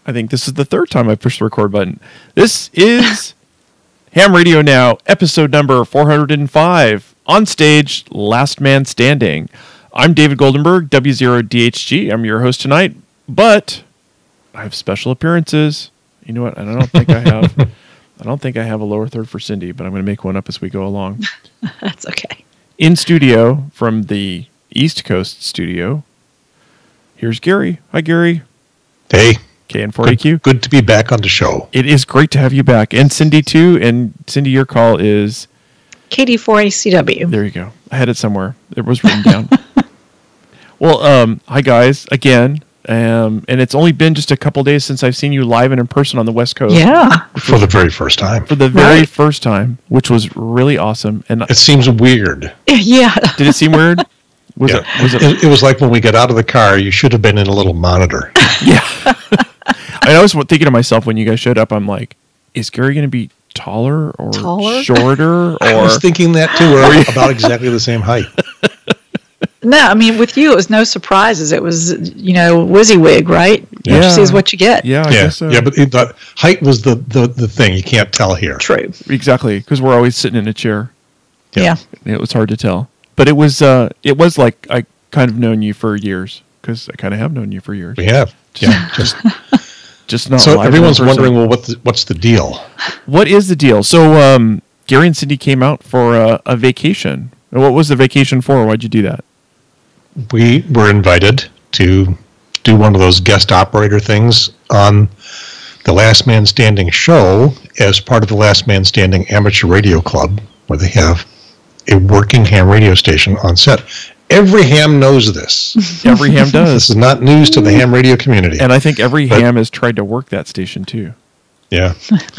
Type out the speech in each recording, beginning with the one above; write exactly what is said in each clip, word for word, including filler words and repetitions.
I think this is the third time I've pushed the record button. This is Ham Radio Now, episode number four hundred five. On stage, Last Man Standing. I'm David Goldenberg, W zero D H G. I'm your host tonight, but I have special appearances. You know what? I don't think I have. I don't think I have a lower third for Cyndi, but I'm going to make one up as we go along. That's okay. In studio from the East Coast studio, here's Gary. Hi, Gary. Hey. K N four A Q. Good, good to be back on the show. It is great to have you back. And Cyndi, too. And Cyndi, your call is? K D four A C W. There you go. I had it somewhere. It was written down. Well, um, hi, guys, again. Um, and it's only been just a couple days since I've seen you live and in person on the West Coast. Yeah. For the very first time. For the very right. first time, which was really awesome. And it seems weird. Yeah. Did it seem weird? Was yeah. it, was it, it? It was like when we got out of the car, you should have been in a little monitor. Yeah. I was thinking to myself when you guys showed up, I'm like, is Gary going to be taller or taller? shorter? Or I was thinking that too. We're about exactly the same height. No, I mean, with you, it was no surprises. It was, you know, WYSIWYG, right? Yeah. What you see is what you get. Yeah, I yeah, guess so. yeah. But it, the height was the, the, the thing. You can't tell here. True. Exactly, because we're always sitting in a chair. Yeah. yeah. It was hard to tell. But it was, uh, it was like I kind of known you for years, because I kind of have known you for years. We have. Yeah, just... Just not so live everyone's in person. wondering, well, what the, what's the deal? What is the deal? So um, Gary and Cyndi came out for a, a vacation. What was the vacation for? Why'd you do that? We were invited to do one of those guest operator things on the Last Man Standing show as part of the Last Man Standing Amateur Radio Club, where they have a working ham radio station on set. Every ham knows this. Every ham does. This is not news to the ham radio community. And I think every but, ham has tried to work that station too. Yeah.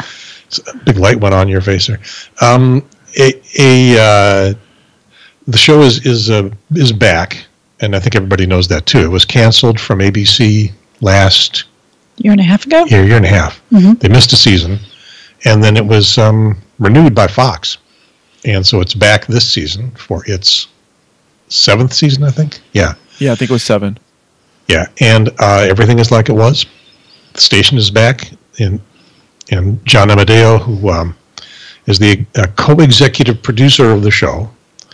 A big light went on your face there. Um, a, a, uh, the show is is uh, is back, and I think everybody knows that too. It was canceled from A B C last year and a half ago. year, year and a half. Mm-hmm. They missed a season, and then it was um, renewed by Fox, and so it's back this season for its seventh season, I think. Yeah. Yeah, I think it was seven. Yeah, and uh, everything is like it was. The station is back, and and John Amadeo, who um, is the uh, co-executive producer of the show,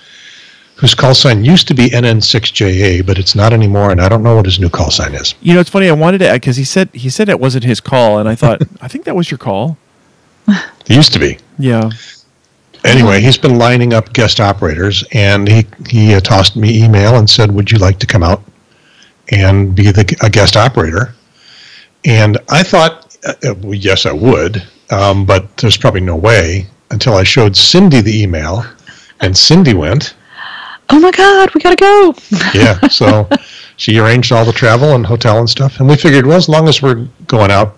whose call sign used to be N N six J A, but it's not anymore, and I don't know what his new call sign is. You know, it's funny. I wanted to add because he said he said it wasn't his call, and I thought I think that was your call. It used to be. Yeah. Anyway, he's been lining up guest operators, and he he uh, tossed me email and said, "Would you like to come out and be the a guest operator?" And I thought, uh, well, yes, I would, um, but there's probably no way until I showed Cyndi the email, and Cyndi went, "Oh my God, we gotta go!" Yeah, so she arranged all the travel and hotel and stuff, and we figured, well, as long as we're going out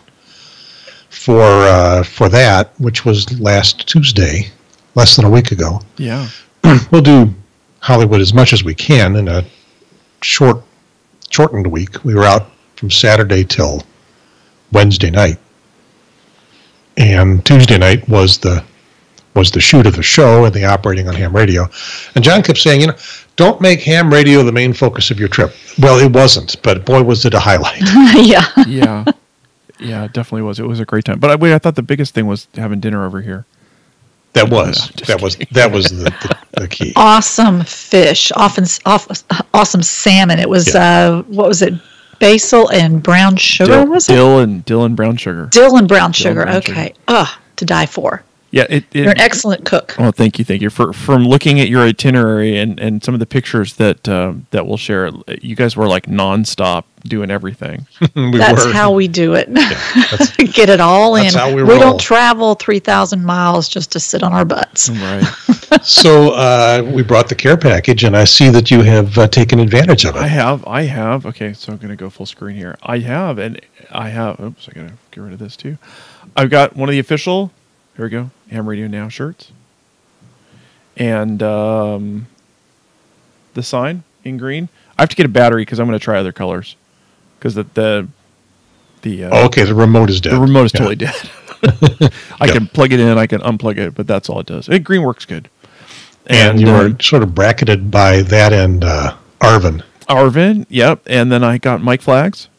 for uh, for that, which was last Tuesday. Less than a week ago. Yeah. We'll do Hollywood as much as we can in a short, shortened week. We were out from Saturday till Wednesday night. And Tuesday night was the was the shoot of the show and the operating on ham radio. And John kept saying, you know, don't make ham radio the main focus of your trip. Well, it wasn't, but boy, was it a highlight. Yeah. Yeah. Yeah, it definitely was. It was a great time. But I, I thought the biggest thing was having dinner over here. That was no, that was that was the, the, the key. Awesome fish, often awesome salmon. It was yeah. uh, what was it? Basil and brown sugar. Dill, was it? Dill and dill and brown sugar. Dill and brown dill sugar. And brown okay. Sugar. Ugh, to die for. Yeah, it, it, you're an excellent cook. Oh, thank you, thank you. For from looking at your itinerary and, and some of the pictures that uh, that we'll share, you guys were like nonstop doing everything. we that's were. how we do it. Yeah, get it all in. How we, we don't travel three thousand miles just to sit on our butts. Right. So uh, we brought the care package, and I see that you have uh, taken advantage of it. I have, I have. Okay, so I'm going to go full screen here. I have, and I have. Oops, I got to get rid of this too. I've got one of the official. Here we go. Ham Radio Now shirts. And um, the sign in green. I have to get a battery because I'm going to try other colors. Because the the, the uh, oh, okay, the remote is dead. The remote is yeah. totally dead. I yeah. can plug it in, I can unplug it, but that's all it does. It, green works good. And, and you uh, were sort of bracketed by that and uh, Arvin. Arvin, yep. And then I got mic flags.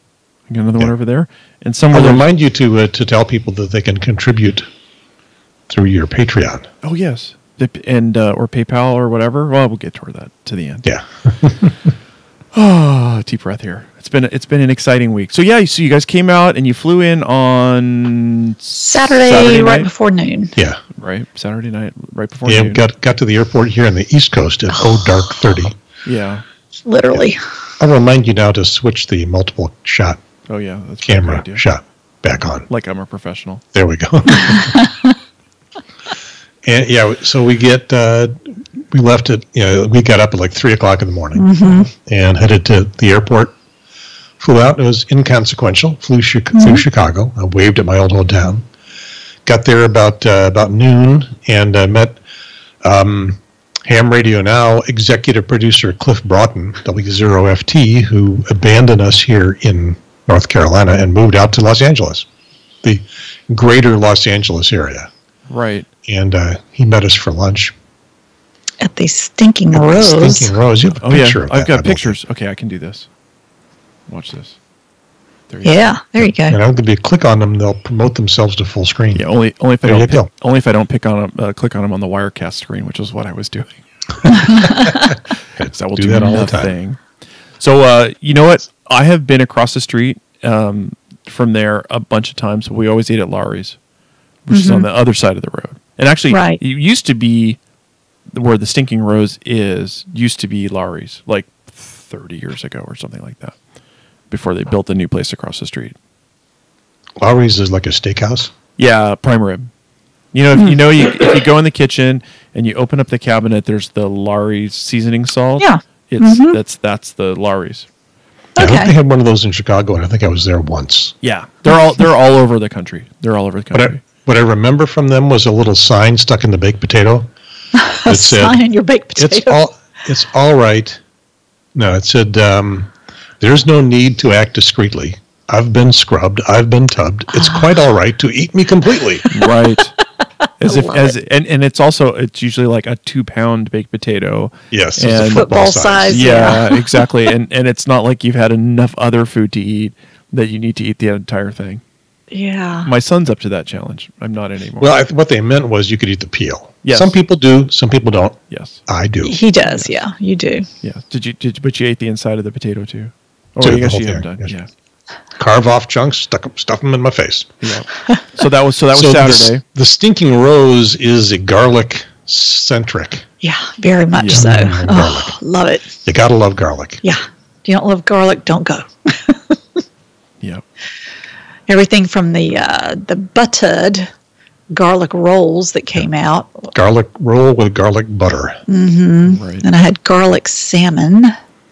Got another Yeah. one over there. And somewhere I'll there's- remind you to uh, to tell people that they can contribute through your Patreon. Oh yes, The- and uh, or PayPal or whatever. Well, we'll get toward that to the end. Yeah. Oh, deep breath here. It's been it's been an exciting week. So yeah, so you guys came out and you flew in on Saturday, Saturday right night? before noon. Yeah. right? Saturday night, right before. Yeah, noon. got got to the airport here on the East Coast at oh dark thirty. Yeah. Literally. I'll remind you now to switch the multiple shot Oh yeah. That's a great camera idea. shot back on. Like I'm a professional. There we go. And yeah, so we get uh, we left at you know we got up at like three o'clock in the morning and headed to the airport. Flew out. It was inconsequential. Flew chi- through Chicago. I waved at my old hometown. Got there about uh, about noon and uh, met um, Ham Radio Now executive producer Cliff Broughton, W zero F T, who abandoned us here in North Carolina and moved out to Los Angeles, the greater Los Angeles area. Right. And uh, he met us for lunch. At the Stinking At the Rose. Stinking Rose. You have a Oh picture yeah. of I've that, I got believe. pictures. Okay, I can do this. Watch this. There you Yeah, there you go. And I'm going to be click on them. They'll promote themselves to full screen. Yeah, only only if I There you don't pick, go. only if I don't pick on 'em, uh, click on them on the Wirecast screen, which is what I was doing. 'Cause that will Do do, that all the nothing. So uh, you know what? I have been across the street um, from there a bunch of times. We always eat at Lowry's, which is on the other side of the road. And actually, Right. it used to be where the Stinking Rose is. Used to be Lowry's, like thirty years ago or something like that, before they built a new place across the street. Lowry's is like a steakhouse. Yeah, prime rib. You know, if you know, you, if you go in the kitchen and you open up the cabinet, there's the Lowry's seasoning salt. Yeah. it's that's that's the Lowry's. I think Okay. they had one of those in Chicago, and I think I was there once. Yeah, they're all they're all over the country. They're all over the What country. I, what I remember from them was a little sign stuck in the baked potato. A It said, sign in your baked potato. It's all it's all right. No, it said um, there's no need to act discreetly. I've been scrubbed. I've been tubbed. It's quite all right to eat me completely. Right. As if love as and, and it's also it's usually like a two pound baked potato. Yes, it's And- a football, Football size. size. Yeah, Yeah. exactly. And and it's not like you've had enough other food to eat that you need to eat the entire thing. Yeah. My son's up to that challenge. I'm not anymore. Well, I, what they meant was you could eat the peel. Yes. Some people do. Some people don't. yes. I do. He does. Yeah, you do. Yeah. Did you did but you ate the inside of the potato too? Oh, Too, I the guess whole you haven't thing, done. yes. Yeah. Carve off chunks, stuck 'em- stuff them in my face. Yeah. So that was so that was So the s- Saturday. The, Stinking Rose is a garlic centric. Yeah, very much Yeah. so. Mm, Oh, love it. You gotta love garlic. Yeah. If you don't love garlic, don't go. Yeah. Everything from the uh, the buttered garlic rolls that came out, Garlic roll with garlic butter. Right. and I had garlic salmon.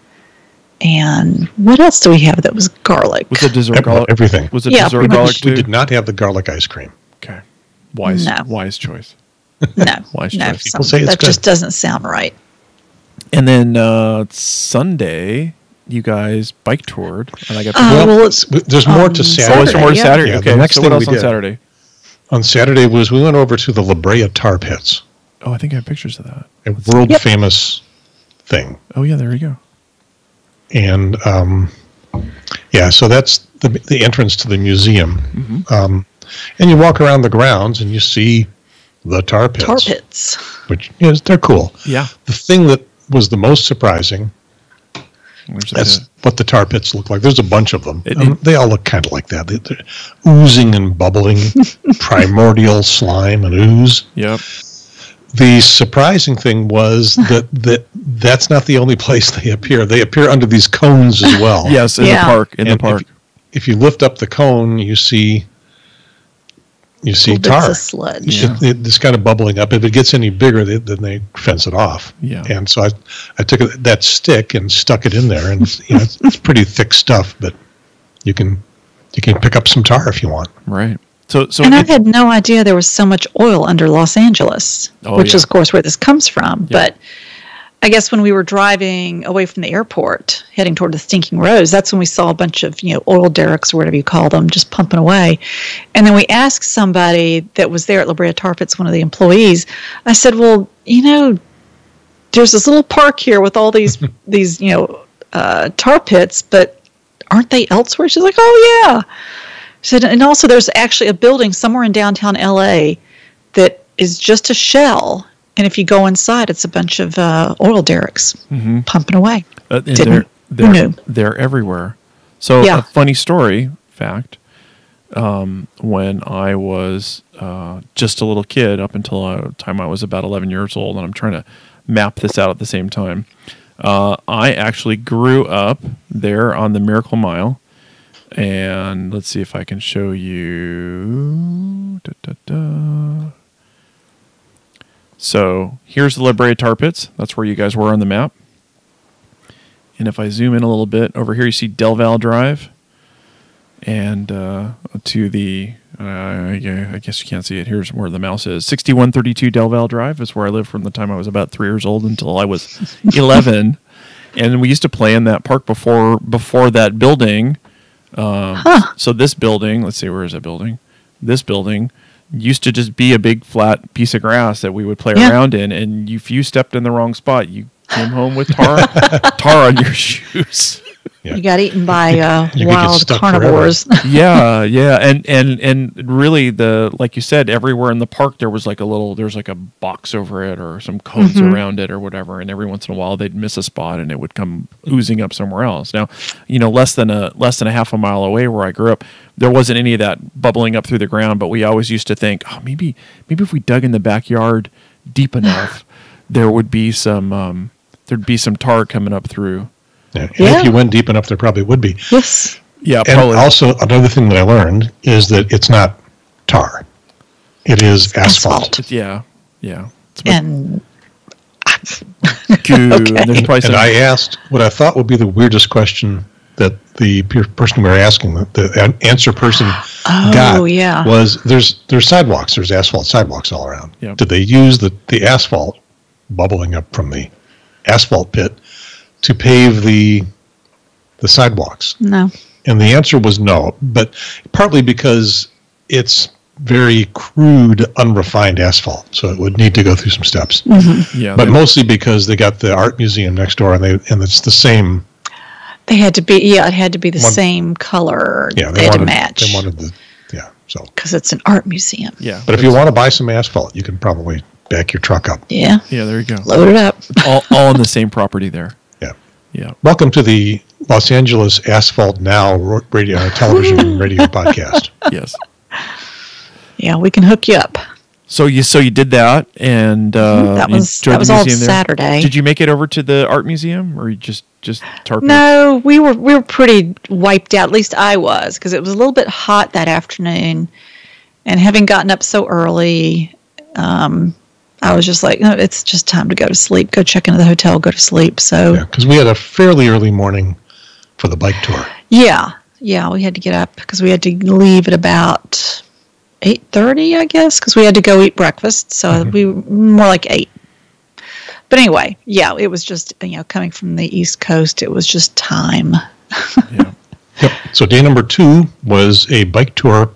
And what else do we have that was garlic? Was it dessert Ev- garlic? everything. Was it Yeah, dessert pretty much. garlic We too? did not have the garlic ice cream. Okay. Wise No. wise choice. No, Wise no, choice. People some- say it's that good. just doesn't sound right. And then uh, Sunday, you guys bike toured, and I got. Oh, Well, well, s- w- there's more um, to oh, Saturday. it's more yeah. Saturday. Yeah, the Okay. next So thing what else we on did- Saturday? On Saturday was we went over to the La Brea tar pits, Oh, I think I have pictures of that. a world Yep. famous thing. Oh yeah, there you go. And um, yeah, so that's the the entrance to the museum. Mm-hmm. Um, and you walk around the grounds and you see the tar pits, tar pits. which is they're cool. Yeah. The thing that was the most surprising, There's that's the- what the tar pits look like. There's a bunch of them. It- Um, it- they all look kind of like that. They, they're oozing and bubbling, primordial slime and ooze. Yep. The surprising thing was that, that that's not the only place they appear. They appear under these cones as well. Yes, in Yeah. the park. In And the park. If, if you lift up the cone, you see you see Little bits tar. of sludge. Yeah. It, it, it's kind of bubbling up. If it gets any bigger, they, then they fence it off. Yeah. And so I, I took it- that stick and stuck it in there, and you know, it's, it's pretty thick stuff, but you can you can pick up some tar if you want. Right. So so And I it- had no idea there was so much oil under Los Angeles, Oh, which yeah. is, of course, where this comes from. Yeah. But I guess when we were driving away from the airport, heading toward the Stinking Rose, that's when we saw a bunch of, you know, oil derricks or whatever you call them, just pumping away. And then we asked somebody that was there at La Brea Tar Pits, one of the employees. I said, "Well, you know, there's this little park here with all these these, you know, uh, tar pits, but aren't they elsewhere? She's like, oh, yeah. She said, and also there's actually a building somewhere in downtown L A that is just a shell. And if you go inside, it's a bunch of uh, oil derricks mm-hmm. pumping away. Uh, and they're, they're, Who knew? They're everywhere. So yeah. a funny story, fact, um, when I was uh, just a little kid, up until the time I was about eleven years old, and I'm trying to map this out at the same time, uh, I actually grew up there on the Miracle Mile. And let's see if I can show you. Da, da, da. So here's the La Brea Tar Pits. That's where you guys were on the map. And if I zoom in a little bit, over here you see Del Val Drive. And uh, to the, uh, I guess you can't see it. Here's where the mouse is. sixty-one thirty-two Del Val Drive is where I lived from the time I was about three years old until I was eleven. And we used to play in that park before before that building. Um, huh. So this building, let's see, where is that building? This building used to just be a big flat piece of grass that we would play yeah. around in. And if you stepped in the wrong spot, you came home with tar, tar on your shoes. Yeah. You got eaten by uh, wild carnivores. yeah, yeah, and and and really, the like you said, everywhere in the park there was like a little, there's like a box over it or some cones mm-hmm. around it or whatever, and every once in a while they'd miss a spot and it would come oozing up somewhere else. Now, you know, less than a less than a half a mile away where I grew up, there wasn't any of that bubbling up through the ground, but we always used to think, oh, maybe maybe if we dug in the backyard deep enough, there would be some um, there'd be some tar coming up through. Yeah. And yeah. if you went deep enough, there probably would be. Yes. Yeah. And probably. Also, another thing that I learned is that it's not tar; it is asphalt. asphalt. Yeah. Yeah. It's and goo. Okay. And, and, and I asked what I thought would be the weirdest question that the person we were asking, the, the answer person oh, got, yeah. was there's there's sidewalks, there's asphalt sidewalks all around. Yep. Did they use the the asphalt bubbling up from the asphalt pit to pave the the sidewalks? No. And the answer was no, but partly because it's very crude, unrefined asphalt, so it would need to go through some steps. Mm-hmm. Yeah, but mostly because they got the art museum next door, and they and it's the same. They had to be yeah, it had to be the one, same color. Yeah, they, they had wanted, to match. They wanted the yeah, so because it's an art museum. Yeah, but if you want to buy some asphalt, you can probably back your truck up. Yeah. Yeah, there you go. Load it up. all all on the same property there. Yeah. Yeah. Welcome to the Los Angeles Asphalt Now radio, television, radio podcast. Yes. Yeah, we can hook you up. So you so you did that, and uh, that was that was all Saturday. Did you make it over to the art museum, or you just just tarp? No, we were we were pretty wiped out. At least I was, because it was a little bit hot that afternoon, and having gotten up so early, um, I was just like, no, it's just time to go to sleep. Go check into the hotel. Go to sleep. So yeah, because we had a fairly early morning for the bike tour. Yeah, yeah, we had to get up because we had to leave at about eight thirty, I guess, because we had to go eat breakfast. So mm-hmm. we more like eight. But anyway, yeah, it was just, you know, coming from the East Coast, it was just time. Yeah. Yep. So day number two was a bike tour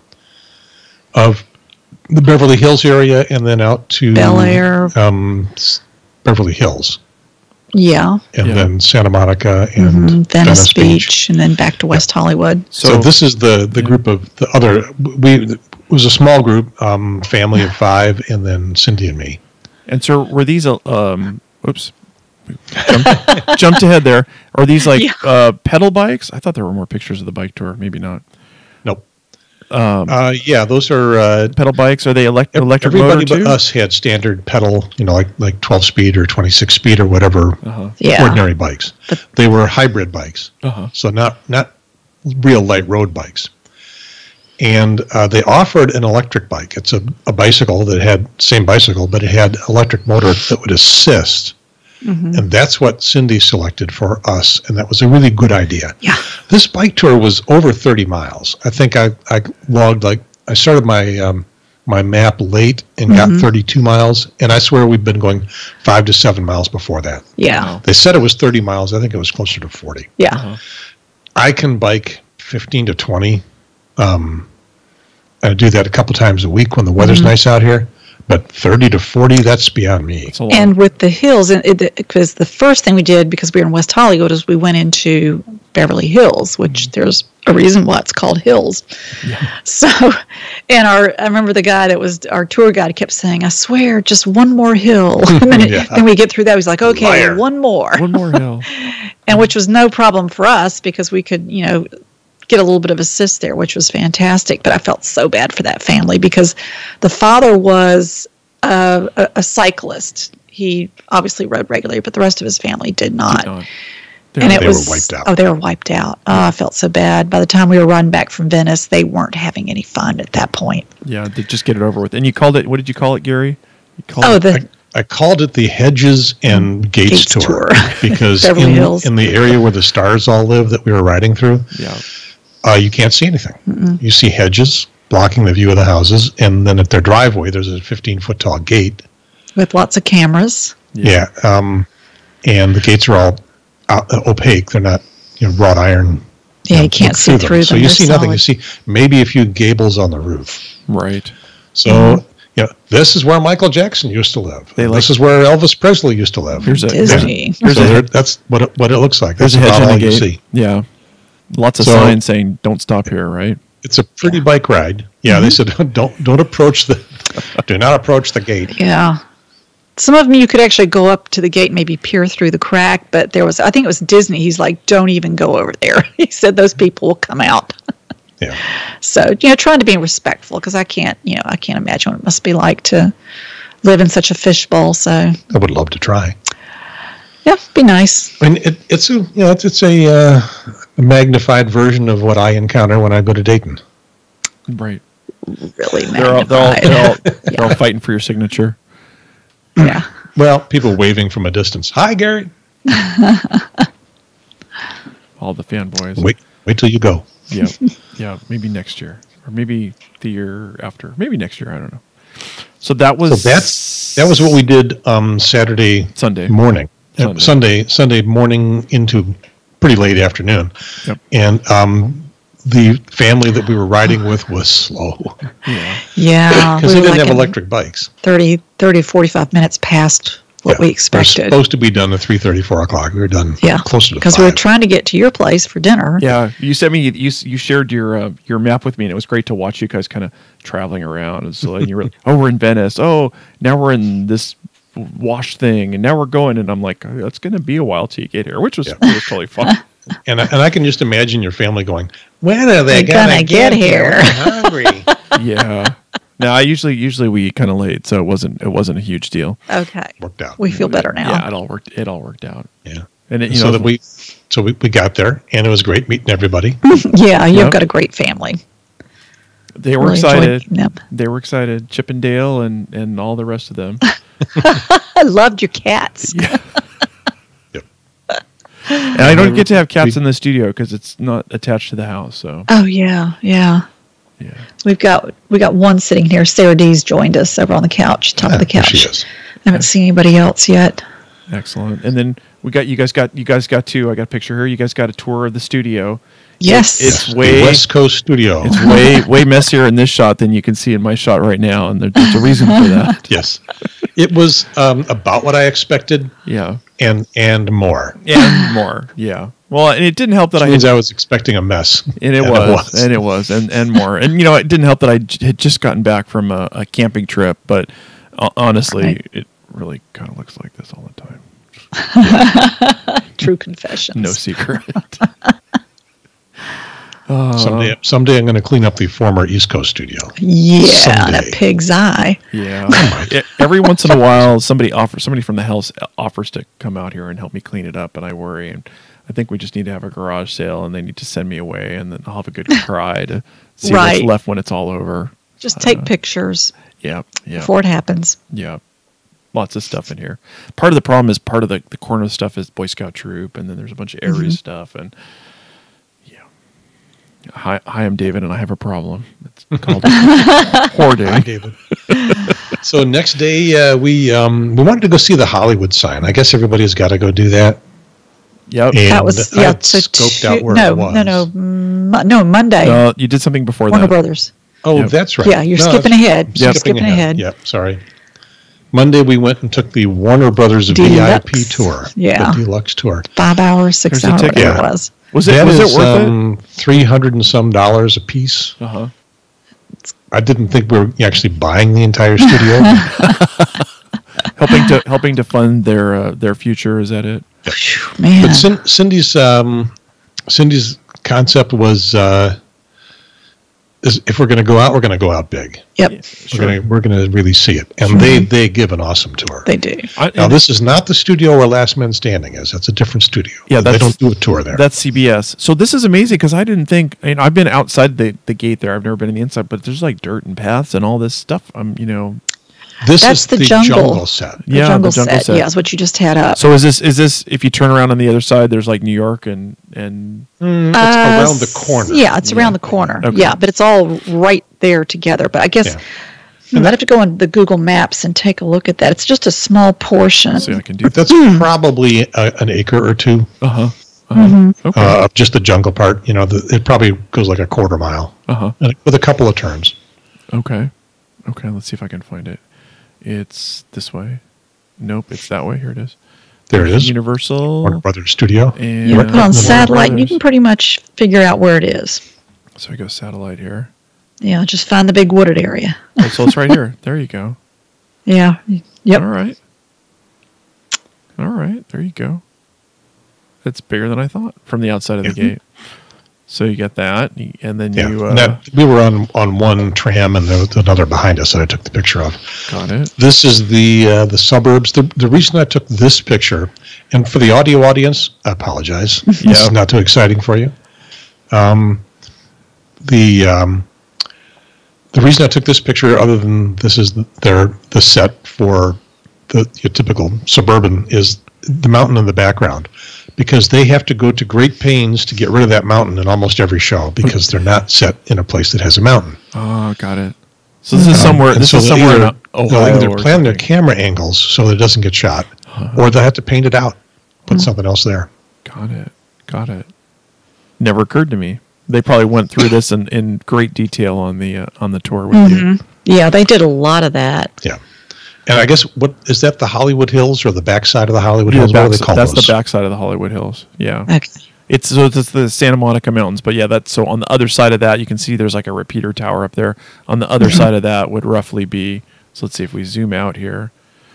of the Beverly Hills area and then out to Bel Air, um, Beverly Hills. Yeah. And yeah. then Santa Monica and mm-hmm. Venice, Venice Beach. Beach, and then back to West yeah. Hollywood. So, so this is the, the group of the other, we it was a small group, um, family of five, and then Cyndi and me. And so were these, um, oops, jumped, jumped ahead there. Are these like yeah. uh, pedal bikes? I thought there were more pictures of the bike tour. Maybe not. Nope. Um, uh, yeah, those are uh, pedal bikes. Are they elect- electric everybody motor too? But us had standard pedal, you know, like like twelve speed or twenty-six speed or whatever uh-huh. yeah. ordinary bikes. But they were hybrid bikes, uh-huh. so not not real light road bikes. And uh, they offered an electric bike. It's a, a bicycle that had same bicycle, but it had electric motor that would assist. Mm-hmm. And that's what Cyndi selected for us, and that was a really good idea. Yeah. This bike tour was over thirty miles. I think I, I logged, like, I started my um, my map late and mm-hmm. got thirty-two miles, and I swear we've been going five to seven miles before that. Yeah. They said it was thirty miles. I think it was closer to forty. Yeah. Uh-huh. I can bike fifteen to twenty. Um, I do that a couple times a week when the weather's mm-hmm. nice out here. But thirty to forty, that's beyond me. That's a lot. And with the hills, and it, because the first thing we did, because we were in West Hollywood, is we went into Beverly Hills, which there's a reason why it's called Hills. Yeah. So, and our, I remember the guy that was our tour guide kept saying, "I swear, just one more hill." And then, it, Yeah. then we get through that. He's like, "Okay, Liar. one more," One more hill. and which was no problem for us because we could, you know, get a little bit of assist there, which was fantastic. But I felt so bad for that family because the father was uh, a, a cyclist. He obviously rode regularly, but the rest of his family did not. Did not. And it They was were wiped out. Oh, they were wiped out. Oh, I felt so bad. By the time we were running back from Venice, they weren't having any fun at that point. Yeah, to just get it over with. And you called it, what did you call it, Gary? You called Oh, it, the I called it the Hedges and Gates, Gates Tour, Tour. because Beverly in, Hills. in the area where the stars all live that we were riding through, yeah. uh, you can't see anything. Mm-mm. You see hedges blocking the view of the houses, and then at their driveway, there's a fifteen-foot tall gate. with lots of cameras. Yeah, um, and the gates are all uh, opaque. They're not, you know, wrought iron. Yeah, you look can't see through them. So you They're see nothing. You solid. see maybe a few gables on the roof. Right. So, Mm-hmm. you know, this is where Michael Jackson used to live. They like- this is where Elvis Presley used to live. Here's a, Disney. Here's so a, there- that's what it, what it looks like. here's That's a hedge about and all a you gate. see. Yeah. Lots of So- signs saying, don't stop here, right? It's a pretty bike ride. Yeah, they said don't don't approach the do not approach the gate. Yeah. Some of them you could actually go up to the gate, maybe peer through the crack, but there was, I think it was Disney. He's like, don't even go over there. He said those people will come out. Yeah, So, you know, trying to be respectful because I can't, you know, I can't imagine what it must be like to live in such a fishbowl. So, I would love to try. yeah, be nice. I mean, it, it's a you know it's, it's a, uh, a magnified version of what I encounter when I go to Dayton. Right. Really They're all, magnified. they're all, they're all, they're all fighting for your signature. Yeah. Well, people waving from a distance. Hi, Gary. All the fanboys. Wait, wait till you go. Yeah. Yeah. Maybe next year. Or maybe the year after. Maybe next year. I don't know. So that was So that's that was what we did um, Saturday Sunday. morning, Sunday. Uh, Sunday Sunday morning into pretty late afternoon, Yep. and um, the family that we were riding with was slow Yeah. Yeah. because we they were didn't like have in electric bikes. thirty, thirty, forty-five minutes past what Yeah, we They're expected. supposed to be done at three thirty, four o'clock. We were done Yeah. closer to Because five. we were trying to get to your place for dinner. Yeah. You sent me, you, you shared your, uh, your map with me, and it was great to watch you guys kind of traveling around. And so and you were like, oh, we're in Venice. Oh, now we're in this wash thing. And now we're going. And I'm like, oh, it's going to be a while till you get here, which was, Yeah. it was totally fun. and, I, and I can just imagine your family going, when are they We're going gonna to get get here? here." We're hungry. Yeah. No, I usually, usually we eat kind of late. So it wasn't, it wasn't a huge deal. Okay. Worked out. We feel better now. Yeah. It all worked. It all worked out. Yeah. And it, you so know, that we, so we, we got there, and it was great meeting everybody. Yeah, you've Yep. got a great family. they were Really enjoyed excited. meeting them. They were excited. Chip and Dale and, and all the rest of them. I loved your cats. Yeah. Yep. And I don't get to have cats in the studio because it's not attached to the house. So Oh yeah, yeah. yeah, We've got we got one sitting here. Sarah D's joined us over on the couch, top of the Yeah, there couch. she is. I haven't seen anybody else yet. excellent. And then we got you guys got you guys got to I got a picture here. You guys got a tour of the studio. Yes. It's The way West Coast Studio. it's way way messier in this shot than you can see in my shot right now, and there- there's a reason for that. Yes, it was um, about what I expected, Yeah, and and more. and more. Yeah. Well, and it didn't help that Which I means had, I was expecting a mess, and it was, and it was, and and more. And you know, it didn't help that I j- had just gotten back from a, a camping trip, but uh, honestly, Right. it really kind of looks like this all the time. True confessions. No secret. Uh, someday, someday I'm going to clean up the former East Coast Studio. Yeah, Someday. that pig's eye. Yeah. E- Every once in a while, somebody offers somebody from the house offers to come out here and help me clean it up, and I worry. And I think we just need to have a garage sale, and they need to send me away, and then I'll have a good cry to see Right. what's left when it's all over. Just take Uh, pictures Yeah. Yeah. before it happens. Yeah. Lots of stuff in here. Part of the problem is part of the, the corner stuff is Boy Scout troop, and then there's a bunch of Aries Mm-hmm. stuff, and yeah. Hi, hi, I'm David, and I have a problem. It's called hoarding. Hi, David. So next day uh, we um, we wanted to go see the Hollywood sign. I guess everybody's got to go do that. Yep. And That was I yeah. had So scoped Tu- out where no, it was. no, no, Mo- no. Monday. No, you did something before Warner that. Brothers. Oh, Yep. that's right. Yeah, you're No, skipping I'm ahead. You're skipping ahead. Yep, sorry. Monday we went and took the Warner Brothers Deluxe. V I P tour. Yeah. The deluxe tour. Five hours, six There's a hours, ticket. whatever Yeah. it was. Was it That was is, it worth um, three hundred and some dollars a piece. it? Uh huh. I didn't think we were actually buying the entire studio. Helping to helping to fund their uh, their future. Is that it? Phew, man. But Cin- Cindy's um, Cindy's concept was, uh, is if we're going to go out, we're going to go out big. Yep, Yeah, We're sure. going to we're going to really see it, and Sure. they they give an awesome tour. they do. I, Now and this is not the studio where Last Man Standing is. That's a different studio. Yeah, they that's- don't do a tour there. That's C B S. So this is amazing because I didn't think. I mean, I've been outside the, the gate there. I've never been in the inside, but there's like dirt and paths and all this stuff. I'm, you know. This That's is the the, jungle. jungle. set. The Yeah, jungle, the jungle set, set. yeah, is what you just had up. So is this is this if you turn around on the other side, there's like New York and and Mm, it's Uh, around the corner. Yeah, it's around the corner. Okay. Yeah, but it's all right there together. But I guess Yeah. hmm, I'd have to go on the Google Maps and take a look at that. It's just a small portion. see I can do. But that's probably a, an acre or two Uh huh. Uh-huh. Mm-hmm. Okay. uh, of just the jungle part. You know, the, it probably goes like a quarter mile Uh huh. and with a couple of turns. Okay. Okay. Let's see if I can find it. It's this way. Nope. It's that way. Here it is. There it is. Universal. Warner Brothers Studio. And You put on Warner satellite, and you Brothers. can pretty much figure out where it is. So I go satellite here. Yeah, just find the big wooded area. Oh, so it's right here. There you go. Yeah. Yep. All right. All right. There you go. It's bigger than I thought from the outside of the Yeah. gate. So you get that, and then Yeah, you uh, and that, we were on on one tram, and there was another behind us that I took the picture of. got it. This is the uh, the suburbs. The the reason I took this picture, and for the audio audience, I apologize. This Yeah. is not too exciting for you. Um, the um, the reason I took this picture, other than this is the, their the set for the your typical suburban, is the mountain in the background, because they have to go to great pains to get rid of that mountain in almost every show because they're not set in a place that has a mountain. Oh, got it. So this is somewhere. And This so is they'll somewhere either, in they'll Ohio. either or plan their something. camera angles so that it doesn't get shot, or they have to paint it out, put something else there. Got it. Got it. Never occurred to me. They probably went through this in, in great detail on the uh, on the tour with you. Mhm. Yeah, they did a lot of that. Yeah. And I guess, what is that, the Hollywood Hills or the backside of the Hollywood Yeah, Hills? What do backs- they call that's those? the backside of the Hollywood Hills. Yeah. Okay. It's so it's the Santa Monica Mountains, but yeah, that's so on the other side of that you can see there's like a repeater tower up there. On the other side of that would roughly be. So let's see if we zoom out here.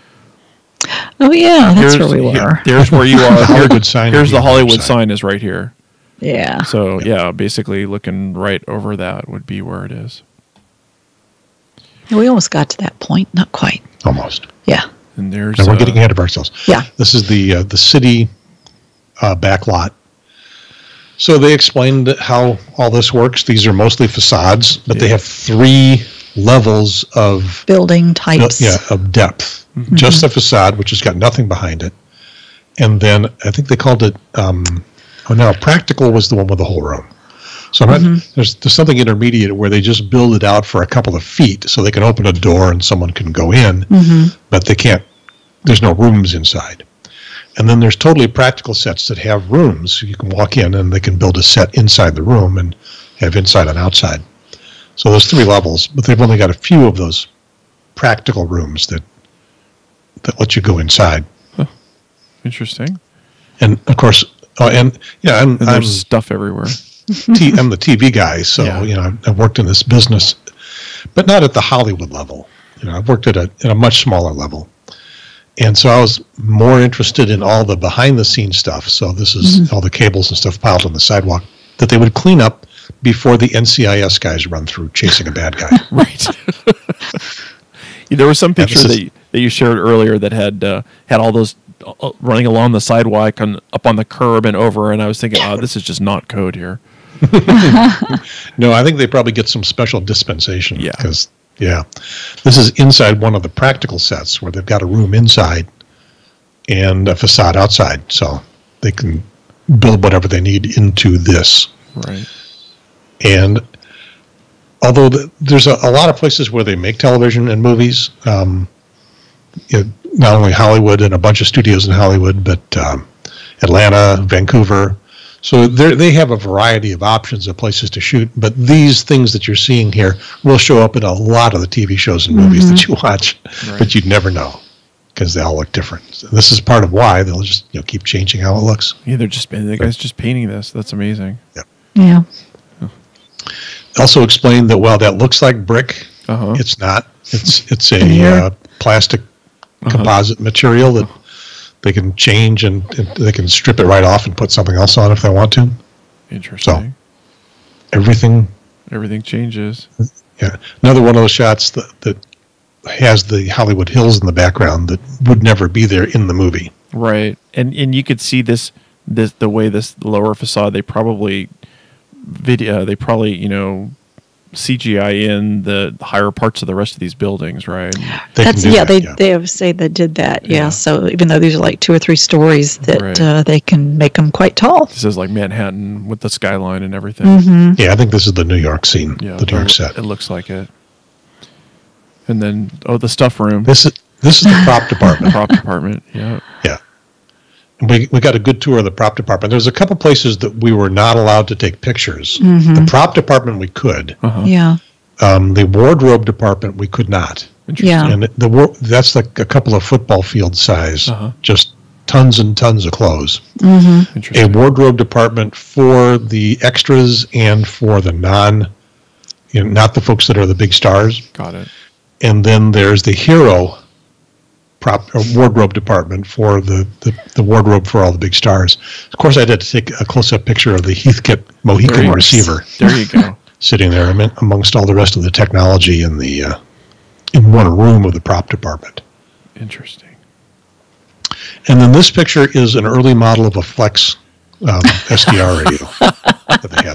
Oh yeah, that's Here's- where we were. yeah, there's where you are. The Hollywood Here- sign Here's would be the on the Hollywood side. sign is right here. Yeah. So yeah, basically looking right over that would be where it is. We almost got to that point. Not quite. Almost. Yeah. And there's And we're uh, getting ahead of ourselves. Yeah. This is the uh, the city uh, back lot. So they explained how all this works. These are mostly facades, but they Yeah. have three levels of Building types. yeah of depth. Mm-hmm. Just a facade, which has got nothing behind it, and then I think they called it. Um, oh no, practical was the one with the whole room. So I'm not, Mm-hmm. there's there's something intermediate where they just build it out for a couple of feet, so they can open a door and someone can go in, Mm-hmm. but they can't. There's no rooms inside. And then there's totally practical sets that have rooms. So you can walk in and they can build a set inside the room and have inside and outside. So there's three levels, but they've only got a few of those practical rooms that that let you go inside. interesting. And of course, uh, and yeah, I'm And I'm, there's stuff everywhere. t- I'm the T V guy, so Yeah. you know I've, I've worked in this business, but not at the Hollywood level. You know, I've worked at a at a much smaller level. And so I was more interested in all the behind-the-scenes stuff. So this is Mm-hmm. all the cables and stuff piled on the sidewalk that they would clean up before the N C I S guys run through chasing a bad guy. Right. There was some Yeah, this picture is- that you, that you shared earlier that had uh, had all those uh, running along the sidewalk and up on the curb and over, and I was thinking, oh, this is just not code here. No, I think they probably get some special dispensation. Yeah. Because, yeah, this is inside one of the practical sets where they've got a room inside and a facade outside. So they can build whatever they need into this. Right. And although the, there's a, a lot of places where they make television and movies, um, you know, not only Hollywood and a bunch of studios in Hollywood, but um, Atlanta, Vancouver. So they have a variety of options of places to shoot. But these things that you're seeing here will show up in a lot of the T V shows and movies that you watch, Right. but you'd never know. because they all look different. So this is part of why they'll just you know keep changing how it looks. Yeah, they're just the guy's just painting this. That's amazing. Yeah. Yeah. Also explained that while that looks like brick, Uh-huh. it's not. It's it's And a here- uh, plastic Uh-huh. composite material that they can change and, and they can strip it right off and put something else on if they want to. Interesting. Everything. Everything changes. Yeah. Another one of those shots that, that has the Hollywood Hills in the background that would never be there in the movie. Right. And and you could see this this the way this lower facade they probably video they probably, you know, C G I in the higher parts of the rest of these buildings, right? They That's can do yeah. that, They yeah. they have say they did that. Yeah. Yeah. So even though these are like two or three stories, that Right. uh, they can make them quite tall. This is like Manhattan with the skyline and everything. Mm-hmm. Yeah, I think this is the New York scene, Yeah. the New York it, set. It looks like it. And then oh the stuff room. This is this is the prop department. prop department. Yeah. Yeah. We, we got a good tour of the prop department. There's a couple places that we were not allowed to take pictures. The prop department we could. Uh-huh. Yeah. Um, the wardrobe department we could not. Interesting. Yeah. And the war- that's like a couple of football field size. Uh-huh. Just tons and tons of clothes. Mm-hmm. A Interesting. wardrobe department for the extras and for the non, you know, not the folks that are the big stars. Got it. And then there's the hero prop or wardrobe department for the, the, the wardrobe for all the big stars. Of course, I had to take a close-up picture of the Heathkit There Mohican you- receiver There you go. sitting there among- amongst all the rest of the technology in the uh, in one room of the prop department. Interesting. And then this picture is an early model of a Flex um, S D R radio that they had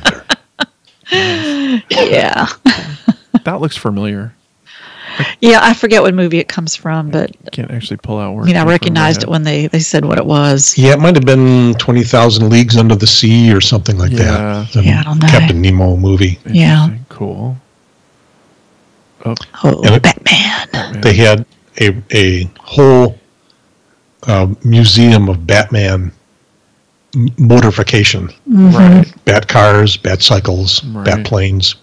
there. Yeah. That looks familiar. Yeah. I forget what movie it comes from, but Can't actually pull out where. I mean, it I came from recognized right it when they, they said what it was. Yeah, it might have been twenty thousand Leagues Under the Sea or something like Yeah. that. The Yeah, I don't know. Captain Nemo movie. now. Yeah. Interesting. Cool. Oh, Oh, And it- Batman. man. They had a a whole uh, museum of Batman m- motorification. Right. Bat cars, bat cycles, Right. bat planes.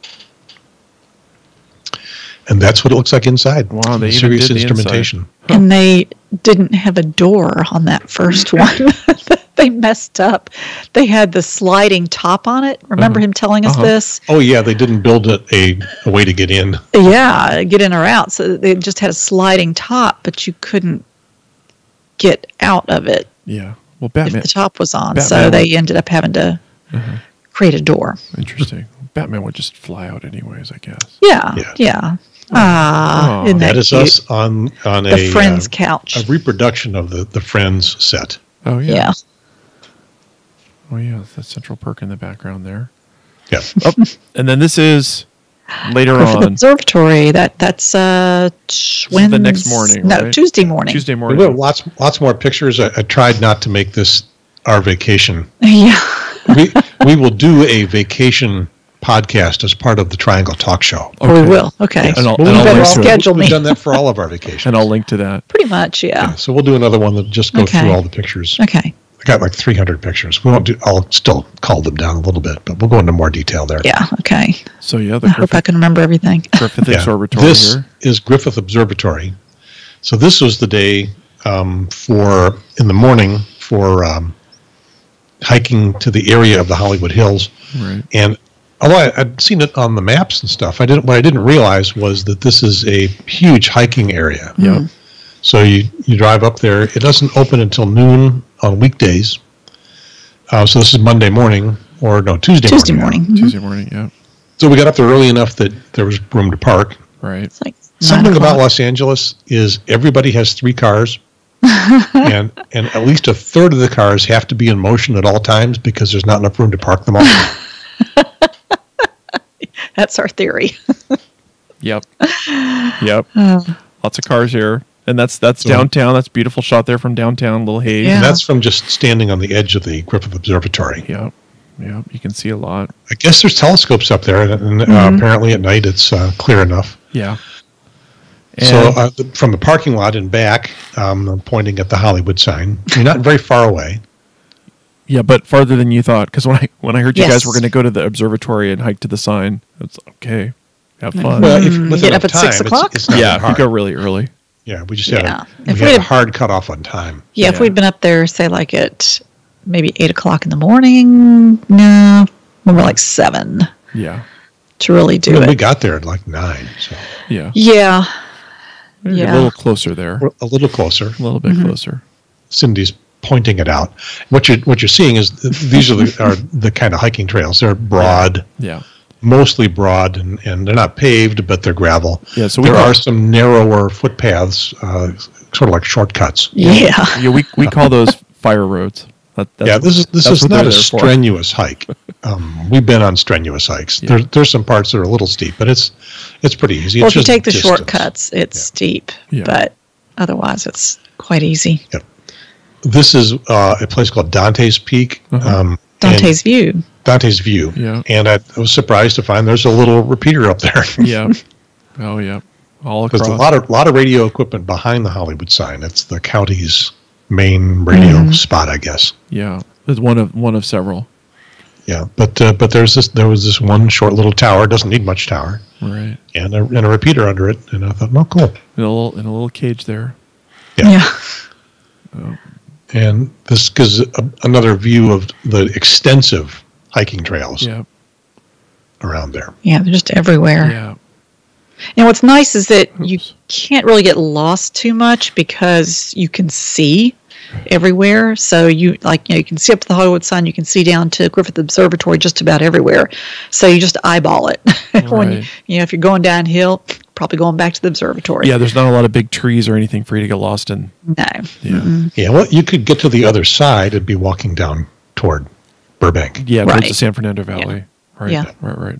And that's what it looks like inside. Wow, they even Serious did the instrumentation. And they didn't have a door on that first one. They messed up. They had the sliding top on it. Remember Uh-huh. him telling us Uh-huh. this? Oh yeah, they didn't build it a, a way to get in. Yeah, get in or out. So they just had a sliding top, but you couldn't get out of it Yeah. Well, if Batman. the top was on. Batman so they would- ended up having to Uh-huh. create a door. Interesting. Batman would just fly out anyways, I guess. Yeah, Yeah. yeah. Ah, Oh. isn't that, That is cute? us on on The a Friends uh, couch. a reproduction of the the Friends set. Oh yeah. yeah. Oh yeah. That's Central Perk in the background there. Yeah. Oh, and then this is later Griffith on. Observatory. That that's uh This is the next morning. No, right? Tuesday morning. Tuesday We morning. have lots lots more pictures. I, I tried not to make this our vacation. Yeah. We we will do a vacation podcast as part of the Triangle Talk Show. Oh, we will. Okay. And I'll- Well, and you I'll better link to it. schedule We've me. done that for all of our vacations. And I'll link to that. Pretty much, yeah. Yeah, so we'll do another one that just go Okay. through all the pictures. Okay. I got like three hundred pictures. We won't do. I'll still call them down a little bit, but we'll go into more detail there. Yeah. Okay. So yeah, I the hope I Griffith, can remember everything. Griffith Yeah. Observatory This here. is Griffith Observatory. So this was the day um, for in the morning for um, hiking to the area of the Hollywood Hills. Right. And although I, I'd seen it on the maps and stuff, I didn't. What I didn't realize was that this is a huge hiking area. Yep. So you, you drive up there. It doesn't open until noon on weekdays. Uh, so this is Monday morning, or no, Tuesday, Tuesday morning. morning. Mhm. Tuesday morning. Yeah. So we got up there early enough that there was room to park. Right. It's like Something nine about o'clock. Los Angeles is everybody has three cars, and and at least a third of the cars have to be in motion at all times because there's not enough room to park them all. That's our theory. Yep. Yep. Oh. Lots of cars here, and that's that's So- downtown. That's a beautiful shot there from downtown. Little haze. Yeah. And that's from just standing on the edge of the Griffith Observatory. Yep. Yep. You can see a lot. I guess there's telescopes up there, and, and uh, Mhm. apparently at night it's uh, clear enough. Yeah. So And- uh, the, from the parking lot and back, um, I'm pointing at the Hollywood sign. You're not very far away. Yeah, but farther than you thought. Because when I when I heard you Yes. guys were going to go to the observatory and hike to the sign, it's okay. Have fun. Well, if Mm, with get enough up at six time, o'clock? It's, it's not yeah, that if you hard. go really early. Yeah, we just Yeah. had, a, we If had we'd a have- hard cutoff on time. Yeah, if Yeah. we'd been up there, say like at maybe eight o'clock in the morning, no, more like seven Yeah. to really do I mean, it. we got there at like nine, so Yeah. Yeah, Maybe Yeah. A little closer there. we're a little closer. A little bit Mhm. closer. Cindy's pointing it out. What you're what you're seeing is th- these are the are the kind of hiking trails. They're broad, Yeah. mostly broad, and, and they're not paved, but they're gravel. Yeah. So we There call, are some narrower footpaths, uh, sort of like shortcuts. yeah, yeah, we, we call those fire roads. That, that's Yeah, this is this that's is what not they're a there for. strenuous hike. Um, we've been on strenuous hikes. Yeah. There, there's some parts that are a little steep, but it's it's pretty easy. well, It's if you just take the distance. shortcuts, it's Yeah. steep, Yeah. but otherwise it's quite easy. This is uh, a place called Dante's Peak. Uh-huh. Um, Dante's View. and Dante's View. Yeah. And I was surprised to find there's a little repeater up there. Yeah. Oh, yeah. All across. There's a lot of lot of radio equipment behind the Hollywood sign. It's the county's main radio Mhm. spot, I guess. Yeah. It's one of one of several. Yeah, but uh, but there's this there was this one short little tower. Doesn't need much tower, Right. and a, and a repeater under it. And I thought, oh, cool. In a little in a little cage there. Yeah. Yeah. And this gives a, another view of the extensive hiking trails Yeah. around there. Yeah, they're just everywhere. Yeah. And what's nice is that you Oops. can't really get lost too much because you can see everywhere. So you like you know you can see up to the Hollywood sign, you can see down to Griffith Observatory just about everywhere. So you just eyeball it. when you, Right. you know if you're going downhill, probably going back to the observatory. Yeah. There's not a lot of big trees or anything for you to get lost in. No. Yeah. Mm-mm. Yeah, well, you could get to the other side and be walking down toward Burbank. Yeah. Towards Right. the San Fernando Valley. Right. Yeah. Right. Right.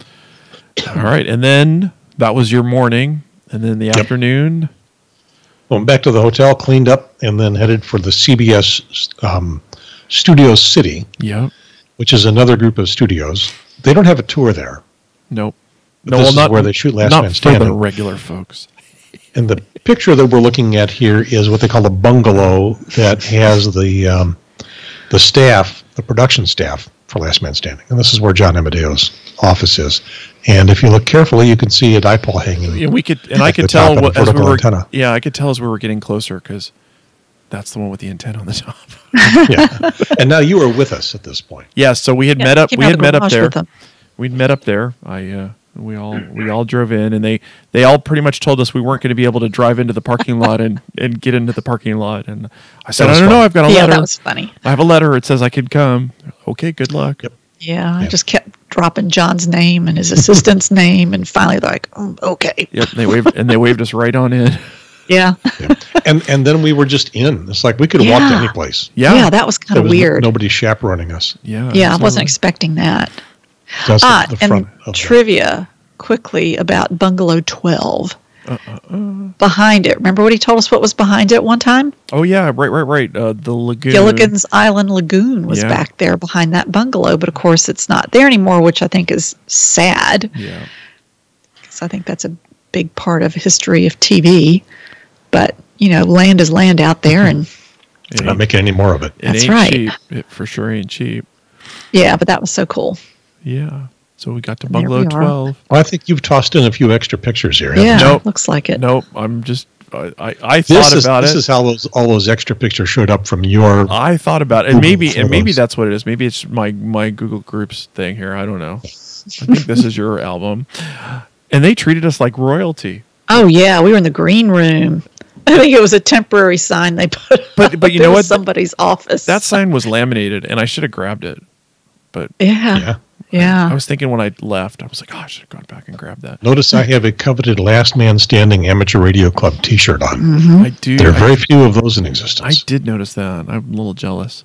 All right. And then that was your morning. And then the Yep. afternoon. Went back to the hotel, cleaned up, and then headed for the C B S um, Studio City, Yeah. which is another group of studios. They don't have a tour there. Nope. But No, this well, is not where they shoot Last not Man for Standing. the regular folks. And the picture that we're looking at here is what they call a bungalow that has the um, the staff, the production staff for Last Man Standing. And this is where John Amadeo's office is. And if you look carefully, you can see a dipole hanging. Yeah, we could, and I Like could the top tell of a what, as we vertical were. antenna. Yeah, I could tell as we were getting closer because that's the one with the antenna on the top. Yeah. And now you were with us at this point. Yeah, so we had Yeah, met up. came We out had of the met up garage there. with them. We'd met up there. I uh, we all we all drove in, and they they all pretty much told us we weren't going to be able to drive into the parking lot and, and get into the parking lot. And I said, That I was don't know. fun. I've got a Yeah, letter. that was funny. I have a letter. It says I could come. Okay, good luck. Yep. Yeah, I Yeah. just kept dropping John's name and his assistant's name, and finally they're like, oh, okay. Yep. They waved and they waved us right on in. Yeah. Yeah. And and then we were just in. It's like we could have walked Yeah. any place. Yeah. Yeah, that was kind There of was no- weird. nobody chaperoning us. Yeah. yeah, I so- wasn't expecting that. That's Ah, the, the front and of the, trivia quickly about Bungalow twelve. Uh, uh, uh. Behind it, remember what he told us what was behind it one time? Oh yeah, right, right, right. Uh, the lagoon. Gilligan's Island Lagoon was Yeah. back there behind that bungalow, but of course it's not there anymore, which I think is sad Yeah. because I think that's a big part of history of T V. But, you know, land is land out there, and It not ain't, making any more of it. it That's ain't right. cheap. It for sure ain't cheap. yeah, but that was so cool. Yeah. So we got to And there Bungalow we are. twelve. Well, I think you've tossed in a few extra pictures here. haven't Yeah, you? Nope. looks like it. Nope. I'm just. I I, I This thought is about this it. is how those all those extra pictures showed up from your. I thought about it, and Google maybe and maybe Photos. that's what it is. Maybe it's my my Google Groups thing here. I don't know. I think this is your album, and they treated us like royalty. Oh, yeah, we were in the green room. I think it was a temporary sign they put But- up. but you It know was what? somebody's office. That sign was laminated, and I should have grabbed it. But yeah, Yeah. yeah. I was thinking when I left, I was like, oh, I should have gone back and grabbed that. Notice I have a coveted Last Man Standing Amateur Radio Club T-shirt on. Mhm. I do. There are I, very few of those in I existence. did notice that. I'm a little jealous.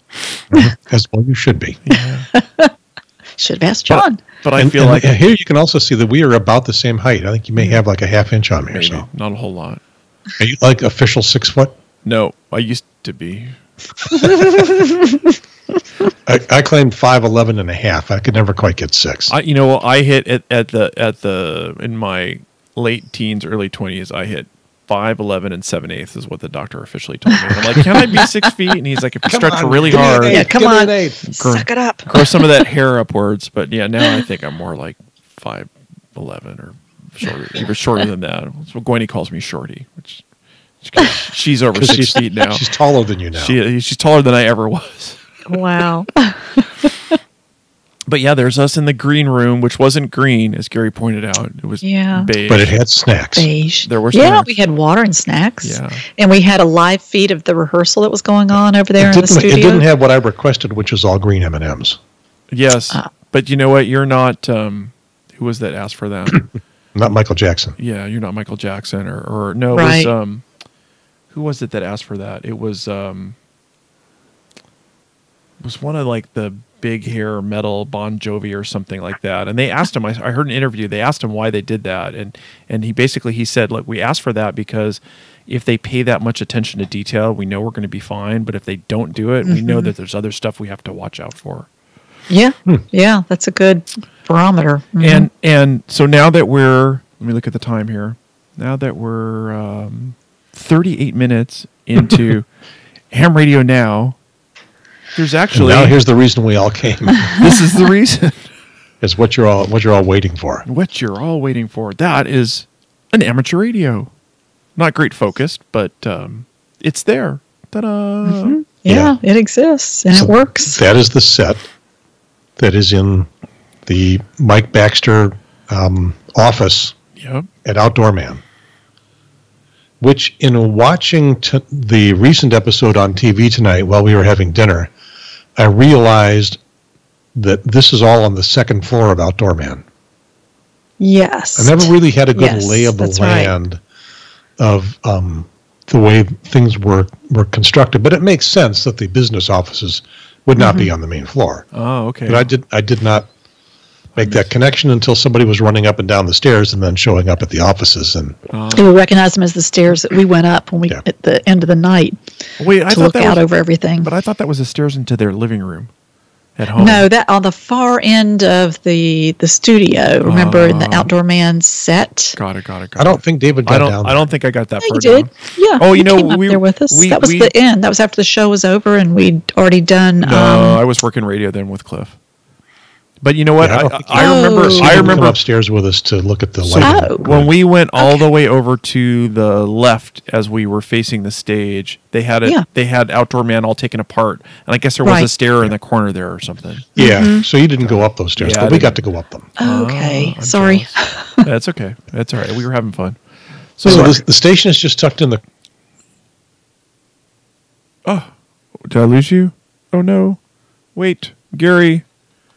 As well, you should be. Yeah. Should have asked John. But I and, feel and like here you can also see that we are about the same height. I think you may have like a half inch on me or maybe so. not a whole lot. Are you like official six foot? No, I used to be. I, I claimed five eleven and a half. I could never quite get six. I, you know, I hit at, at the at the in my late teens, early twenties. I hit five eleven and seven eighths is what the doctor officially told me. And I'm like, can I be six feet? And he's like, if you Come stretch on, really give me an hard, eight, Yeah, come give me on. an eight. Suck it up. grow some of that hair upwards. But yeah, now I think I'm more like five eleven or shorter, even shorter than that. So Gwenny calls me Shorty, which She's over six she's, feet now. She's taller than you now. She, she's taller than I ever was. Wow. But yeah, there's us in the green room, which wasn't green, as Gary pointed out. It was yeah. beige. But it had snacks. Beige. There were Yeah, snacks. we had water and snacks. Yeah. And we had a live feed of the rehearsal that was going on over there It in the didn't, studio. it didn't have what I requested, which was all green M and M's. Yes. Uh, but you know what? You're not, um, who was that asked for that? Not Michael Jackson. Yeah, you're not Michael Jackson. Or, or no, it Right. was, um, who was it that asked for that? It was, um, it was one of like the big hair metal Bon Jovi or something like that. And they asked him, I, I heard an interview, they asked him why they did that. And, and he basically, he said, look, we asked for that because if they pay that much attention to detail, we know we're going to be fine. But if they don't do it, mm-hmm. we know that there's other stuff we have to watch out for. Yeah. Hmm. Yeah. That's a good barometer. Mm-hmm. And, and so now that we're, let me look at the time here. Now that we're um, thirty-eight minutes into Ham Radio Now, there's actually and now here's the reason we all came. This is the reason. It's what you're all what you're all waiting for. What you're all waiting for. That is an amateur radio. Not great focused, but um, it's there. Ta-da! Mm-hmm. Yeah, yeah, it exists and so it works. That is the set that is in the Mike Baxter um, office yep. at Outdoor Man. Which, in watching t- the recent episode on T V tonight while we were having dinner, I realized that this is all on the second floor of Outdoor Man. Yes. I never really had a good yes, lay of the land right. of um, the way things were, were constructed, but it makes sense that the business offices would not mm-hmm. be on the main floor. Oh, okay. But I did I did not make that connection until somebody was running up and down the stairs and then showing up at the offices. And uh, we recognized them as the stairs that we went up when we yeah. at the end of the night Wait, I to thought look that out was, over everything. But I thought that was the stairs into their living room at home. No, that on the far end of the the studio. Remember uh, in the Outdoor Man set. Got it. Got it. Got it. I don't think David got I don't, down. I don't think I got that yeah, far you did. down. Yeah. Oh, you know, came up we there with us. We, that was we, the end. That was after the show was over, and we'd already done. No, um, I was working radio then with Cliff. But you know what? Yeah, I, I, I, I remember. Oh. I remember upstairs with us to look at the so lighting. Oh. When we went all okay. the way over to the left as we were facing the stage, they had it. Yeah. They had Outdoor Man all taken apart, and I guess there was right. a stair in the corner there or something. Yeah. Mm-hmm. So you didn't go up those stairs, yeah, but we got to go up them. Okay. Oh, Sorry. That's okay. That's all right. We were having fun. So, so the, the station is just tucked in the. Oh, did I lose you? Oh no! Wait, Gary.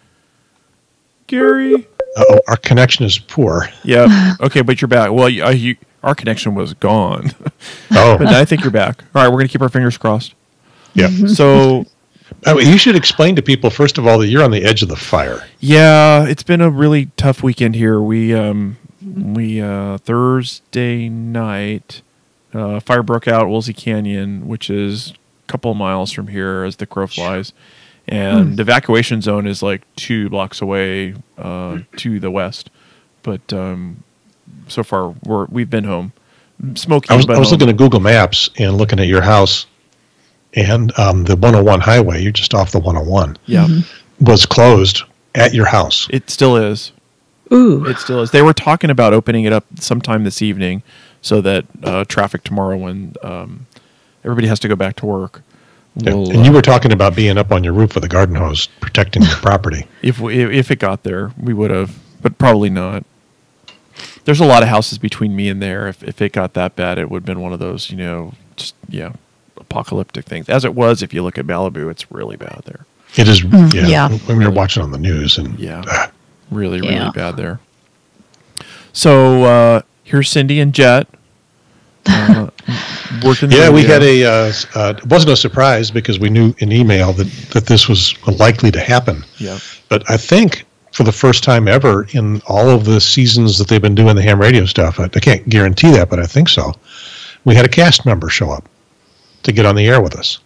Gary. Uh-oh, our connection is poor. Yeah. Okay, but you're back. Well, you, uh, you, our connection was gone. Oh. But I think you're back. All right, we're going to keep our fingers crossed. Yeah. So. I mean, you should explain to people, first of all, that you're on the edge of the fire. Yeah, it's been a really tough weekend here. We, um, we uh, Thursday night, uh, fire broke out Woolsey Canyon, which is a couple of miles from here as the crow flies. And mm. the evacuation zone is like two blocks away uh, to the west. But um, so far, we're, we've been home. Smoky. I was, I was home. looking at Google Maps and looking at your house, and um, the one oh one highway, you're just off the one oh one, yeah, mm-hmm. was closed at your house. It still is. Ooh. It still is. They were talking about opening it up sometime this evening so that uh, traffic tomorrow when um, everybody has to go back to work. We'll, and you were talking about being up on your roof with a garden hose protecting the property. If we, if it got there, we would have, but probably not. There's a lot of houses between me and there. If if it got that bad, it would have been one of those, you know, just yeah, apocalyptic things. As it was, if you look at Malibu, it's really bad there. It is, mm, yeah. yeah. When we were watching on the news, and yeah, uh, really, really yeah. bad there. So uh, here's Cyndi and Jet. Uh, working yeah, we video. had a. Uh, uh, it wasn't a surprise because we knew in email that, that this was likely to happen. Yeah. But I think for the first time ever in all of the seasons that they've been doing the ham radio stuff, I, I can't guarantee that, but I think so. We had a cast member show up to get on the air with us.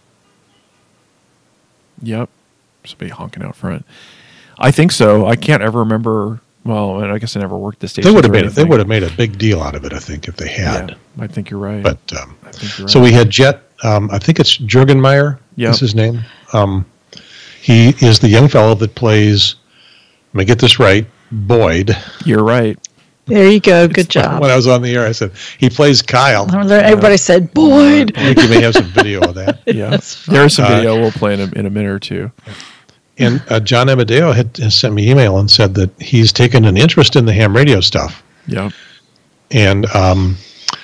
Yep. Somebody honking out front. I think so. I can't ever remember. Well, I guess I never worked the station. They would have made it. They would have made a big deal out of it, I think, if they had. Yeah, I think you're right. But um, I think you're right. So we had Jet. Um, I think it's Jurgenmeyer. Yep. Is his name. Um, he is the young fellow that plays. Let me get this right. Boyd. You're right. There you go. Good It's job. When I was on the air, I said, he plays Kyle. Everybody said, Boyd. I think you may have some video of that. Yeah, there's some video we'll play in a, in a minute or two. And uh, John Amadeo had, had sent me an email and said that he's taken an interest in the ham radio stuff. Yeah. And um,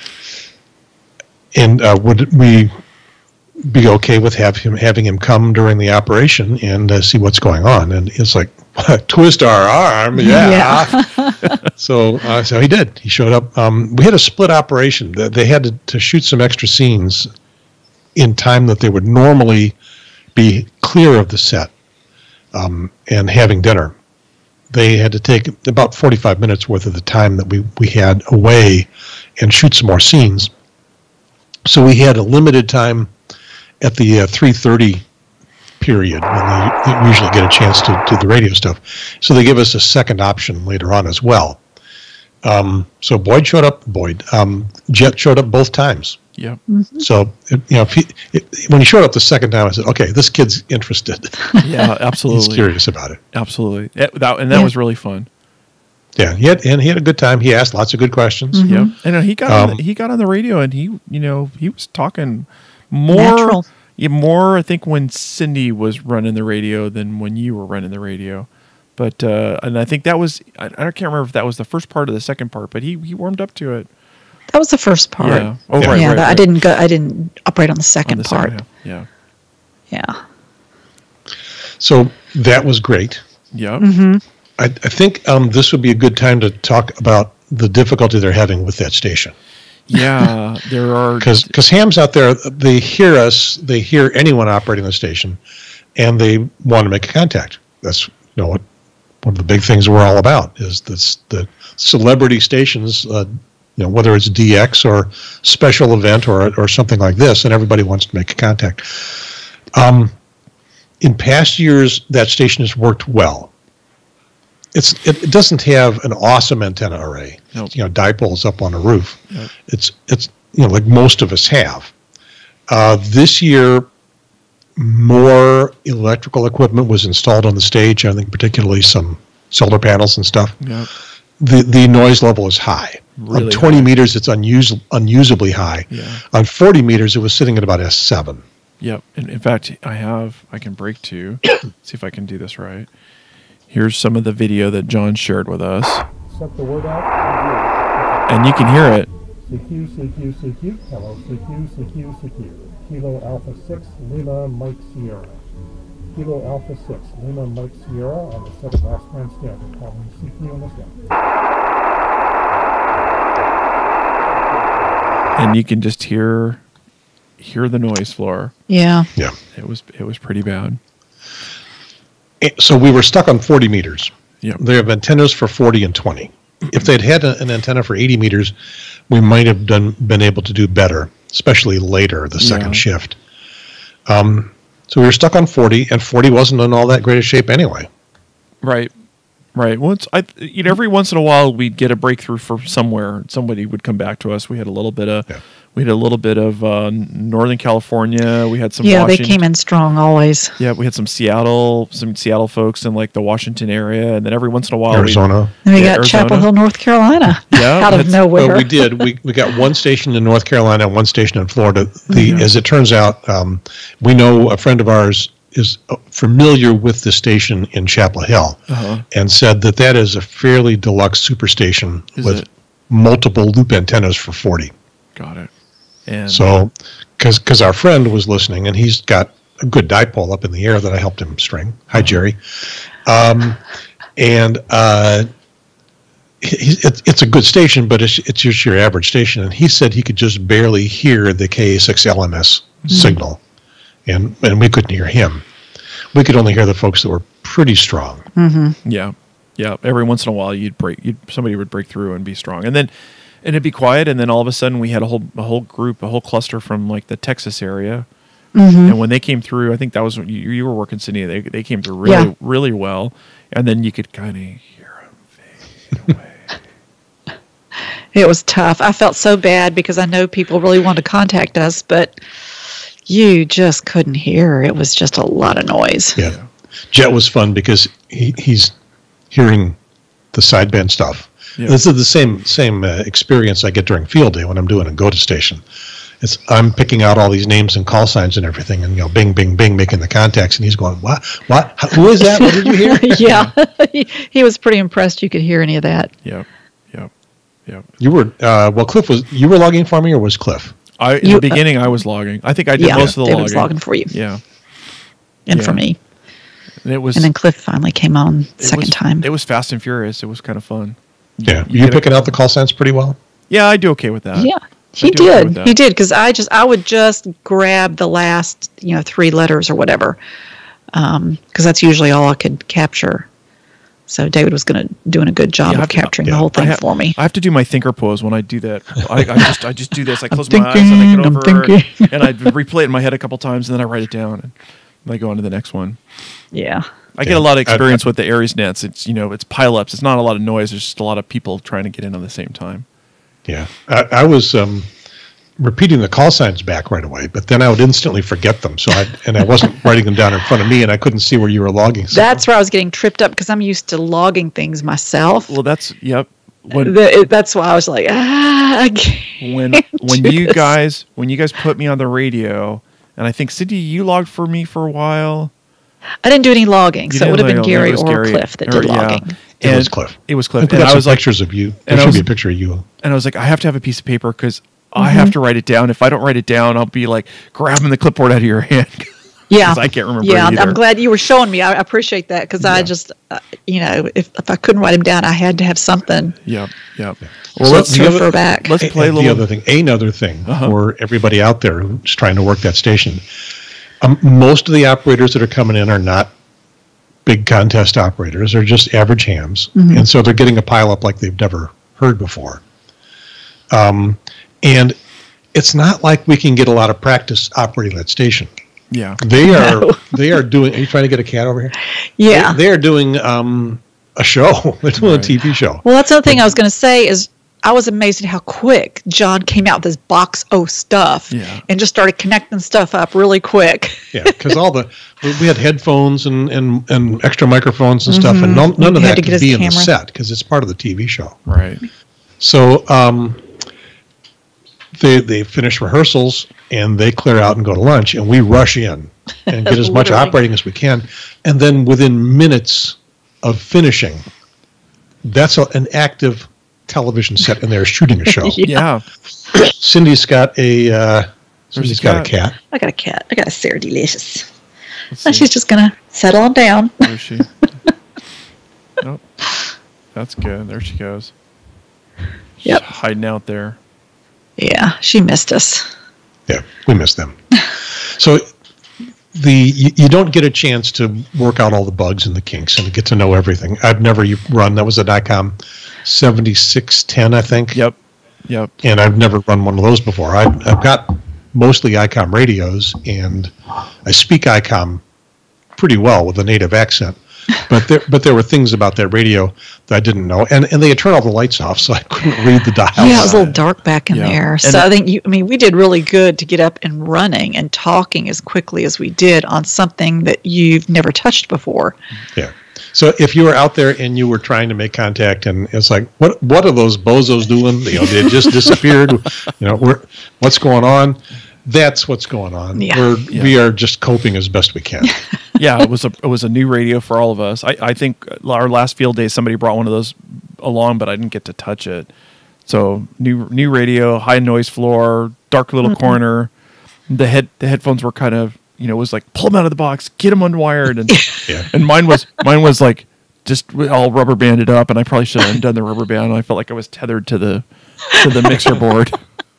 and uh, would we be okay with have him having him come during the operation and uh, see what's going on? And it's like, twist our arm, yeah. yeah. so uh, so he did. He showed up. Um, we had a split operation. They had to, to shoot some extra scenes in time that they would normally be clear of the set um, and having dinner. They had to take about forty-five minutes worth of the time that we, we had away and shoot some more scenes. So we had a limited time at the uh, three thirty period when they, they usually get a chance to do the radio stuff. So they give us a second option later on as well. Um, so Boyd showed up, Boyd, um, Jet showed up both times. Yeah. Mm-hmm. So, it, you know, if he, it, when he showed up the second time, I said, okay, this kid's interested. Yeah, absolutely. He's curious about it. Absolutely. It, that, and that yeah. was really fun. Yeah, he had, and he had a good time. He asked lots of good questions. Mm-hmm. Yeah. And uh, he got Um, on the, he got on the radio and he, you know, he was talking more Natural. Yeah, more, I think, when Cyndi was running the radio than when you were running the radio. But, uh, and I think that was, I, I can't remember if that was the first part or the second part, but he, he warmed up to it. That was the first part. Yeah. Oh, Yeah. right, yeah, right, that- I right. didn't go. I didn't operate on the On second the part. second half. Yeah. Yeah. So that was great. Yeah. Mm-hmm. I, I think um, this would be a good time to talk about the difficulty they're having with that station. Yeah. There are. Because hams out there, they hear us, they hear anyone operating the station, and they want to make a contact. That's you know what one of the big things we're all about is this the celebrity stations. Uh, you know whether it's D X or special event or or something like this, and everybody wants to make a contact. Um, in past years, that station has worked well. It's it, it doesn't have an awesome antenna array. Nope. You know, dipoles up on a roof. Nope. It's it's you know like most of us have. Uh, this year, more electrical equipment was installed on the stage. I think particularly some solar panels and stuff. Yeah. The the noise level is high. Really on twenty high. meters, it's unus- unusably high. Yeah. On forty meters, it was sitting at about S seven. Yep. And in fact, I have, I can break to, see if I can do this right. Here's some of the video that John shared with us. Set the word out. And you can hear it. C Q, C Q, C Q. Hello, C Q, C Q, C Q. Kilo Alpha six, Lima, Mike Sierra. Kilo Alpha six, Lima, Mike Sierra on the set of Last Man Standing. Calling C Q on the set. And you can just hear hear the noise floor. Yeah. Yeah. It was it was pretty bad. Eh, So we were stuck on forty meters. Yep. They have antennas for forty and twenty. If they'd had a, an antenna for eighty meters, we might have done been able to do better, especially later, the second Yeah. shift. Um, so we were stuck on forty, and forty wasn't in all that great a shape anyway. Right. Right. Once I, you know, every once in a while we'd get a breakthrough from somewhere. Somebody would come back to us. We had a little bit of, Yeah. we had a little bit of uh, Northern California. We had some. Yeah, they Washington, came in strong always. Yeah, we had some Seattle, some Seattle folks in like the Washington area, and then every once in a while, Arizona. And we Yeah, got Arizona. Chapel Hill, North Carolina. Yeah, out of that's- nowhere. Well, we did. We we got one station in North Carolina and one station in Florida. The Mhm. as it turns out, um, we know a friend of ours is uh, familiar with the station in Chapel Hill, Uh-huh. and said that that is a fairly deluxe superstation Is with it? multiple loop antennas for forty. Got it. And So, because because our friend was listening, and he's got a good dipole up in the air that I helped him string. Hi, Jerry. Um, and uh, he, it, it's a good station, but it's it's just your average station. And he said he could just barely hear the K A six L M S signal, and and we couldn't hear him. We could only hear the folks that were pretty strong. Mm-hmm. yeah, yeah. Every once in a while, you'd break. You'd, somebody would break through and be strong, and then and it'd be quiet, and then all of a sudden, we had a whole a whole group, a whole cluster from like the Texas area. Mm-hmm. And when they came through, I think that was when you, you were working, Cyndi. They they came through really Yeah. really well, and then you could kind of hear them fade away. It was tough. I felt so bad because I know people really wanted to contact us, but you just couldn't hear. It was just a lot of noise. Yeah. Jet was fun because he, he's hearing the sideband stuff. Yeah. This is the same same uh, experience I get during field day when I'm doing a go to station. It's I'm picking out all these names and call signs and everything, and you know, bing, bing, bing, making the contacts, and he's going, "What? What? Who is that? What did you hear?" Yeah, he, he was pretty impressed you could hear any of that. Yeah, yeah, yeah. You were uh, well, Cliff was. You were logging for me, or was Cliff? I in You- the beginning I was logging. I think I did Yeah, most of the David logging. was logging for you, Yeah, and yeah. for me, and it was. and then Cliff finally came on it second was, time. It was fast and furious. It was kind of fun. Yeah, You you, get a- picking out the call signs pretty well. Yeah, I do okay with that. Yeah, he do okay with did. that. He did because I just I would just grab the last you know three letters or whatever, because that's usually all I could capture. So David was going to doing a good job Yeah, I of have to- capturing yeah. the whole I thing ha- for me. I have to do my thinker pose when I do that. I, I just I just do this. I close my eyes thinking, and I I'm get over thinking. and I replay it in my head a couple times and then I write it down and I go on to the next one. Yeah. I get a lot of experience with the Aries nets. It's you know it's pileups. It's not a lot of noise. There's just a lot of people trying to get in on the same time. Yeah, I, I was um, repeating the call signs back right away, but then I would instantly forget them. So I and I wasn't writing them down in front of me, and I couldn't see where you were logging. So. That's where I was getting tripped up because I'm used to logging things myself. Well, that's yep. When The- it- that's why I was like, ah, I can't when do when you this. guys when you guys put me on the radio, and I think Cyndi, you logged for me for a while. I didn't do any logging, You so it would have didn't been log- Gary it was or Gary. Cliff that Or- did yeah. logging. It And was Cliff. It was I Cliff. put And out I some was like, pictures of you. There and I should was- be a picture of you. and I was like, I have to have a piece of paper because Mm-hmm. I have to write it down. If I don't write it down, I'll be like grabbing the clipboard out of your hand. Yeah, 'Cause I can't remember Yeah, it I'm, either. I'm glad you were showing me. I I appreciate that because I Yeah. just, uh, you know, if if I couldn't write them down, I had to have something Yep, yep. So let's to the other- refer back. let's play a And little. The other thing, another thing Uh-huh. for everybody out there who's trying to work that station. Um, most of the operators that are coming in are not big contest operators; they're just average hams, Mm-hmm. and so they're getting a pile up like they've never heard before. Um, and it's not like we can get a lot of practice operating that station. Yeah, They are No. they are doing. Are you trying to get a cat over here? Yeah. they, they are doing um, a show. They're doing Right. a T V show. Well, that's the other thing I was going to say is I was amazed at how quick John came out with this box O stuff Yeah. and just started connecting stuff up really quick. Yeah, because all the we, we had headphones and, and, and extra microphones and stuff, and none, none of He had that to get could his be in the camera. set because it's part of the T V show. right. So um, they they finish rehearsals and they clear out and go to lunch, and we rush in and get as much Literally. operating as we can, and then within minutes of finishing, that's a, an active television set, and they're shooting a show. Yeah. Cindy's got a uh, There's Cindy's a got a cat. cat. I got a cat. I got a Sarah Delicious. Let's And see. she's just going to settle on down. Where is she? Nope. That's good. There she goes. She's Yep. hiding out there. Yeah, she missed us. Yeah, we miss them. So the you, you don't get a chance to work out all the bugs and the kinks and get to know everything. I've never run. That was an ICOM seventy-six ten, I think. Yep. Yep. And I've never run one of those before. I, I've got mostly ICOM radios, and I speak ICOM pretty well with a native accent. But there, but there were things about that radio that I didn't know, and and they had turned all the lights off, so I couldn't read the dials. Yeah, it was a little dark back in Yeah. there. And So it- I think you, I mean, we did really good to get up and running and talking as quickly as we did on something that you've never touched before. Yeah. So if you were out there and you were trying to make contact, and it's like, what what are those bozos doing? You know, they just disappeared. You know, we're, what's going on? That's what's going on. Yeah. We're, Yeah. We are just coping as best we can. Yeah, it was a it was a new radio for all of us. I, I think our last field day somebody brought one of those along, but I didn't get to touch it. So new new radio, high noise floor, dark little Mm-hmm. corner. The head the headphones were kind of you know it was like pull them out of the box, get them unwired, and Yeah. and mine was mine was like just all rubber banded up, and I probably should have undone the rubber band. I felt like I was tethered to the to the mixer board.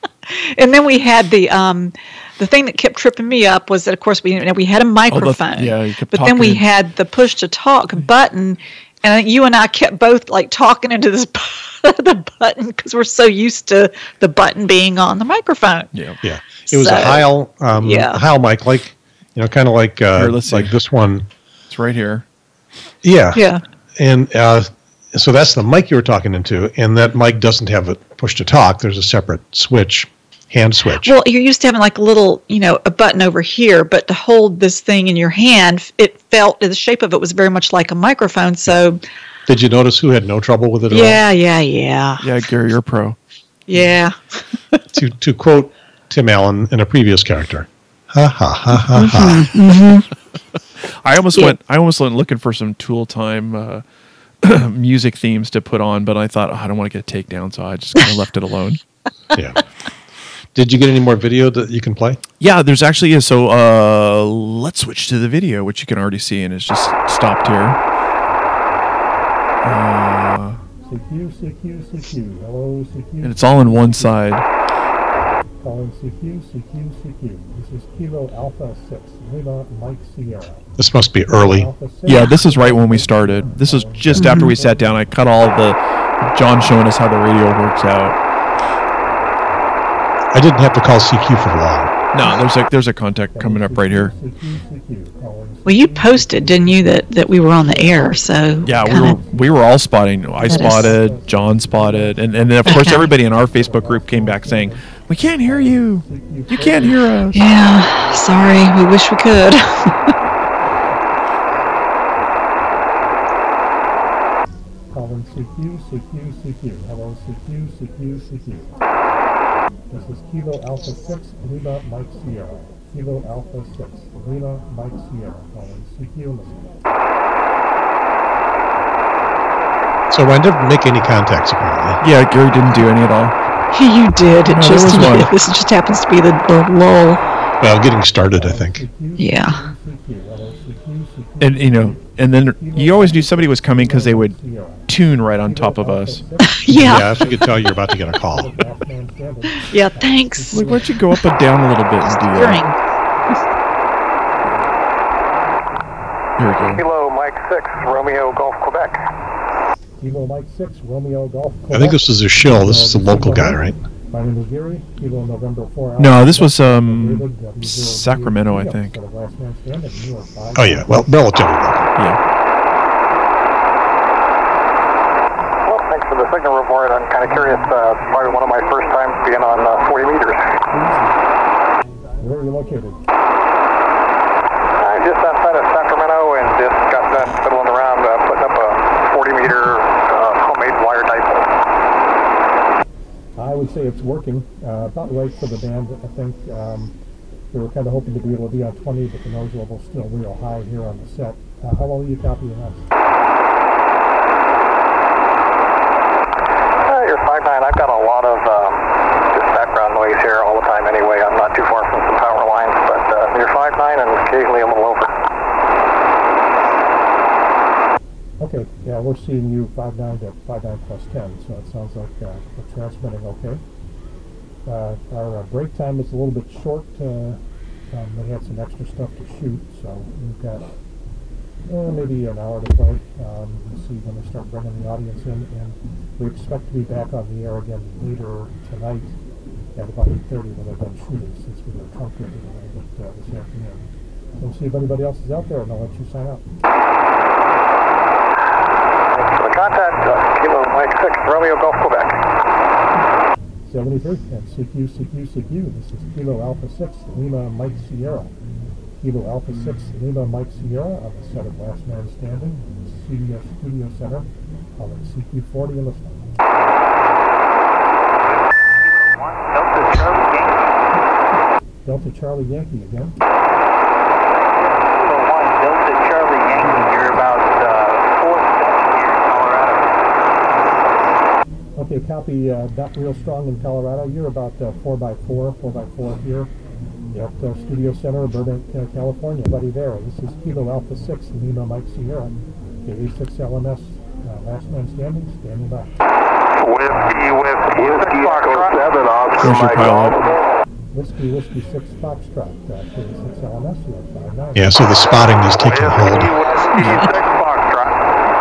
And then we had the um, the thing that kept tripping me up was that, of course, we you know, we had a microphone. yeah, you kept but then we talking. had the push to talk button, and I think you and I kept both like talking into this the button because we're so used to the button being on the microphone. Yeah. Yeah. It was So, a Heil, um, yeah. Heil mic, like, you know, kind of like, uh, Here, let's see. like this one. It's right here. Yeah. Yeah. And uh, so that's the mic you were talking into, and that mic doesn't have a push to talk. There's a separate switch, hand switch. Well, you're used to having like a little, you know, a button over here, but to hold this thing in your hand, it felt the shape of it was very much like a microphone. So Did you notice who had no trouble with it at Yeah, yeah, yeah. Yeah, Gary, you're pro. Yeah. all? To to quote Tim Allen in a previous character, ha ha ha ha ha. I almost Yeah. went. I almost went looking for some Tool Time uh, music themes to put on, but I thought, oh, I don't want to get a takedown, so I just kind of left it alone. Yeah. Did you get any more video that you can play? Yeah, there's actually is. So uh, let's switch to the video, which you can already see, and it's just stopped here. Uh, C Q, C Q, C Q. Hello, C Q. and it's all on one side. Calling C Q, C Q, C Q. This is Kilo Alpha six, Lima Mike Sierra. This must be early. Alpha six, Yeah, this is right when we started. This is just after we sat down. I cut all the John showing us how the radio works out. I didn't have to call C Q for long. No, there's a there's a contact coming up right here. C Q, C Q. Calling Well, you posted, didn't you, that, that we were on the air? So Yeah, we kinda- were we were all spotting. I That is- spotted, John spotted, and, and then of course everybody in our Facebook group came back saying, "We can't hear you. You can't hear us." Yeah. Sorry, we wish we could. Calling C Q, C Q, C Q. Hello, C Q, C Q, C Q. This is Kilo Alpha six, Lima Mike Sierra. Kilo Alpha six, Lima Mike Sierra. Calling C Q, listen. So I didn't make any contacts apparently. Yeah, Gary didn't do any at all. You did. It No, there just was one. this just happens to be the, the lull. Well, getting started, I think. C Q, Yeah. C Q, hello, C Q, C Q. And you know, and then you always knew somebody was coming because they would Sierra. tune right on top of us. Yeah. Yeah, if you could tell you're about to get a call. Last man standing. Yeah. Thanks. Like, why don't you go up and down a little bit and do Hearing. that? Here we go. Kilo Mike six, Romeo Golf, Quebec. Kilo Mike six, Romeo Golf. I think this is a shill. This is the local guy, right? My name is Gary. Kilo November four. No, this was, um, Sacramento, I think. Oh yeah, well, relatively local. Yeah. Well, thanks for the signal report. I'm kind of curious. Uh, probably one of my first times being on uh, forty meters. Where are you located? I'm just outside of Sacramento and just got done fiddling around uh, putting up a forty meter uh, homemade wire dipole. I would say it's working. Uh, about right for the band, I think. Um, we were kind of hoping to be able to be on twenty, but the noise level's still real high here on the set. Uh, how well are you copying us? Uh, you're five nine. I've got a lot of um, just background noise here all the time anyway. I'm not too far from some power lines, but uh, you're five nine and occasionally a little over. Okay, yeah, we're seeing you five nine to five nine plus ten, so it sounds like uh, we're transmitting okay. Uh, our uh, break time is a little bit short. Uh, um, we had some extra stuff to shoot, so we've got uh, maybe an hour to play. Um, we'll see when we start bringing the audience in, and we expect to be back on the air again later tonight at about eight thirty when we're done shooting, since we were truncated a little bit uh, this afternoon. So we'll see if anybody else is out there, and I'll let you sign up. Thanks for the contact. Uh, Kilo Mike six, Romeo Golf, Quebec. seventy-three and C Q, C Q, C Q. This is Kilo Alpha six, Lima Mike Sierra. Kilo Alpha six, Lima Mike Sierra on the set of Last Man Standing, C D S Studio Center, calling C Q forty and listening. Delta Charlie Yankee. Delta Charlie Yankee again. Kilo one, Delta Charlie Yankee. You're about uh, fourth here in Colorado. Okay, copy. Uh, not real strong in Colorado. You're about uh, four by four, four by four here at uh, Studio Center, Burbank, uh, California. Buddy there. This is Kilo Alpha six, Lima Mike Sierra, K A six L M S, uh, Last Man Standing, standing by. Whiskey, whiskey, whiskey, Foxtrot. seven off There's your pilot. Whiskey, Whiskey six Foxtrot, uh, K A six L M S, you're at five nine. Yeah, so the spotting is taking hold. Whiskey, whiskey, six Foxtrot.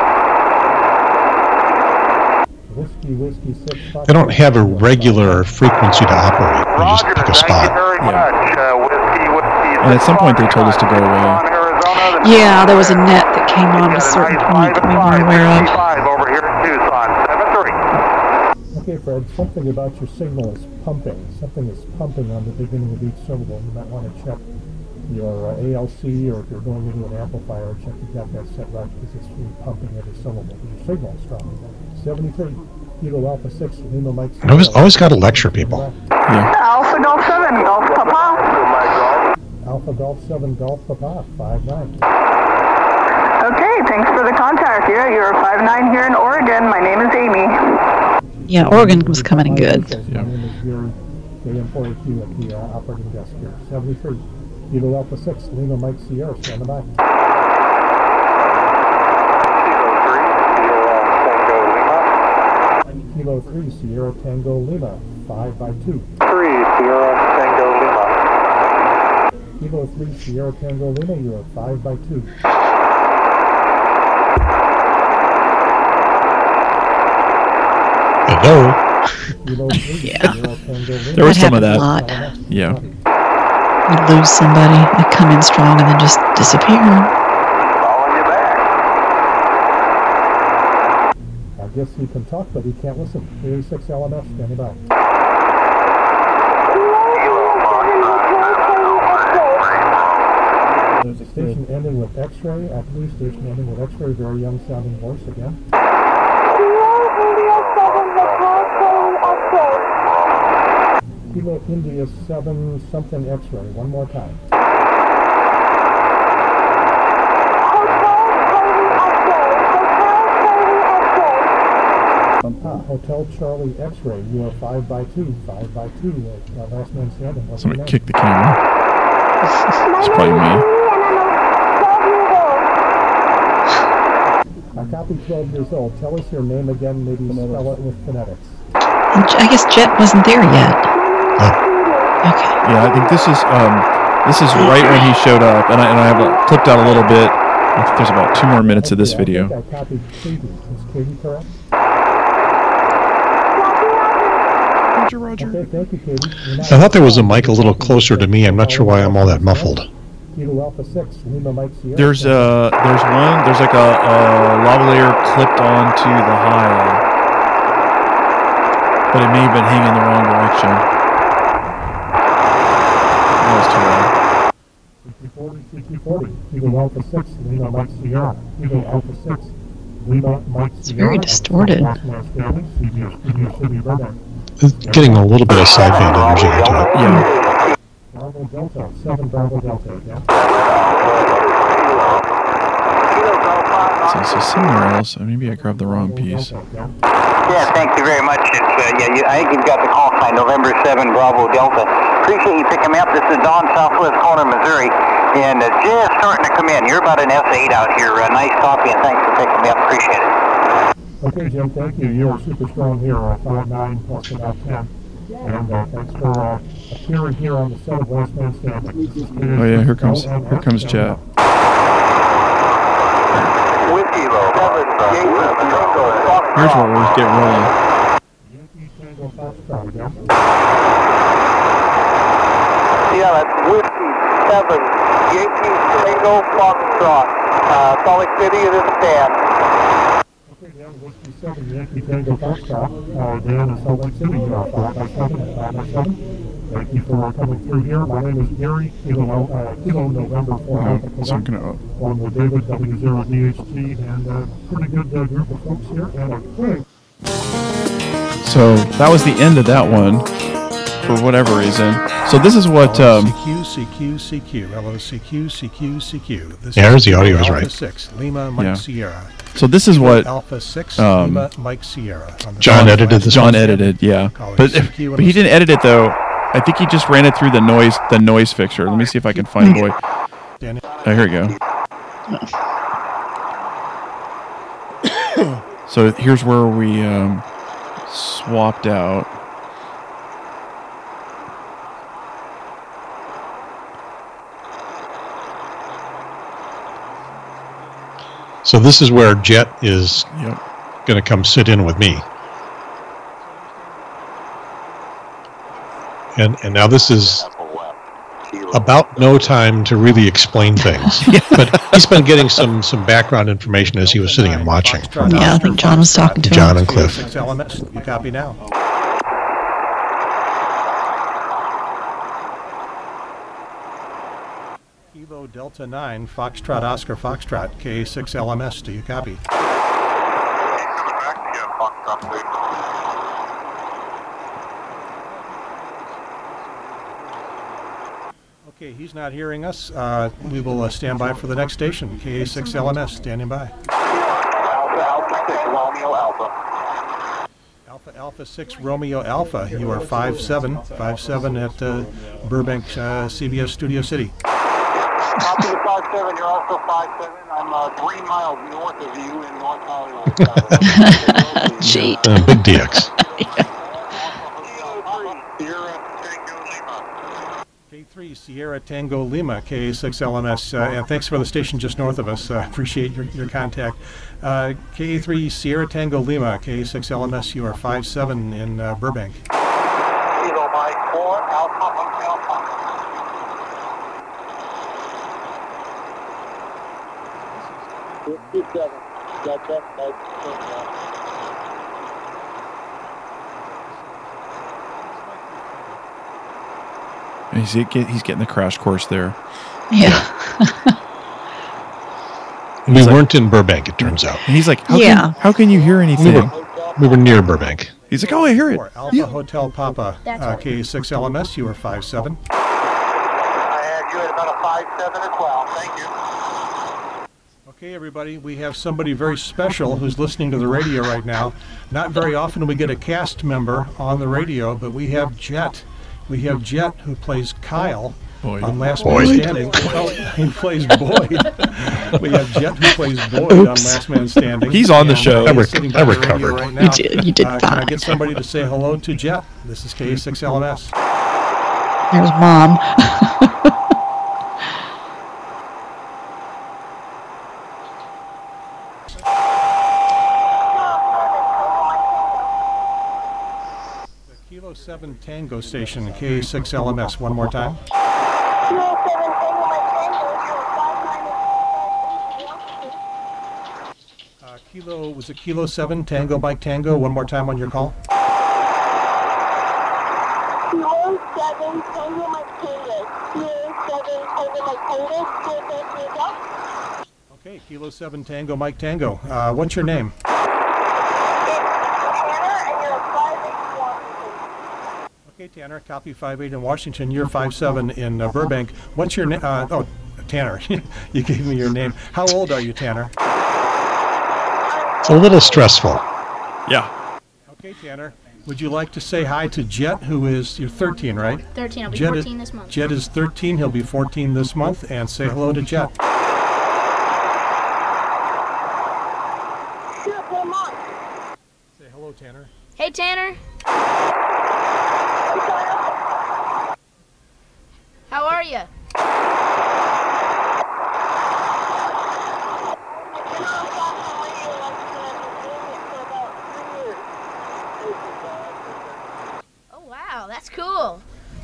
Whiskey, Whiskey six Foxtrot. They don't have a regular frequency to operate. You just Roger, pick a thank you spot. very Yeah. much. Uh, whiskey, whiskey, And at six some point they told us to go Foxtrot. away. On Arizona, the Yeah, there was a net that came on at a Got certain nice point that we five weren't and aware five, of. sixty-five over here in Tucson, seven three. Okay, Fred, something about your signal is pumping. Something is pumping on the beginning of each syllable. You might want to check your uh, A L C, or if you're going into an amplifier, check you've got that set right because it's really pumping every syllable. Your signal's strong. seventy-three, Kilo Alpha six, Lima Mike. I always, always got to lecture people. Yeah. Alpha Golf seven, Golf Papa. Alpha Golf seven, Golf Papa, five nine. Okay, thanks for the contact. Yeah, you're five nine here in Oregon. My name is Amy. Yeah, Oregon was coming in good. My name is Gary, K D four A C W at the uh, operating desk here. seventy-three, Kilo Alpha six, Lima Mike Sierra, stand by. Kilo three, Sierra Tango Lima, five by two. three, Sierra Tango Lima. Kilo three, Sierra Tango Lima, you are five by two. Hello. Kilo three, Yeah. Sierra Tango Lima. There was That some of happened that. a lot. Yeah. You'd lose somebody, they'd come in strong and then just disappear. Calling you back. I guess he can talk, but he can't listen. eighty-six L M S, standing by. There's a station ending with X-ray. I believe station ending with X-ray. Very young sounding voice again. Kilo India seven something X-ray. One more time. Ah, Hotel Charlie X-ray. You are five by two. Five by two. Uh, last man standing. What's your Somebody name? kicked the camera. It's probably me. I copy twelve years old. Tell us your name again. Maybe spell it with phonetics. And J- I guess Jet wasn't there yet. Okay. Yeah, I think this is um, this is right when he showed up, and I and I have a, clipped out a little bit. I think there's about two more minutes of this Okay, I video. think I copied Katie. Is Katie correct? Roger, Roger. Okay, thank you, Katie. You're not- I thought there was a mic a little closer to me. I'm not sure why I'm all that muffled. Kilo Alpha six, Lima Mike Sierra. There's uh there's one there's like a, a lavalier clipped onto the high, but it may have been hanging the wrong direction. That was too loud. sixty forty, sixty forty, Kilo Alpha six, Lima Mike Sierra. Kilo Alpha six, Lima Mike Sierra. It's very distorted. It's getting a little bit of sideband energy into it. Yeah. Bravo Delta, seven Bravo Delta, yeah. So, so somewhere else, uh, maybe I grabbed the wrong piece. Yeah, thank you very much. It's, uh, yeah, you, I think you've got the call sign, November seven, Bravo Delta. Appreciate you picking me up. This is Don, Southwest corner, Missouri, and uh, just starting to come in. You're about an S eight out here. Uh, nice copy, and thanks for picking me up. Appreciate it. Okay, Jim, thank you. You're super strong here, uh, five nine plus about ten. And uh, thanks for uh, appearing here on the set of Last Man Standing. Oh yeah, here comes here comes Chat. Whiskey, though. Here's where we get rolling. Yankee Tango Foxtrot, yeah. Yeah, that's Whiskey seven, Yankee Tango Foxtrot. Uh, Salt Lake City, it is stand. Okay, Dan, Whiskey seven, Yankee Tango Foxtrot. Uh, Dan in Salt Lake City, you are five by seven, five by seven. Thank you for coming through here. My name is Gary, Kilo, uh, Kilo November four. Oh, so I'm gonna. Along with David, W zero D H T, and a pretty good uh, group of folks here. And a quick. So that was the end of that one, for whatever reason. So this is what. Um, C Q, C Q, C Q, L O C Q, C Q, C Q. This Yeah, there's the audio is Alpha right. six, Lima, Mike Yeah. Sierra. so this is what Alpha six, um, Lima, Mike Sierra. On the John southwest edited this John one. edited, yeah. Call it But C Q but he didn't edit it though. I think he just ran it through the noise the noise fixture. Let me see if I can find boy. Standing. Oh, here we go. So here's where we um, swapped out. So this is where Jet is Yep. going to come sit in with me. And and now this is about no time to really explain things. But he's been getting some, some background information as he was sitting and watching. Foxtrot, Yeah, I think John was talking to John him. and Cliff. six L M S. You copy now. Delta nine, Foxtrot Oscar Foxtrot, K A six L M S. Do you copy? Okay, he's not hearing us. Uh, we will uh, stand by for the next station, K A six L M S, standing by. Alpha, Alpha six, Romeo Alpha. Alpha Alpha six Romeo Alpha, you are five seven, five seven at uh, Burbank, uh, C B S Studio City. Copy the five seven, you're also five seven. I'm uh, three miles north of you in North Hollywood. Cheat. Uh, big D X. K three Sierra Tango Lima, K A six L M S, uh, and thanks for the station just north of us. Uh, appreciate your, your contact. Uh, K A three Sierra Tango Lima, K A six L M S, you are five seven in uh, Burbank. Kilo Mike four, Alpha Alpha. fifty-seven. Got that, Mike. He's, he's getting the crash course there. Yeah. We like, weren't in Burbank, it turns out. And he's like, how, Yeah. can, how can you hear anything? We were, we were near Burbank. He's like, oh, I hear it. Alpha Yeah. Hotel Papa, uh, K A six L M S, you are five seven. I have you at about a five seven as well. Thank you. Okay, everybody, we have somebody very special who's listening to the radio right now. Not very often we get a cast member on the radio, but we have Jet. We have Jet, who plays Kyle Boyd. on Last Boyd. Man Standing. Well, he plays Boyd. We have Jet, who plays Boyd on Last Man Standing. He's on the And, show. uh, I he's rec- sitting I by the radio recovered. right You now. did, you did Uh, Can I fine. get somebody to say hello to Jet? This is K A six L M S. There's Mom. The Kilo seven Tango Station, K A six L M S. One more time. Uh, Kilo, was it Kilo seven Tango Mike Tango? One more time on your call. Kilo seven Tango Mike Tango. Kilo seven Tango Mike Tango. Kilo seven Tango. Okay, Kilo seven Tango Mike Tango. Uh, what's your name? It's Tanner, and you're five eight one. Okay, Tanner, copy five eight in Washington. You're five seven in uh, Burbank. What's your name? Uh, oh, Tanner. You gave me your name. How old are you, Tanner? It's a little stressful. Yeah. Okay, Tanner. Would you like to say hi to Jet, who is, you're thirteen, right? thirteen. I'll be Jet fourteen is, this month. Jet is thirteen. He'll be fourteen this month. And say hello to Jet. Sure, come on. Say hello, Tanner. Hey, Tanner. How are you? Oh, wow. That's cool.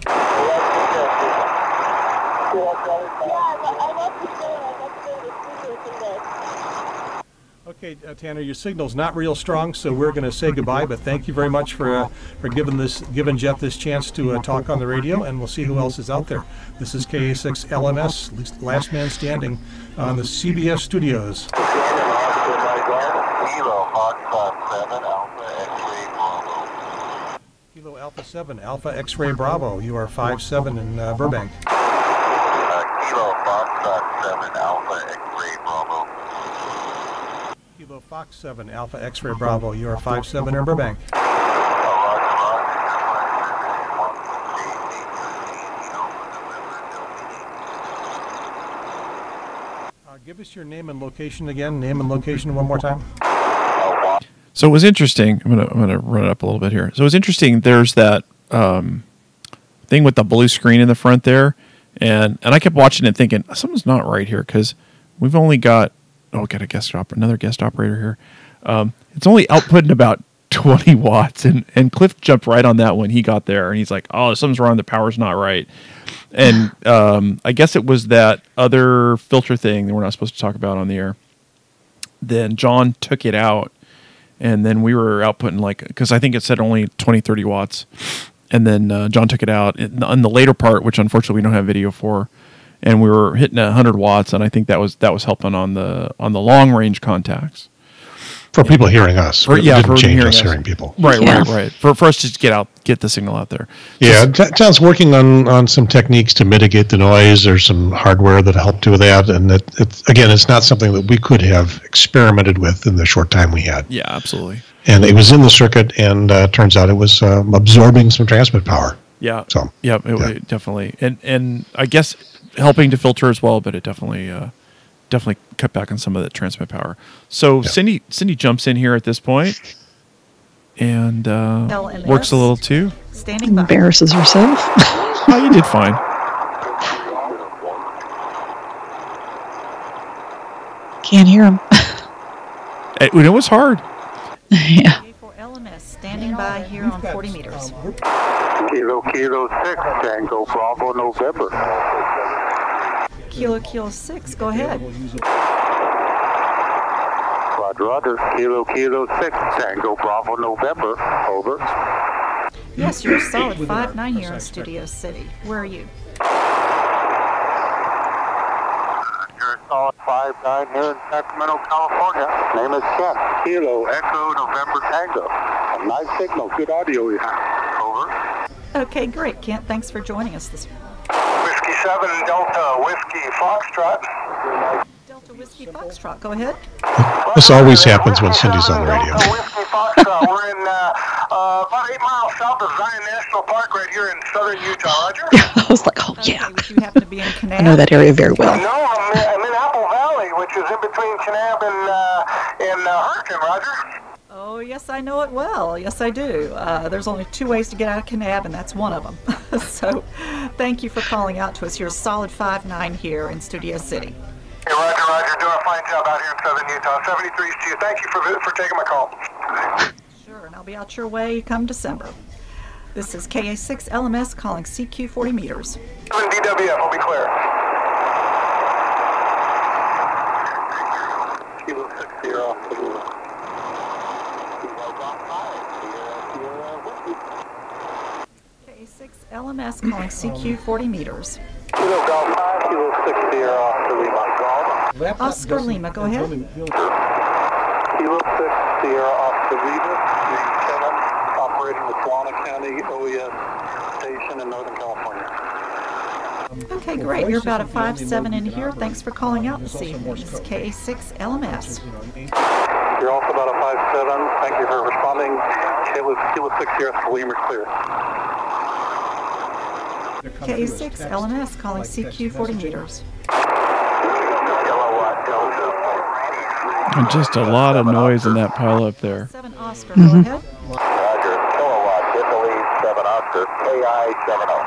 Okay, uh, Tanner, your signal's not real strong, so we're going to say goodbye. But thank you very much for uh, for giving this giving Jet this chance to uh, talk on the radio, and we'll see who else is out there. This is K A six L M S, Last Man Standing, on the C B S studios. Kilo Foxtrot seven, Alpha X-ray Bravo. Kilo Alpha seven, Alpha X-ray Bravo. You are five seven in uh, Burbank. Uh, Kilo Foxtrot seven, Alpha X-ray Bravo. Kilo Fox seven, Alpha X-ray Bravo. You are five seven in Burbank. Uh, give us your name and location again. Name and location one more time. So it was interesting. I'm gonna I'm gonna run it up a little bit here. So it was interesting. There's that um, thing with the blue screen in the front there, and and I kept watching it, thinking something's not right here because we've only got oh, got a guest op another guest operator here. Um, it's only outputting about twenty watts, and and Cliff jumped right on that when he got there, and he's like, oh, something's wrong. The power's not right. And um, I guess it was that other filter thing that we're not supposed to talk about on the air. Then John took it out. And then we were outputting like, because I think it said only twenty, thirty watts. And then uh, John took it out in, on the later part, which unfortunately we don't have video for. and we were hitting a hundred watts, and I think that was that was helping on the on the long range contacts. For people hearing us, For, it yeah, didn't for change hearing us us. hearing people. Right, Yeah. right, right. For for us to get out, get the signal out there. Yeah, T- Town's working on, on some techniques to mitigate the noise. There's some hardware that helped do that, and it, it's again, it's not something that we could have experimented with in the short time we had. Yeah, absolutely. And it was in the circuit, and uh, turns out it was um, absorbing some transmit power. Yeah. So yeah, it, yeah. it definitely, and and I guess helping to filter as well, but it definitely uh, definitely cut back on some of that transmit power. So Yeah. Cyndi Cyndi jumps in here at this point, and uh, L M S. works a little too. Standing by. Embarrasses herself. Oh, you did fine. Can't hear him. It, it was hard. Yeah. K four L M S standing by here on forty meters. Kilo, Kilo six, Tango, Bravo, November. Kilo Kilo six, go ahead. Roger, Roger. Kilo, Kilo six, Tango, Bravo, November. Over. Yes, you're a solid five nine here in Studio City. Where are you? You're a solid five nine here in Sacramento, California. Name is Ken. Kilo, Echo, November, Tango. A nice signal. Good audio you have. Over. Okay, great, Kent. Thanks for joining us this morning. Whiskey seven, Delta, Whiskey, Foxtrot. Delta Whiskey Foxtrot, go ahead. This always happens when Cindy's on the radio. Delta, Whiskey, Foxtrot. We're in uh, uh, about eight miles south of Zion National Park right here in southern Utah, Roger. I was like, oh, yeah. Okay, would you happen to be in Kanab? I know that area very well. No, I'm in, I'm in Apple Valley, which is in between Kanab and, uh, and uh, Hurricane, Roger. Oh, yes, I know it well. Yes, I do. Uh, there's only two ways to get out of Kanab, and that's one of them. So thank you for calling out to us. You're a solid five nine here in Studio City. Hey, Roger, Roger, doing a fine job out here in southern Utah. seventy-threes to you. Thank you for for taking my call. Sure, and I'll be out your way come December. This is K A six L M S calling C Q forty meters. seven D W F will be clear. Kilo six zero. K A six L M S calling C Q forty meters. Kilo Golf five, Kilo six zero off to Lima Golf. Oscar Lima, go ahead. Kilo six zero off to Lima, Lieutenant, operating the Solana County O E S station in Northern California. Okay, great. You're about a five seven in here. Thanks for calling out this evening. This is K A six L M S. You're also about a five seven. Thank you for responding. Kilo, Kilo six zero to Lima clear. K A six L M S calling C Q forty meters. Kilowatt Delta. And just a lot of noise in that pile up there. seven Oscar, go ahead. Roger. Kilowatt Italy seven Oscar. K I seven oh.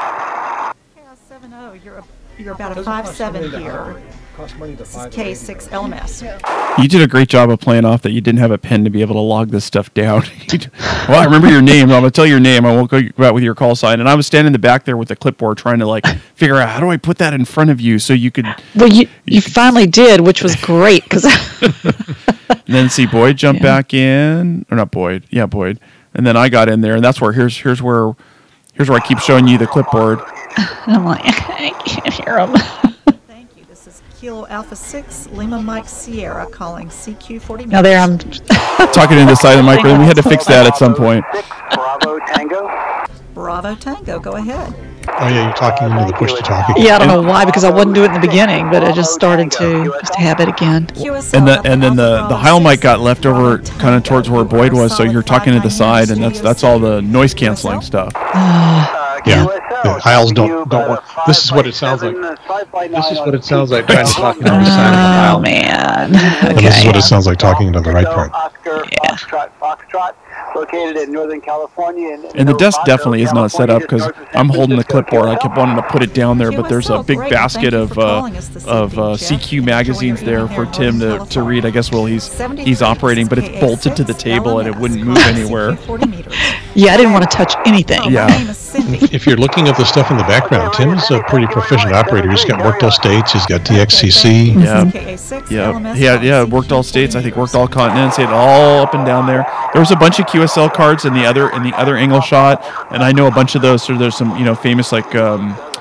K I seven oh, you're a, you're about a five seven here. This is K A six L M S. You did a great job of playing off that you didn't have a pen to be able to log this stuff down. Well, I remember your name. I'm going to tell your name. I won't go out with your call sign. And I was standing in the back there with the clipboard trying to like figure out how do I put that in front of you so you could. Well, you, You you could- finally did, which was great because And then see Boyd jump Yeah. back in, or not Boyd, yeah Boyd. And then I got in there, and that's where here's here's where here's where I keep showing you the clipboard. I'm like, I can't hear him. Thank you. This is Kilo Alpha six Lima Mike Sierra calling C Q forty meters. Now there, I'm. Talking into the side of the microphone. We had to fix that at some point. Six Bravo Tango. Bravo Tango, go ahead. Oh yeah, you're talking into the push to talk again. Yeah, I don't know why because I wouldn't do it in the beginning, but I just started to just have it again. Q S L And the Alpha and then the Alpha the Bravo Heil mic six, got left over Bravo kind of Tango, towards where Boyd was, so solid you're talking to the five nine side, and that's Studio that's all the City. noise canceling stuff. Uh, Yeah, Q S L, the Hiles don't- you don't about want- a this is what it five sounds by like. seven, uh, five by This is nine what on it sounds like Peak trying to talk into the Bravo. side of the Oh dial. man. And this is what Okay. it sounds like talking into the right Echo, part. Oscar, Yeah. Foxtrot, Foxtrot, located in Northern California. And, And the desk definitely is not set up because I'm holding the clipboard. I kept wanting to put it down there, but there's a big basket of uh, of uh, C Q magazines there for Tim to, to read. I guess well he's he's operating, but it's bolted to the table and it wouldn't move anywhere. Yeah, I didn't want to touch anything. Yeah. My name is Cindy. If you're looking at the stuff in the background, Tim's a pretty proficient operator. He's got worked all states. He's got T X C C. Yeah. K A six Yeah, L M S he had, yeah, calling worked all C Q states. I forty think worked all continents. He had all up and down there. There was a bunch of Q S L cards in the other in the other angle shot, and I know a bunch of those. So there's some you know famous like um,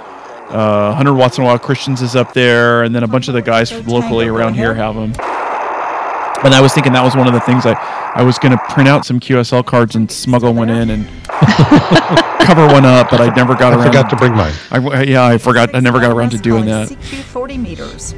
Uh, one hundred Watts and Wild Christians is up there, and then a bunch of the guys from locally around here have them. And I was thinking that was one of the things I, I was going to print out some Q S L cards and smuggle one in and cover one up, but I never got I around. I forgot to bring mine. I, yeah, I forgot. I never got around to doing that. C Q forty meters.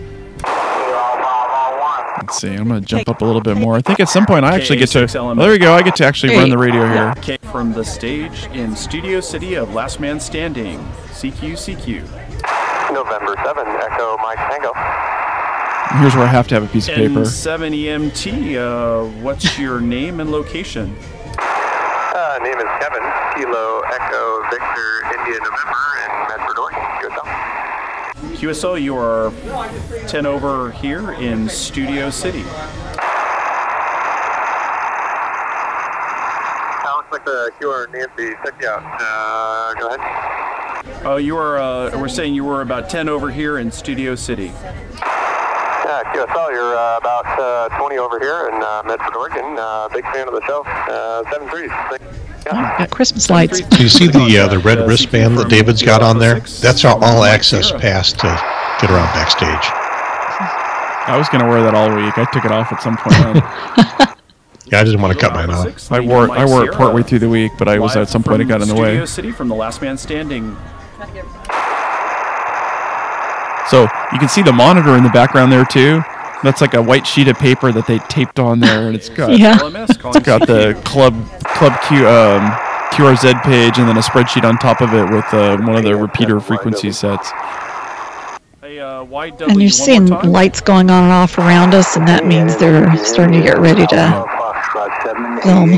Let's see. I'm going to jump up a little bit more. I think at some point I actually get to. Oh, there we go. I get to actually run the radio here. Okay, from the stage in Studio City of Last Man Standing, C Q C Q. November seven, Echo Mike Tango. Here's where I have to have a piece of paper. N seven E M T, uh, what's your name and location? Uh, name is Kevin, Kilo Echo Victor India November in Medford, Oregon, Q S L. Q S L, you are ten over here in Studio City. Sounds like the Q R Nancy took you out. Uh, go ahead. Oh, you are, uh, we're saying you were about ten over here in Studio City. Yeah, Q S L, you're uh, about uh, twenty over here in uh, Medford, Oregon. Uh, big fan of the show. Uh, seven threes. Oh, got Christmas lights. Do you see the uh, the red wristband that David's got on there? That's our all access pass to get around backstage. I was going to wear that all week. I took it off at some point. Yeah, I didn't want to cut mine off. I wore it, I wore it partway through the week, but I was at some point it got in the way. Studio City from the Last Man Standing. So you can see the monitor in the background there too. That's like a white sheet of paper that they taped on there, and it's got Yeah. it's got the club club Q um, Q R Z page, and then a spreadsheet on top of it with uh, one of the repeater frequency sets. Hey, uh, Y W, And you're one seeing more time. lights going on and off around us, and that means they're starting to get ready to film.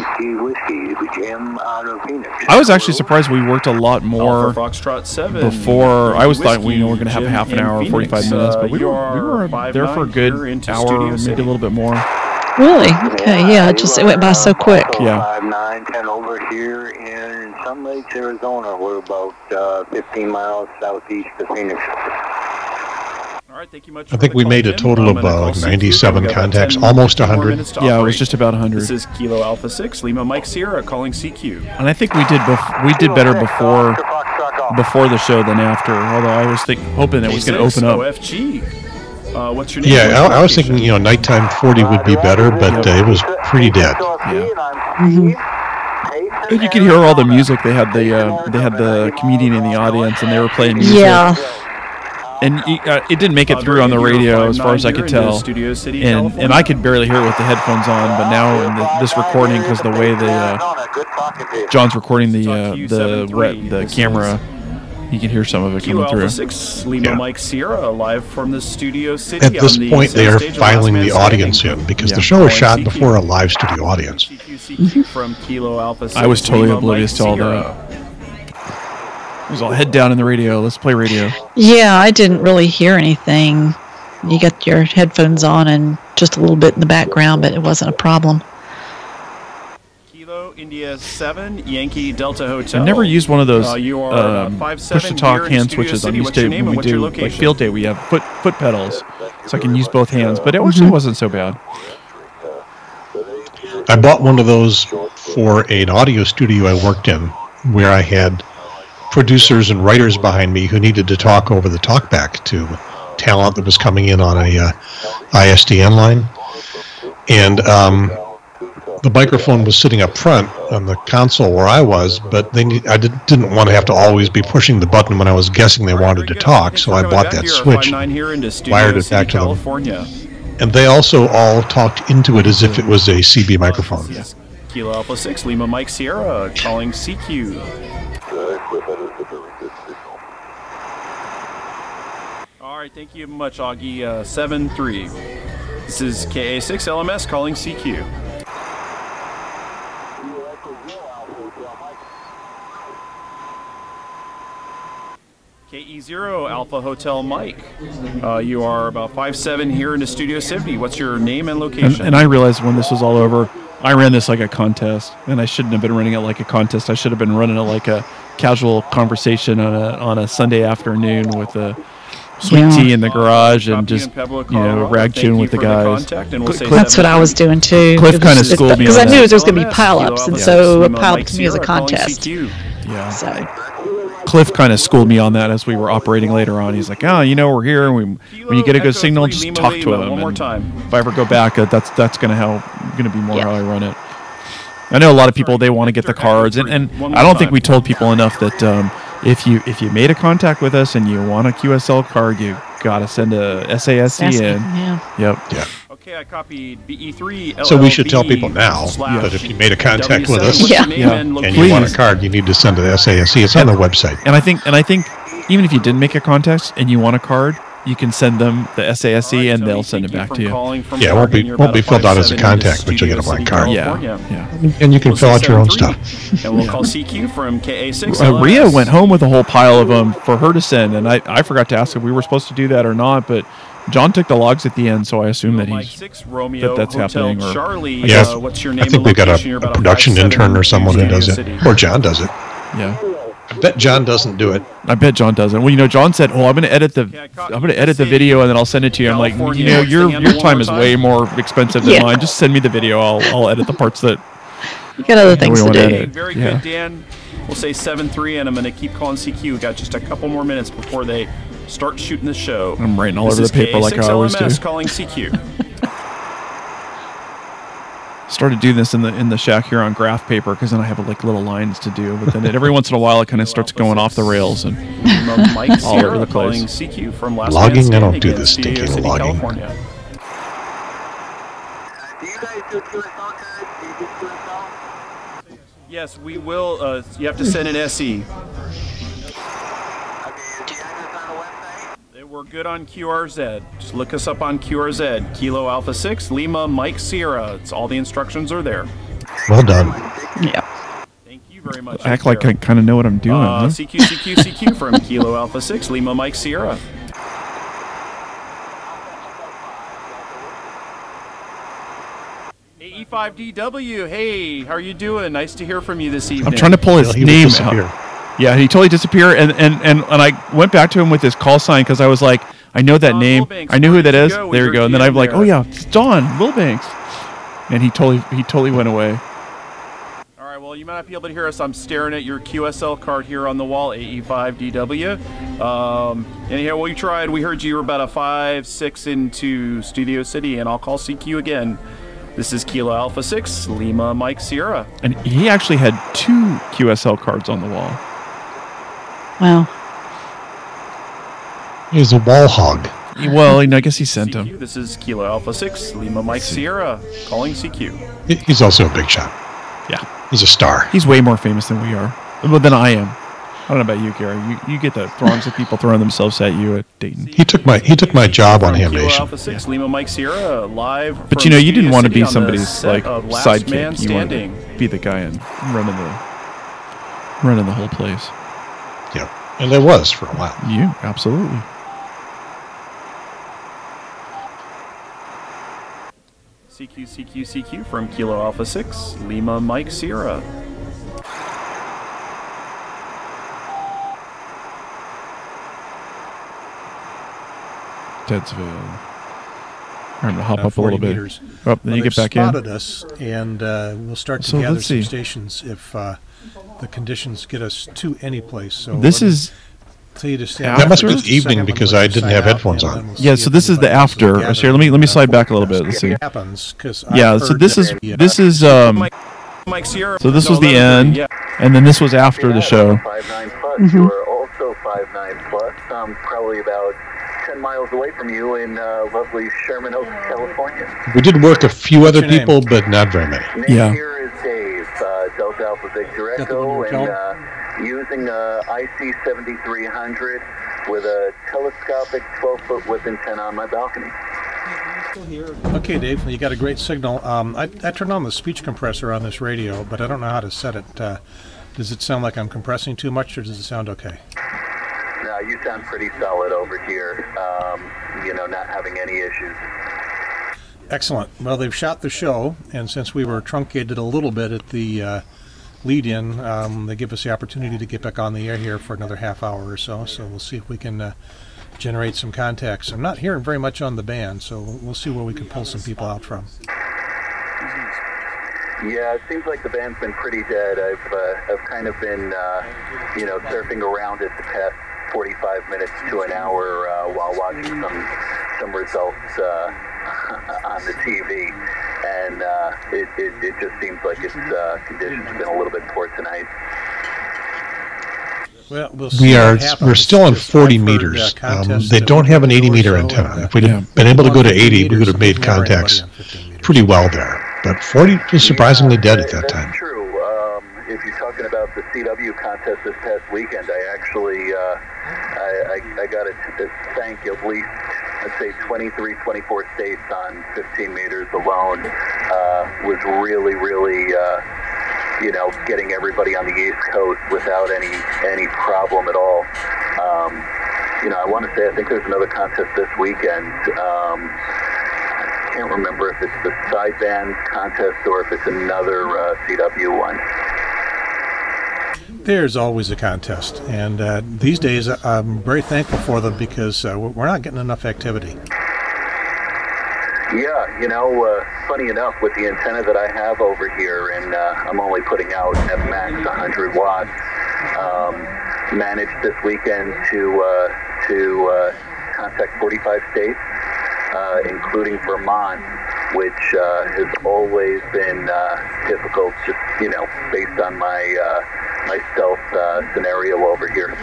I was actually surprised we worked a lot more Alpha Foxtrot seven. before. I was thought we Whiskey, you know, were going to have a half an Jim hour, in forty-five Phoenix. minutes, but we Uh, were, we were five there for a nine good here into hour, Studio maybe City. a little bit more. Really? Okay, yeah, it just it went by so quick. Yeah. five nine ten over here in Sun Lakes, Arizona. We're about uh, fifteen miles southeast of Phoenix. All right, thank you much I for think the we call, made a Jim. total I'm of gonna call uh, C Q. ninety-seven We've got about contacts, ten almost more one hundred. minutes to Yeah, it operate. was just about one hundred. This is Kilo Alpha six, Lima Mike Sierra calling C Q. And I think we did bef- we did better before before the show than after. Although I was think, hoping it was going to open up. O F G. Uh, what's your name? Yeah, What's I, your I was location? thinking, you know, nighttime forty would be better, but uh, it was pretty dead. Mm-hmm. And you could hear all the music. They had the uh, they had the comedian in the audience, and they were playing music. Yeah. And uh, it didn't make it through on the radio, as far as I could tell. And and I could barely hear it with the headphones on. But now in the, this recording, because the way the uh, John's recording the uh, the re- the camera, you can hear some of it Kilo coming through. Alpha six, Lima Yeah. Mike Sierra, live from the Studio City. At this on the point, they are stage of filing Last the Man audience Standing. in because Yeah. the show was shot C Q. before a live studio audience. C Q C Q from Kilo Alpha six, I was totally Lima oblivious Mike to all Sierra. that. It was all head down in the radio. Let's play radio. Yeah, I didn't really hear anything. You got your headphones on and just a little bit in the background, but it wasn't a problem. Kilo India seven, Yankee Delta Hotel. I've never used one of those Uh, you are um, about five seven push to talk here in hand Studio switches. I'm City. used What's your to name when and we what's your do like location? field day. We have foot foot pedals, so I can use both hands. But it actually wasn't so bad. I bought one of those for an audio studio I worked in, where I had producers and writers behind me who needed to talk over the talkback to talent that was coming in on a uh, I S D N line. And um, the microphone was sitting up front on the console where I was, but they need, I did, didn't want to have to always be pushing the button when I was guessing they wanted to talk, so I bought that switch, wired it back to them. California. And they also all talked into it as if it was a C B microphone. Kilo Alpha six, Lima Mike Sierra, calling C Q. All right, thank you much, Augie. Uh, seven three. This is K A six L M S calling C Q. K E zero Alpha Hotel Mike. Uh, you are about five seven here into Studio City. What's your name and And, location? and I realized when this was all over, I ran this like a contest, and I shouldn't have been running it like a contest. I should have been running it like a casual conversation on a on a Sunday afternoon with a sweet Yeah. tea in the garage and Copy just in Pueblo, you know Colorado. rag Thank tune you with the for the guys. contact, and we'll say That's what I was doing too. Cliff kinda schooled me because on I knew that. it was going to be pile-ups, and so a Lima pile-up Mike to me is a Sierra calling contest. C Q. Yeah. So Cliff kind of schooled me on that as we were operating later on. He's like, oh, you know, we're here. And we, when you get a good signal, just talk to him. One more and time. If I ever go back, uh, that's that's going to how going to be more Yeah. how I run it. I know a lot of people, they want to get the cards, and, and I don't think we told people enough that um, if you if you made a contact with us and you want a Q S L card, you got to send a S A S E Ask in. me, yeah. Yep. Yeah. Okay, I copied B E three. So we should tell people now that if you made a contact with us Yeah. Yeah. and you want a Please. card, you need to send an S A S E. It's on their website. And I think and I think even if you didn't make a contact and you want a card, you can send them the S A S E and they'll send it back to you. Yeah, it won't be won't be filled out as a contact, but you'll get a blank card. Yeah. Yeah. And you can fill out your own stuff. And we'll call C Q from K A six. Uh, Rhea went home with a whole pile of them for her to send, and I, I forgot to ask if we were supposed to do that or not, but John took the logs at the end, so I assume that he's six, Romeo, that that's Hotel happening. Or, Charlie, Yeah, uh, what's your name I think and we got location? a, You're a about production five seven intern or someone who Studio does it, City. or John does it. yeah. I bet John doesn't do it. I bet John doesn't. Well, you know, John said, "Oh, I'm going to edit the, I'm going to edit the video and then I'll send it to you." I'm like, you know, your your time is way more expensive than Yeah. mine. Just send me the video. I'll I'll edit the parts that You got other we things to want to do. edit. Very Yeah. good, Dan. We'll say seven three, and I'm going to keep calling C Q. We've got just a couple more minutes before they start shooting the show. I'm writing all This over is the paper like I always do. K A six L M S calling C Q. Started doing this in the in the shack here on graph paper because then I have like little lines to do. But then it, every once in a while it kind of starts going off the rails and Mike all over Sierra the calling place. C Q from Last Logging? Man I don't Standing do in this Studio stinking City, logging. California. Do you guys do Q S L cards? Do you do Q S L? Yes, we will. Uh, you have to send an S E. Okay, is the address on the website? We're good on Q R Z. Just look us up on Q R Z. Kilo Alpha six, Lima, Mike Sierra. It's all the instructions are there. Well done. Yeah. Thank you very much. I act like I kind of know what I'm doing. Uh, huh? C Q, C Q, C Q from Kilo Alpha six, Lima, Mike Sierra. A E five D W, hey, how are you doing? Nice to hear from you this evening. I'm trying to pull his He would name disappear. out. Yeah, he totally disappeared, and and and, and I went back to him with his call sign because I was like, I know that Don name, Wilbanks, I knew who where that did you is. go? We There you heard go, and you then I'm in like, there. oh yeah, it's Don Wilbanks, and he totally he totally went away. All right, well, you might not be able to hear us. I'm staring at your Q S L card here on the wall, A E five D W. Um, anyhow, we tried. We heard you were about a five, six into Studio City, and I'll call C Q again. This is Kilo Alpha six, Lima, Mike Sierra. And he actually had two Q S L cards on the wall. Wow. He's a wall hog. He- Well, you know, I guess he sent C Q, him. this is Kilo Alpha six, Lima, Mike Sierra, calling C Q. He- He's also a big shot. Yeah, He's a star. he's way more famous than we are. Well, than I am. I don't know about you, Gary. You you get the throngs of people throwing themselves at you at Dayton. He took my he took my job on From Ham Kilo Nation. Alpha six, Lima, Mike Sierra, live. But from you know, you didn't Studio want to City be on the somebody's set like of Last sidekick. Man You wanted Standing. to be the guy and running the running the whole place. Yeah, and there was for a while. You absolutely. C Q, C Q, C Q from Kilo Alpha six, Lima, Mike Sierra. Deadsville. I'm gonna hop Uh, up a little forty bit. meters. Oh, then Well, you they've get back in. spotted us, and uh, we'll start to So gather let's some see. stations if uh, the conditions get us to any place. So This let me is tell you to stand That must by be for the just a second. evening I'm because gonna I didn't sign have out, headphones and on. then we'll yeah. see So if this is the anybody else will after. gather Here, let me let me in, slide uh, back a little bit. Let's see. What happens? 'Cause I've Yeah. So heard this that is the, uh, this is um. Mike, Mike Sierra. So this No, was the eleven thirty, end, yeah. and then this was after the show. five nine plus. Mhm. You are also five nine plus. I'm probably about ten miles away from you in uh, lovely Sherman Oaks, California. We did work a few other your name? people, but not very many. Name Yeah. here is Dave, uh, Delta Alpha Victor Got the one you Echo, were and telling? uh, using a I C seventy-three hundred with a telescopic twelve foot whip antenna on my balcony. Okay, Dave, you got a great signal. Um, I, I turned on the speech compressor on this radio, but I don't know how to set it. Uh, does it sound like I'm compressing too much, or does it sound okay? No, you sound pretty solid over here. Um, you know, not having any issues. Excellent. Well, they've shot the show, and since we were truncated a little bit at the uh, lead-in, um, they give us the opportunity to get back on the air here for another half hour or so. So we'll see if we can uh, generate some contacts. I'm not hearing very much on the band, so we'll see where we can pull some people out from. Yeah, it seems like the band's been pretty dead. I've uh, I've kind of been, uh, you know, surfing around it the past forty-five minutes to an hour uh, while watching some some results uh, on the T V, and uh, it, it it just seems like its uh, conditions have been a little bit poor tonight. Well, we'll we are we're still on forty meters. Um, they don't have an eighty meter antenna. If we'd yeah. been able to go to eighty, we would have made contacts pretty well there. But forty is surprisingly yeah, dead at that that's time. True. Um, if you're talking about the C W contest this past weekend, I actually uh, I, I, I got to thank at least I'd say twenty-three, twenty-four states on fifteen meters alone. Uh, was really, really. Uh, you know, getting everybody on the East Coast without any any problem at all. Um, you know, I want to say, I think there's another contest this weekend. Um, I can't remember if it's the sideband contest or if it's another uh, C W one. There's always a contest, and uh, these days I'm very thankful for them because uh, we're not getting enough activity. Yeah, you know, uh, funny enough, with the antenna that I have over here, and uh, I'm only putting out F max one hundred watts, um, managed this weekend to uh, to uh, contact forty-five states, uh, including Vermont, which uh, has always been uh, difficult, just, you know, based on my, uh, my stealth uh, scenario over here.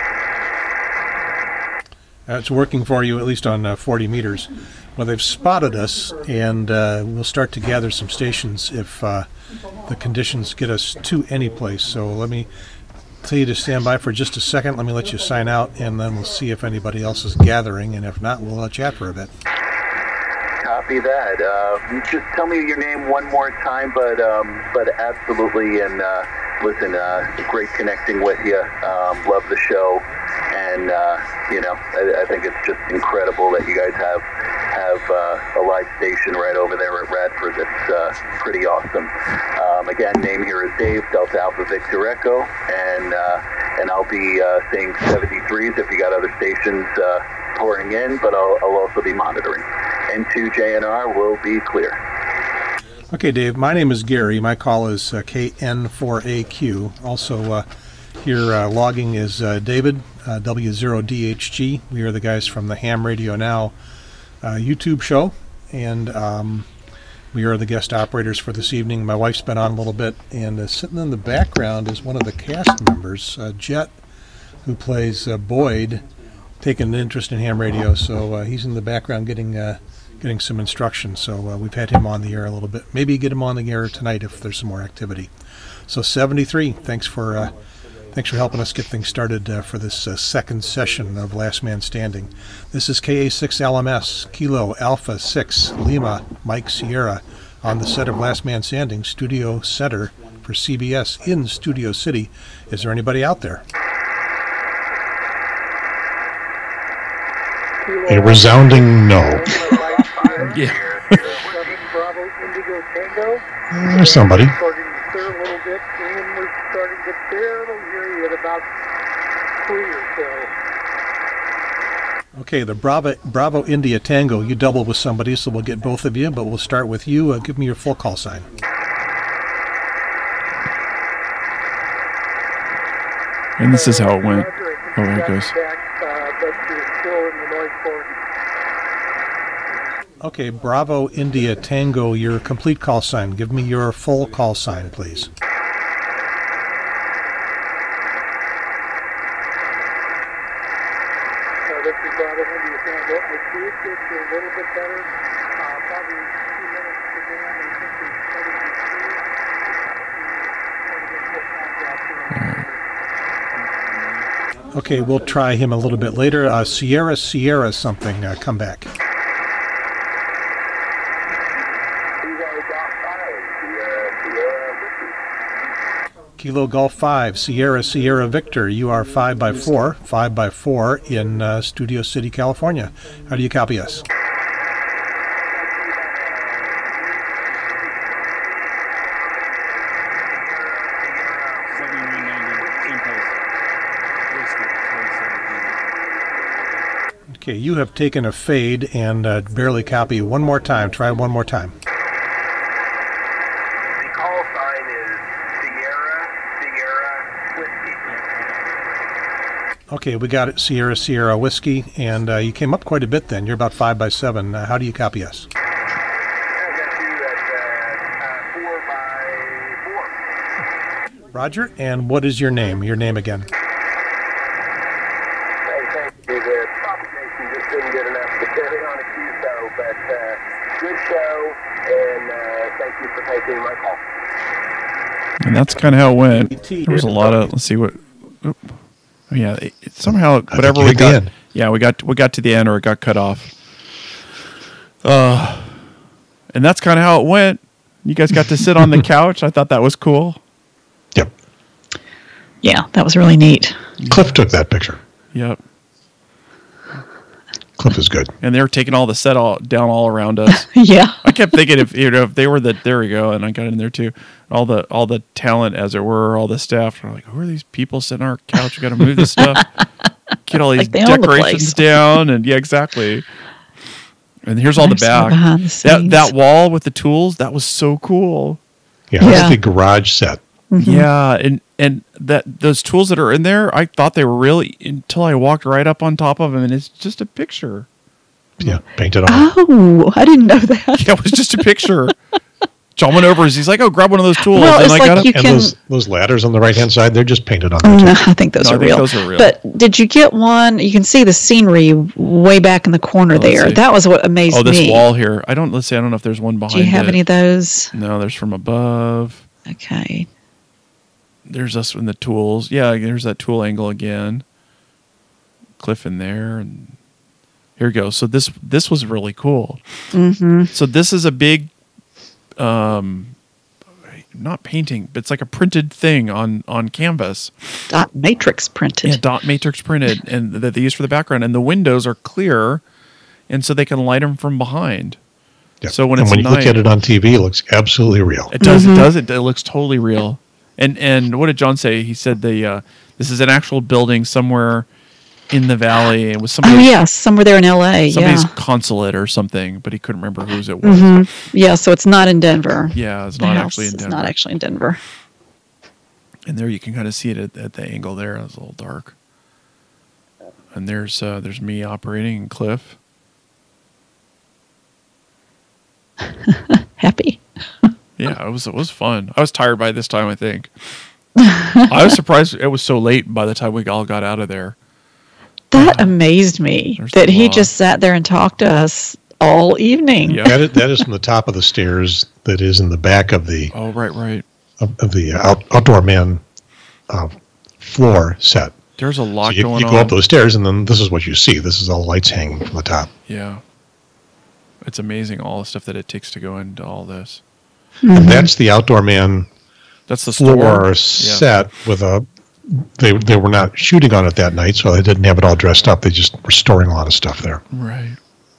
Uh, it's working for you, at least on uh, forty meters. Well, they've spotted us, and uh, we'll start to gather some stations if uh, the conditions get us to any place. So let me tell you to stand by for just a second. Let me let you sign out, and then we'll see if anybody else is gathering, and if not, we'll uh, chat for a bit. Copy that. Uh, just tell me your name one more time, but um, but absolutely, and uh, listen, uh, great connecting with you. Um, love the show, and uh, you know, I, I think it's just incredible that you guys have have uh, a live station right over there at Radford. That's uh, pretty awesome. Um, again, name here is Dave, Delta Alpha Victor Echo, and uh, and I'll be uh, saying seventy-threes if you got other stations uh, pouring in, but I'll, I'll also be monitoring. N two J N R will be clear. Okay, Dave, my name is Gary. My call is uh, K N four A Q. Also uh, here uh, logging is uh, David, uh, W zero D H G. We are the guys from the Ham Radio Now uh, YouTube show, and um, we are the guest operators for this evening. My wife's been on a little bit, and uh, sitting in the background is one of the cast members, uh, Jet, who plays uh, Boyd, taking an interest in ham radio. So uh, he's in the background getting uh, getting some instruction. So uh, we've had him on the air a little bit. Maybe get him on the air tonight if there's some more activity. So seventy-three, thanks for uh, thanks for helping us get things started uh, for this uh, second session of Last Man Standing. This is K A six L M S, Kilo Alpha six, Lima, Mike Sierra, on the set of Last Man Standing, Studio Center for C B S in Studio City. Is there anybody out there? A resounding no. Yeah. There's somebody. Okay, the Bravo, Bravo India Tango, you double with somebody, so we'll get both of you, but we'll start with you. Uh, give me your full call sign. And this is how it went. Oh, here it goes. Okay, Bravo India Tango, your complete call sign. Give me your full call sign, please. Okay, we'll try him a little bit later. Uh, Sierra Sierra something, uh, come back. Kilo Golf five, Sierra Sierra Victor. You are five by four, five by four in uh, Studio City, California. How do you copy us? Okay, you have taken a fade and uh, barely copy. One more time. Try one more time. Call Okay, we got it. Sierra Sierra Whiskey, and uh, you came up quite a bit then. You're about five by seven. Uh, how do you copy us? Roger, and what is your name? Your name again. Hey, thank you. The propagation just didn't get enough to carry on a Q S O, but uh, good show, and uh, thank you for taking my call. And that's kind of how it went. There was a lot of, let's see what, oop. Oh, yeah, it, it somehow, whatever we got, yeah, we got, we got to the end or it got cut off. Uh, and that's kind of how it went. You guys got to sit on the couch. I thought that was cool. Yep. Yeah, that was really neat. Cliff took that picture. Yep. Cliff is good. And they were taking all the set all down all around us. Yeah. I kept thinking if you know if they were the there we go, and I got in there too. All the all the talent, as it were, all the staff were like, who are these people sitting on our couch? We got to move this stuff, get all these like decorations the down, and yeah, exactly. And here's all I'm the back. The that that wall with the tools, that was so cool. Yeah, yeah. That's the garage set. Mm-hmm. Yeah, and and that those tools that are in there, I thought they were really until I walked right up on top of them, and it's just a picture. Yeah, painted on. Oh, I didn't know that. Yeah, it was just a picture. John went over. He's like, "Oh, grab one of those tools." Well, and it's I like got you it. And can... those those ladders on the right hand side, they're just painted on. No, there I think those no, are I think real. Those are real. But did you get one? You can see the scenery way back in the corner Oh, there. see. That was what amazed me. Oh, this me. wall here. I don't. Let's see. I don't know if there's one behind. Do you have it. any of those? No, there's from above. Okay. There's us in the tools. Yeah, there's that tool angle again. Cliff in there, and here we go. So this this was really cool. Mm-hmm. So this is a big, um, not painting, but it's like a printed thing on on canvas. Dot matrix printed. Yeah, dot matrix printed, and that they use for the background. And the windows are clear, and so they can light them from behind. Yeah. So when and it's when you night, look at it on T V, it looks absolutely real. It does. Mm-hmm. It does. It, it looks totally real. And and what did John say? He said the uh, this is an actual building somewhere in the valley. It was Oh somebody's, yeah, somewhere there in L A. somebody's Yeah. consulate or something, but he couldn't remember whose it was. Mm-hmm. Yeah, so it's not in Denver. Yeah, it's The not house actually in Denver. It's not actually in Denver. And there you can kind of see it at, at the angle there. It's a little dark. And there's uh, there's me operating and Cliff. Happy. Yeah, it was it was fun. I was tired by this time, I think. I was surprised it was so late by the time we all got out of there. That amazed me There's that the he law. just sat there and talked to us all evening. Yeah. That is, that is from the top of the stairs. That is in the back of the Oh, right, right. of, of the out, outdoor man uh, floor set. There's a lot So you, going you on. go up those stairs, and then this is what you see. This is all lights hanging from the top. Yeah. It's amazing all the stuff that it takes to go into all this. And that's the outdoor man That's the floor store. Yeah. set with a. They they were not shooting on it that night, so they didn't have it all dressed up. They just were storing a lot of stuff there. Right.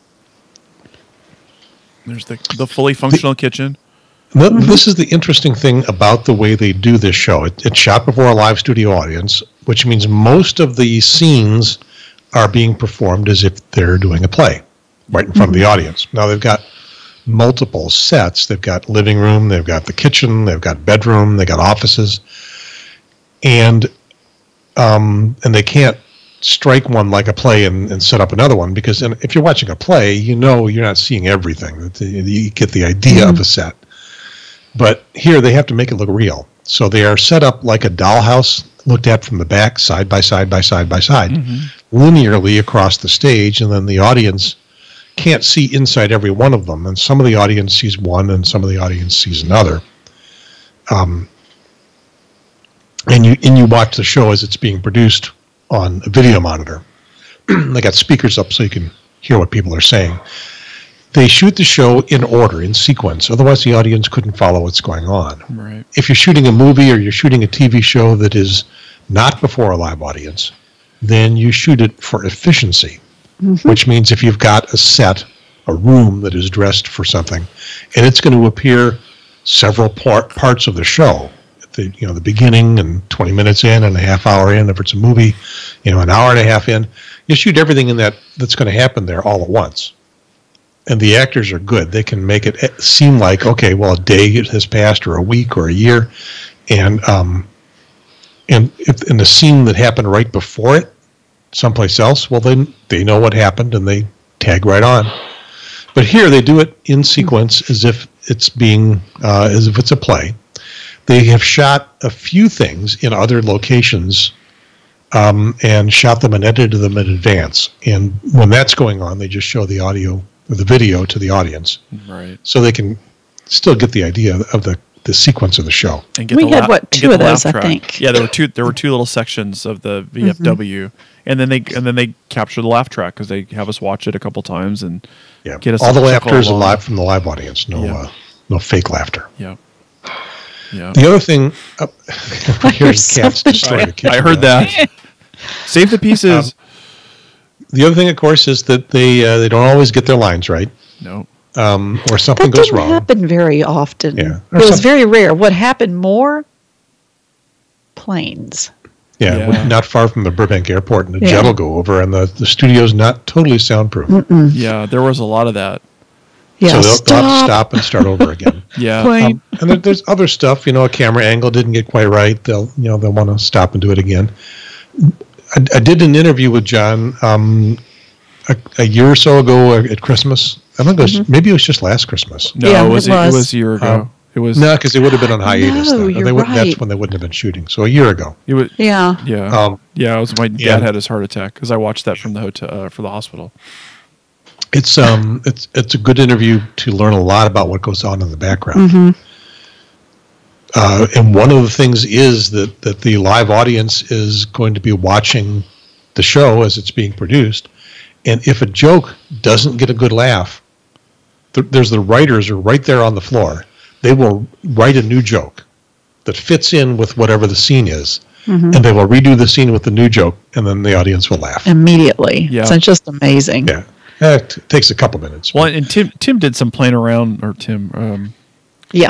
There's the the fully functional kitchen. Th- This is the interesting thing about the way they do this show. It, it's shot before a live studio audience, which means most of the scenes are being performed as if they're doing a play right in front of the audience. Now they've got multiple sets. They've got living room, they've got the kitchen, they've got bedroom, they've got offices, and um, and they can't strike one like a play and, and set up another one, because in, if you're watching a play, you know you're not seeing everything. You get the idea mm-hmm. of a set. But here they have to make it look real. So they are set up like a dollhouse looked at from the back, side by side by side by side, mm-hmm. linearly across the stage, and then the audience can't see inside every one of them. And some of the audience sees one and some of the audience sees another. Um, and you and you watch the show as it's being produced on a video monitor. They got speakers up so you can hear what people are saying. They shoot the show in order, in sequence. Otherwise, the audience couldn't follow what's going on. Right. If you're shooting a movie or you're shooting a T V show that is not before a live audience, then you shoot it for efficiency, mm-hmm. which means if you've got a set, a room that is dressed for something, and it's going to appear several part, parts of the show, at the you know the beginning and twenty minutes in and a half hour in, if it's a movie, you know an hour and a half in, you shoot everything in that that's going to happen there all at once. And the actors are good. They can make it seem like, okay, well, a day has passed, or a week, or a year, and um, and if in the scene that happened right before it someplace else, well, then they know what happened and they tag right on. But here they do it in sequence as if it's being, uh, as if it's a play. They have shot a few things in other locations um, and shot them and edited them in advance. And when that's going on, they just show the audio or the video to the audience. Right. So they can still get the idea of the, the sequence of the show. And get We the had, la- what, and two get of the those, laugh I track. think. Yeah, there were two. There were two little sections of the V F W, and then they and then they capture the laugh track because they have us watch it a couple times and Yeah. get us All the to laughter is follow live along. from the live audience. No, Yeah. uh, no fake laughter. Yeah. Yeah. The other thing, uh, we're hearing so cats destroy the kitchen. I heard that. Save the pieces. Um, the other thing, of course, is that they uh, they don't always get their lines right, no. um, or something That goes didn't wrong. happen very often. Yeah. It Or was some- very rare. What happened more? Planes. Yeah, Yeah. we're not far from the Burbank Airport, and the Yeah. jet will go over, and the, the studio's not totally soundproof. Mm-mm. Yeah, there was a lot of that. Yeah, so they'll, they'll have to stop. stop and start over again. Yeah. Plane. Um, and there, there's other stuff, you know, a camera angle didn't get quite right. They'll, you know, they'll want to stop and do it again. I, I did an interview with John um, a, a year or so ago at Christmas. I think it was, Mm-hmm. maybe it was just last Christmas. No, Yeah, it was it it was. was a year ago. Um, it was No, because they would have been on hiatus. No, then. you're They would, right. That's when they wouldn't have been shooting. So a year ago. it was Yeah. yeah. Um, yeah, it was my dad yeah. had his heart attack because I watched that from the hotel uh, for the hospital. It's um, it's it's a good interview to learn a lot about what goes on in the background. Mm-hmm. Uh, and one of the things is that, that the live audience is going to be watching the show as it's being produced. And if a joke doesn't get a good laugh, th- there's the writers are right there on the floor. They will write a new joke that fits in with whatever the scene is. Mm-hmm. And they will redo the scene with the new joke, and then the audience will laugh. Immediately. Yeah. So it's just amazing. Yeah. Eh, It t- takes a couple minutes. Well, and Tim Tim did some playing around, or Tim, um, Yeah.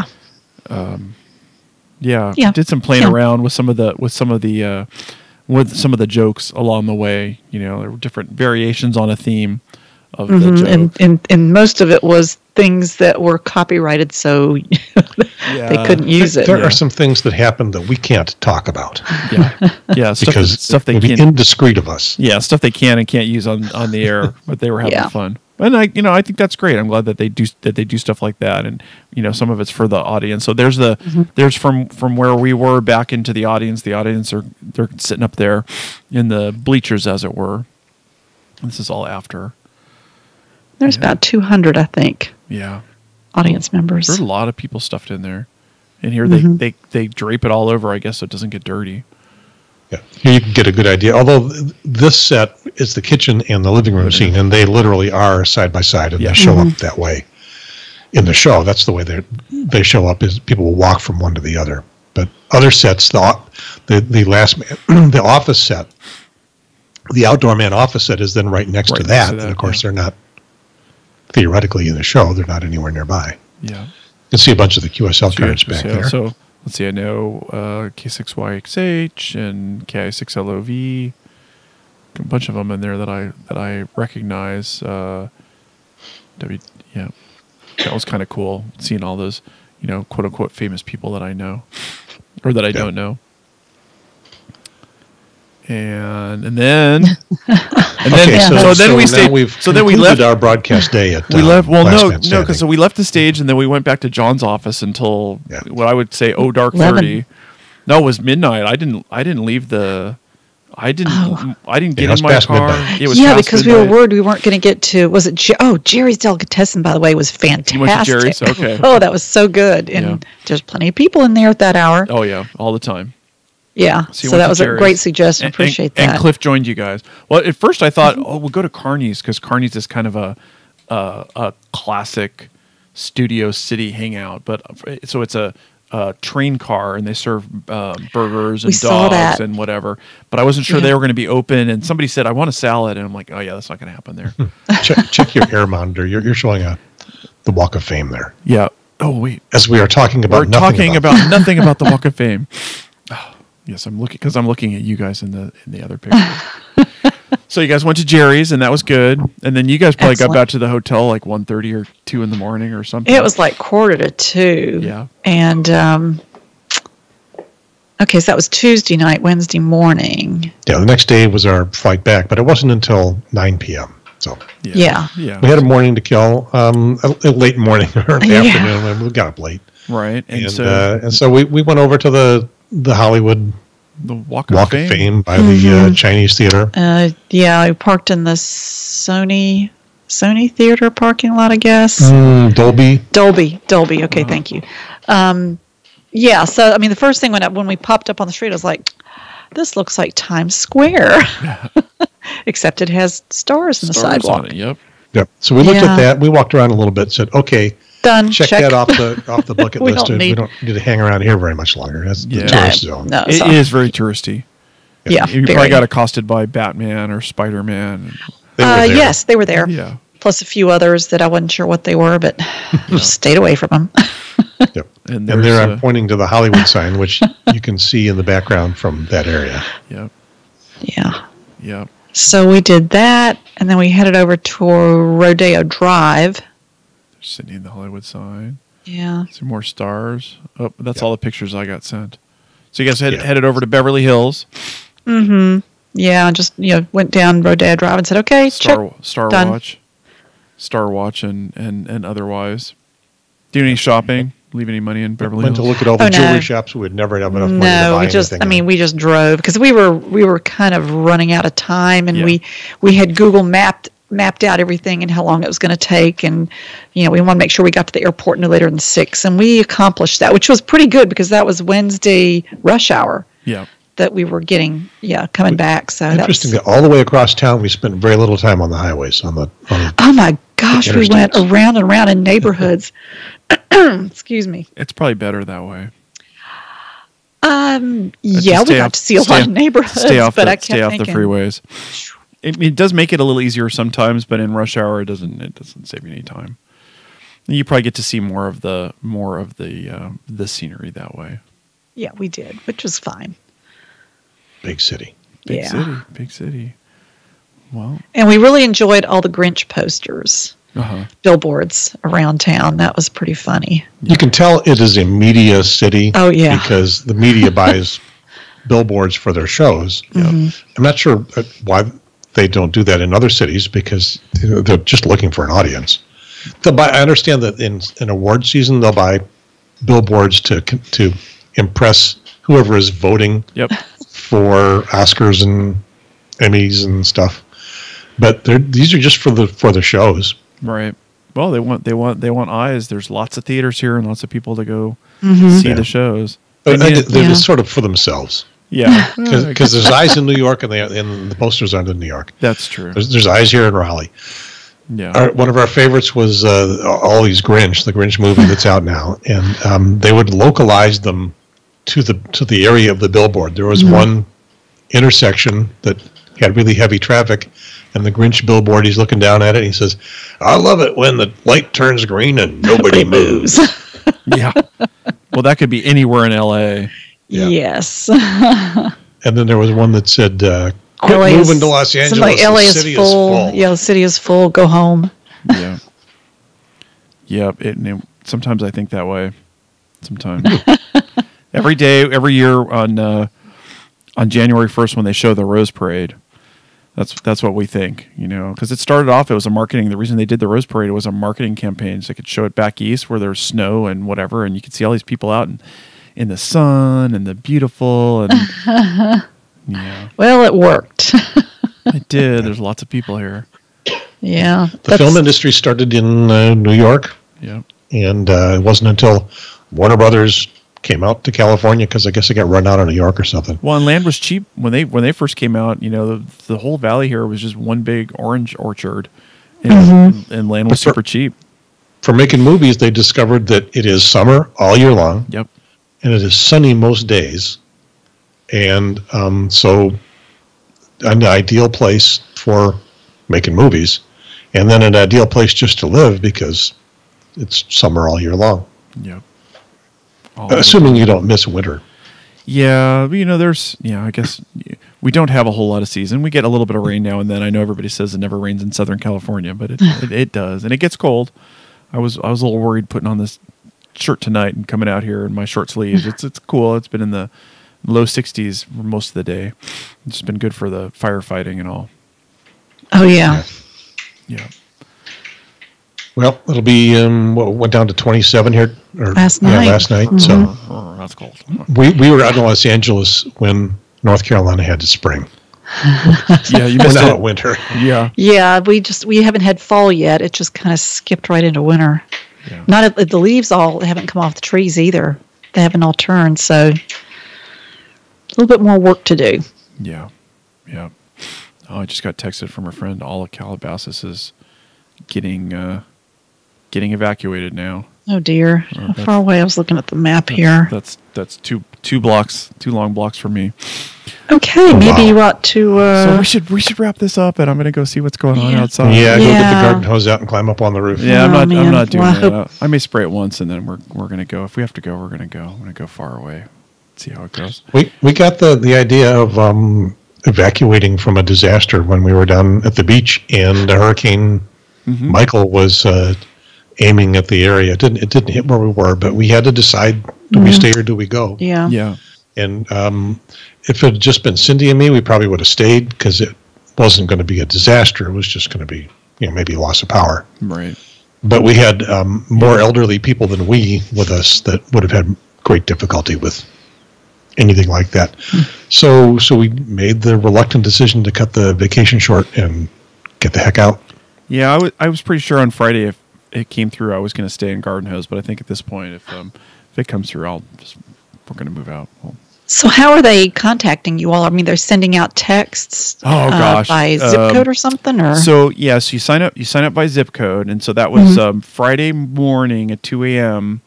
yeah, Yeah. did some playing Yeah. around with some of the with some of the uh, with some of the jokes along the way. You know, there were different variations on a theme of the Mhm. joke. And, and and most of it was things that were copyrighted, so they Yeah. couldn't use it. There Yeah. are some things that happen that we can't talk about yeah, yeah, stuff, because that- stuff it they would be can't. indiscreet of us. Yeah, stuff they can and can't use on, on the air, but they were having Yeah. fun. And I, you know, I think that's great. I'm glad that they do that they do stuff like that, and you know, some of it's for the audience. So there's the there's from from where we were back into the audience. The audience are they're sitting up there in the bleachers, as it were. This is all after. There's Yeah. about two hundred, I think, Yeah, audience members. there's a lot of people stuffed in there. And here they, they they drape it all over, I guess, so it doesn't get dirty. Yeah, here you can get a good idea. Although th- this set is the kitchen and the living room scene, and they literally are side by side, and Yeah. they show up that way in the show. That's the way they they show up. Is people will walk from one to the other. But other sets, the o- the the last man, the office set, the outdoor man office set is then right next Right to next that. to that, and of course, yeah. they're not theoretically in the show. They're not anywhere nearby. Yeah. You can see a bunch of the Q S L cards back so, there. So let's see. I know uh, K six Y X H and K I six L O V. A bunch of them in there that I that I recognize. Uh, w, yeah, that was kind of cool seeing all those, you know, quote unquote famous people that I know or that I Yeah. don't know. And and then and then Okay, so, so, then so we now stayed. we've So then we concluded left our broadcast day at we uh, left. Well, Last no, Man no, Standing. because so we left the stage and then we went back to John's office until Yeah. what I would say oh dark Eleven. thirty. No, it was midnight. I didn't. I didn't leave the. I didn't. Oh. I didn't Yeah, get it was in my past car. midnight. It was Yeah, past because we were midnight. worried we weren't going to get to. Was it? Jer- oh, Jerry's Delicatessen, by the way, was fantastic. You went to Jerry's? Okay. Oh, that was so good, and Yeah. there's plenty of people in there at that hour. Oh yeah, all the time. Yeah, So so, you went that to was Jerry's. a great suggestion. And- Appreciate and, that. And Cliff joined you guys. Well, at first I thought, oh, we'll go to Carney's because Carney's is kind of a uh, a classic Studio City hangout. But so it's a, a train car and they serve uh, burgers and We saw dogs that. and whatever. But I wasn't sure Yeah. they were going to be open. And somebody said, I want a salad, and I'm like, oh yeah, that's not going to happen there. check, check your air monitor. You're, you're showing a the Walk of Fame there. Yeah. Oh wait, As we are talking about we're nothing talking about, about nothing about the Walk of Fame. Oh, yes, I'm looking because I'm looking at you guys in the in the other picture. So you guys went to Jerry's and that was good, and then you guys probably Excellent. got back to the hotel like one thirty or two in the morning or something. It was like quarter to two. Yeah. And um, Okay, so that was Tuesday night, Wednesday morning. Yeah, the next day was our flight back, but it wasn't until nine p.m. So yeah, yeah, yeah. we had a morning to kill, um, a, a late morning or Yeah. afternoon. We got up late, right? And, and so uh, and so we, we went over to the the Hollywood the Walk of Walk Fame, of Fame by Mhm. the uh, Chinese theater. Uh, yeah, I parked in the Sony Sony Theater parking lot, I guess. Mm, Dolby. Dolby, Dolby. Okay, thank you. Um, yeah, so I mean, the first thing when I, when we popped up on the street, I was like, "This looks like Times Square," except it has stars in the Stars sidewalk. on it, yep. Yep. So we looked Yeah. at that. We walked around a little bit. Said, "Okay, Done. check, Check. that off the off the bucket We list. don't we need- don't need to hang around here very much longer. That's the Yeah. tourist No, zone." no, It sorry. is very touristy. Yeah, You very. probably got accosted by Batman or Spider-Man. They were Uh, there. yes, they were there. Yeah. Plus a few others that I wasn't sure what they were, but just stayed away from them. Yep. And And there's, there uh, I'm pointing to the Hollywood sign, which you can see in the background from that area. Yep. Yeah. Yep. So we did that, and then we headed over to Rodeo Drive. There's Sydney and the Hollywood sign. Yeah. Some more stars. Oh, that's all the pictures I got sent. So you guys head, Yeah. headed over to Beverly Hills. Mm-hmm. Yeah, just, you know, went down Rodeo Drive and said, okay, Star check. Star done. Watch. Star Watch and, and, and otherwise. Do any shopping? Leave any money in Beverly Went to Hills? look at all the Oh, no. jewelry shops. We would never have enough money to No, buy we just, anything. I mean, we just drove because we were, we were kind of running out of time, and Yeah. we, we had Google mapped, mapped out everything and how long it was going to take. And, you know, we want to make sure we got to the airport no later than six. And we accomplished that, which was pretty good because that was Wednesday rush hour Yeah. that we were getting, yeah, coming back. So that Interesting was, that all the way across town, we spent very little time on the highways. On the, on the oh my gosh, we went interstates. around and around in neighborhoods. Excuse me. It's probably better that way. Um, Just yeah, we stay got off- to see a stay lot off- of neighborhoods, Stay off, but the, I kept stay off the thinking, freeways. It, it does make it a little easier sometimes, but in rush hour, it doesn't. It doesn't save you any time. You probably get to see more of the more of the uh, the scenery that way. yeah, we did, which was fine. big city. Big Yeah. city, big city. Well, And we really enjoyed all the Grinch posters, uh-huh. billboards around town. That was pretty funny. You can tell it is a media city. Oh, yeah. Because the media buys billboards for their shows. Mhm. I'm not sure uh, why they don't do that in other cities because you know, they're just looking for an audience. They'll buy, I understand that in in award season they'll buy billboards to to impress whoever is voting Yep. for Oscars and Emmys and stuff. But they're, these are just for the for the shows. Right. Well, they want they want they want eyes. There's lots of theaters here and lots of people to go Mhm. see Yeah. the shows. But They need- they're Yeah. just sort of for themselves yeah, because there's eyes in New York and, they, and the posters aren't in New York. that's true. There's, there's eyes here in Raleigh. Yeah. Our, one of our favorites was uh, Ollie's Grinch, the Grinch movie that's out now, and um, they would localize them to the to the area of the billboard. There was Mhm. one intersection that had really heavy traffic, and the Grinch billboard. He's looking down at it. And he says, "I love it when the light turns green and nobody moves." Yeah. Well, that could be anywhere in L A. Yeah. Yes. And then there was one that said, uh, "Quit L A is- moving to Los something Angeles. like L A the is city full. is full." Yeah, the city is full. Go home. Yeah. Yeah. It, it, sometimes I think that way. Sometimes. Every day, every year on uh, on January first when they show the Rose Parade, that's that's what we think, you know, because it started off, it was a marketing. The reason they did the Rose Parade was a marketing campaign, so they could show it back east where there's snow and whatever, and you could see all these people out in, in the sun and the beautiful, and yeah, Well, it worked. it did. There's lots of people here. Yeah. The that's- film industry started in uh, New York. Yeah. And uh, it wasn't until Warner Brothers came out to California because I guess it got run out of New York or something. Well, and land was cheap when they when they first came out. You know, the, the whole valley here was just one big orange orchard, and, Mhm. and land was But for- super cheap. For making movies, they discovered that it is summer all year long. Yep. And it is sunny most days. And um, so an ideal place for making movies. And then an ideal place just to live because it's summer all year long. Yep. All of it. Assuming you don't miss winter. Yeah, but, you know, there's, yeah, I guess we don't have a whole lot of season. We get a little bit of rain now and then. I know everybody says it never rains in Southern California, but it, it, it does. And it gets cold. I was I was a little worried putting on this shirt tonight and coming out here in my short sleeves. It's it's cool. It's been in the low sixties for most of the day. It's been good for the firefighting and all. Oh yeah. Yeah. Well, it'll be um, what went down to twenty-seven here or, last yeah, night. last night. Mm-hmm. So Oh, that's cold. we we were out in Los Angeles when North Carolina had its spring. Yeah, you We're missed now it. at winter. Yeah. Yeah, we just we haven't had fall yet. It just kind of skipped right into winter. Yeah. Not the leaves all haven't come off the trees either. They haven't all turned, so a little bit more work to do. Yeah. Yeah. Oh, I just got texted from a friend. All of Calabasas is getting uh, getting evacuated now. Oh dear, Oh, how that's- far away? I was looking at the map here. That's that's two two blocks, two long blocks for me. Okay, maybe wow. you ought to. Uh, So we should we should wrap this up, and I'm gonna go see what's going on Yeah. outside. Yeah, go get the Yeah. garden hose out and climb up on the roof. Yeah, I'm Oh, not. I'm man. not doing Well, I that. hope- I may spray it once, and then we're we're gonna go. If we have to go, we're gonna go. I'm gonna go far away. See how it goes. We we got the the idea of um, evacuating from a disaster when we were down at the beach, and the hurricane Mhm. Michael was uh, aiming at the area. It didn't it didn't hit where we were, but we had to decide: do we stay or do we go? yeah. Yeah. And um, if it had just been Cyndi and me, we probably would have stayed because it wasn't going to be a disaster. It was just going to be, you know, maybe a loss of power. Right. But we had um, more elderly people than we with us that would have had great difficulty with anything like that. So, so we made the reluctant decision to cut the vacation short and get the heck out. Yeah, I was I was pretty sure on Friday if it came through, I was gonna stay in Garden Hose, but I think at this point, if um if it comes through, I'll just we're gonna move out. Well, So how are they contacting you all? I mean, they're sending out texts. Oh, uh, gosh. by zip Um, code or something, or So yeah, so you sign up. You sign up by zip code, and so that was um, Friday morning at two a.m.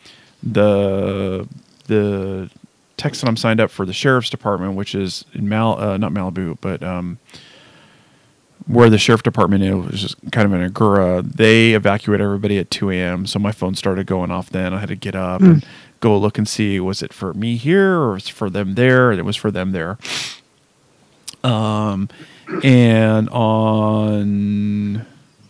The the text that I'm signed up for the sheriff's department, which is in Mal uh, not Malibu, but um, where the sheriff department is, which is kind of in Agoura. They evacuate everybody at two a.m. So my phone started going off. Then I had to get up and go look and see, was it for me here or was it for them there? And it was for them there. Um, and on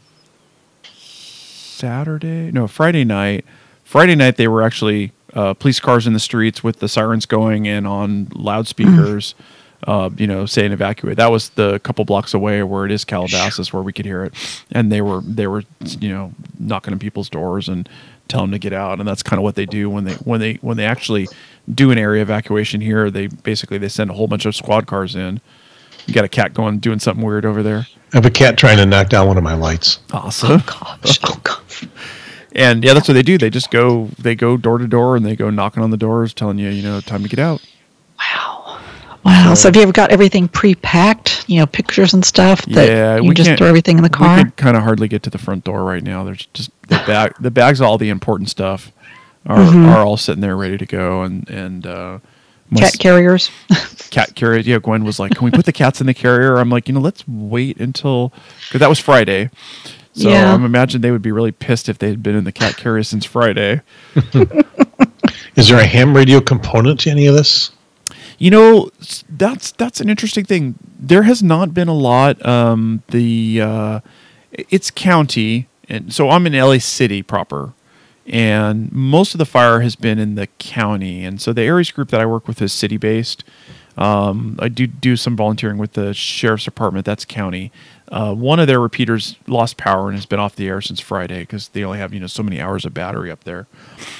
Saturday, no, Friday night, Friday night they were actually uh, police cars in the streets with the sirens going and on loudspeakers, uh, you know, saying evacuate. That was the couple blocks away where it is Calabasas, where we could hear it, and they were they were you know knocking on people's doors and tell them to get out. And that's kind of what they do when they when they when they actually do an area evacuation here. They basically they send a whole bunch of squad cars in. You got a cat going doing something weird over there. I have a cat trying to knock down one of my lights. Awesome. oh gosh, oh gosh. And yeah, that's what they do. They just go they go door to door and they go knocking on the doors, telling you, you know, time to get out. Wow, wow. So have you ever got everything pre-packed? You know, pictures and stuff that Yeah, you we just can't- throw everything in the car. We could kind of hardly get to the front door right now. There's just the bag the bags, all the important stuff are Mhm. are all sitting there ready to go. And and uh, my Cat s- carriers. cat carrier. Yeah, Gwen was like, "Can we put the cats in the carrier?" I'm like, you know, let's wait until because that was Friday. So Yeah. I'm imagine they would be really pissed if they had been in the cat carrier since Friday. Is there a ham radio component to any of this? You know, s- that's that's an interesting thing. There has not been a lot. Um, the uh, it's county, and so I'm in L A City proper, and most of the fire has been in the county. And so the Aries group that I work with is city based. Um, I do do some volunteering with the sheriff's department. That's county. Uh, one of their repeaters lost power and has been off the air since Friday because they only have you know so many hours of battery up there.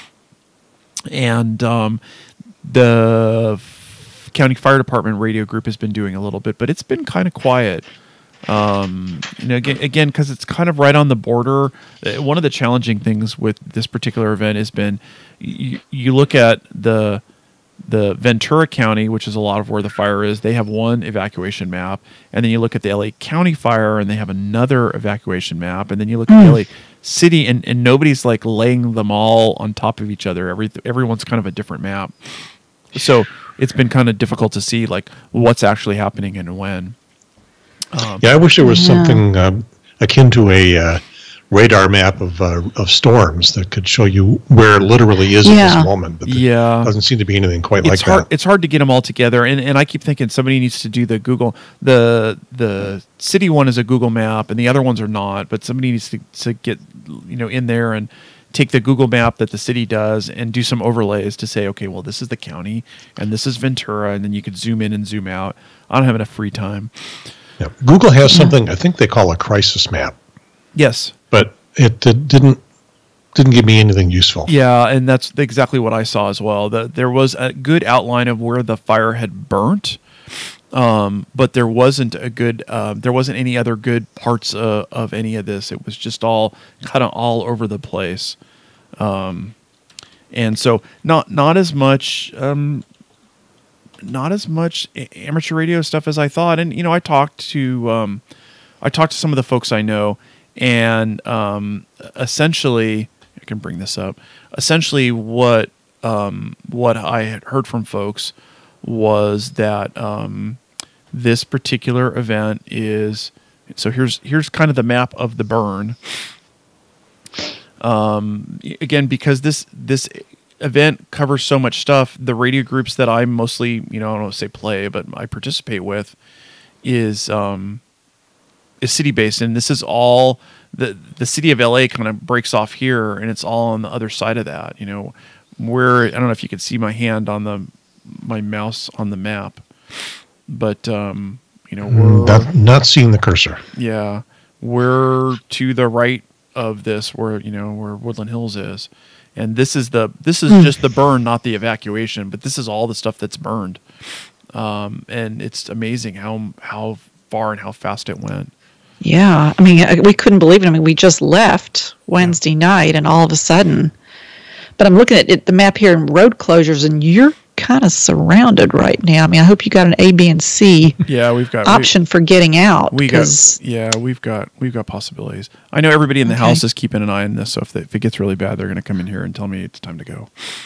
And um, the f- county fire department radio group has been doing a little bit, but it's been kind of quiet. Um, you know, again, again, because it's kind of right on the border. Uh, One of the challenging things with this particular event has been you, you look at the the Ventura County, which is a lot of where the fire is. They have one evacuation map, and then you look at the L A County fire, and they have another evacuation map, and then you look at the L A City, and, and nobody's like laying them all on top of each other. Every everyone's kind of a different map, so it's been kind of difficult to see like what's actually happening and when. Um, Yeah, I wish there was Yeah. something um, akin to a uh, radar map of uh, of storms that could show you where it literally is at Yeah. this moment. But there Yeah. doesn't seem to be anything quite it's like hard. that. It's hard to get them all together, and, and I keep thinking somebody needs to do the Google. the The city one is a Google map, and the other ones are not. But somebody needs to, to get you know in there and take the Google map that the city does and do some overlays to say, okay, well, this is the county and this is Ventura, and then you could zoom in and zoom out. I don't have enough free time. Yeah. Google has something I think they call a crisis map. Yes, but it, it didn't didn't give me anything useful. Yeah, and that's exactly what I saw as well. The, there was a good outline of where the fire had burnt, um, but there wasn't a good. Uh, there wasn't any other good parts uh, of any of this. It was just all kind of all over the place, um, and so not not as much. Um, not as much amateur radio stuff as I thought. And, you know, I talked to, um, I talked to some of the folks I know, and, um, essentially I can bring this up. Essentially what, um, what I had heard from folks was that, um, this particular event is, so here's, here's kind of the map of the burn. Um, again, because this, this, event covers so much stuff. The radio groups that I mostly, you know, I don't want to say play, but I participate with is um, is city based, and this is all the the city of L A kind of breaks off here, and it's all on the other side of that. You know, where I don't know if you can see my hand on the my mouse on the map, but um, you know, we're not, not seeing the cursor. Yeah, we're to the right of this, where you know where Woodland Hills is. And this is the this is mm. just the burn, not the evacuation. But this is all the stuff that's burned, um, and it's amazing how how far and how fast it went. Yeah, I mean, we couldn't believe it. I mean, we just left Wednesday yeah. night, and all of a sudden. But I'm looking at it, the map here and road closures, and you're kind of surrounded right now. I mean, I hope you got an A, B, and C. Yeah, we've got option we, for getting out. We got yeah, we've got we've got possibilities. I know everybody in the okay. house is keeping an eye on this, so if, they, if it gets really bad, they're going to come in here and tell me it's time to go.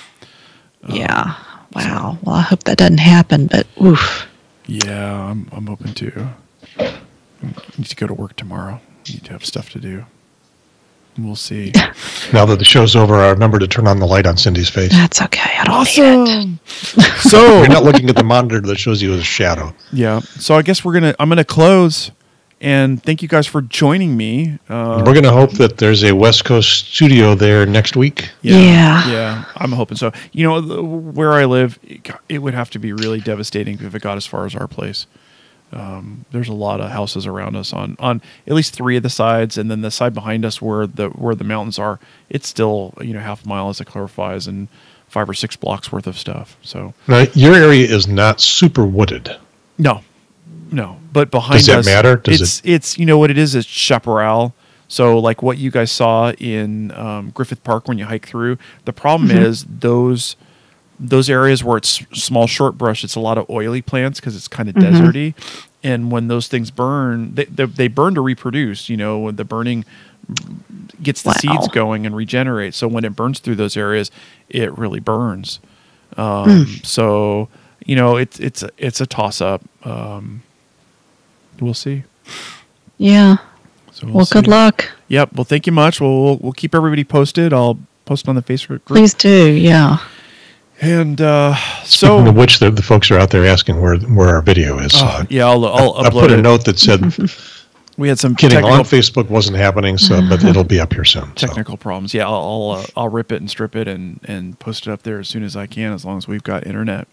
Um, yeah. Wow. Well, I hope that doesn't happen, but oof. Yeah, I'm I'm hoping to. I need to go to work tomorrow. I need to have stuff to do. We'll see. Now that the show's over, I remember to turn on the light on Cindy's face. That's okay. I don't awesome. need it. So you're not looking at the monitor that shows you as a shadow. Yeah. So I guess we're gonna. I'm gonna close, and thank you guys for joining me. Uh, we're gonna hope that there's a West Coast studio there next week. Yeah. Yeah. Yeah. I'm hoping so. You know, the, where I live, it, it would have to be really devastating if it got as far as our place. Um, there's a lot of houses around us on, on at least three of the sides, and then the side behind us where the where the mountains are, it's still, you know, half a mile as it clarifies, and five or six blocks worth of stuff. So now your area is not super wooded. No, no, but behind us, does that us, matter? Does it's it? it's you know what it is? It's chaparral. So like what you guys saw in um, Griffith Park when you hike through. The problem mm-hmm. is those. Those areas where it's small short brush, it's a lot of oily plants because it's kind of mm-hmm. deserty. And when those things burn, they, they, they burn to reproduce. You know, when the burning gets the wow. seeds going and regenerate. So when it burns through those areas, it really burns. Um, mm. So you know, it's it's a, it's a toss up. Um, we'll see. Yeah. So we'll, well good luck. Yep. Well, thank you much. We'll, we'll we'll keep everybody posted. I'll post on the Facebook group. Please do. Yeah. And uh, so, speaking of which, the, the folks are out there asking where where our video is. Oh, uh, yeah, I'll, I'll I, upload I put a it. note that said we had some getting technical, on Facebook wasn't happening, so but it'll be up here soon. Technical so. problems. Yeah, I'll I'll, uh, I'll rip it and strip it and, and post it up there as soon as I can, as long as we've got internet.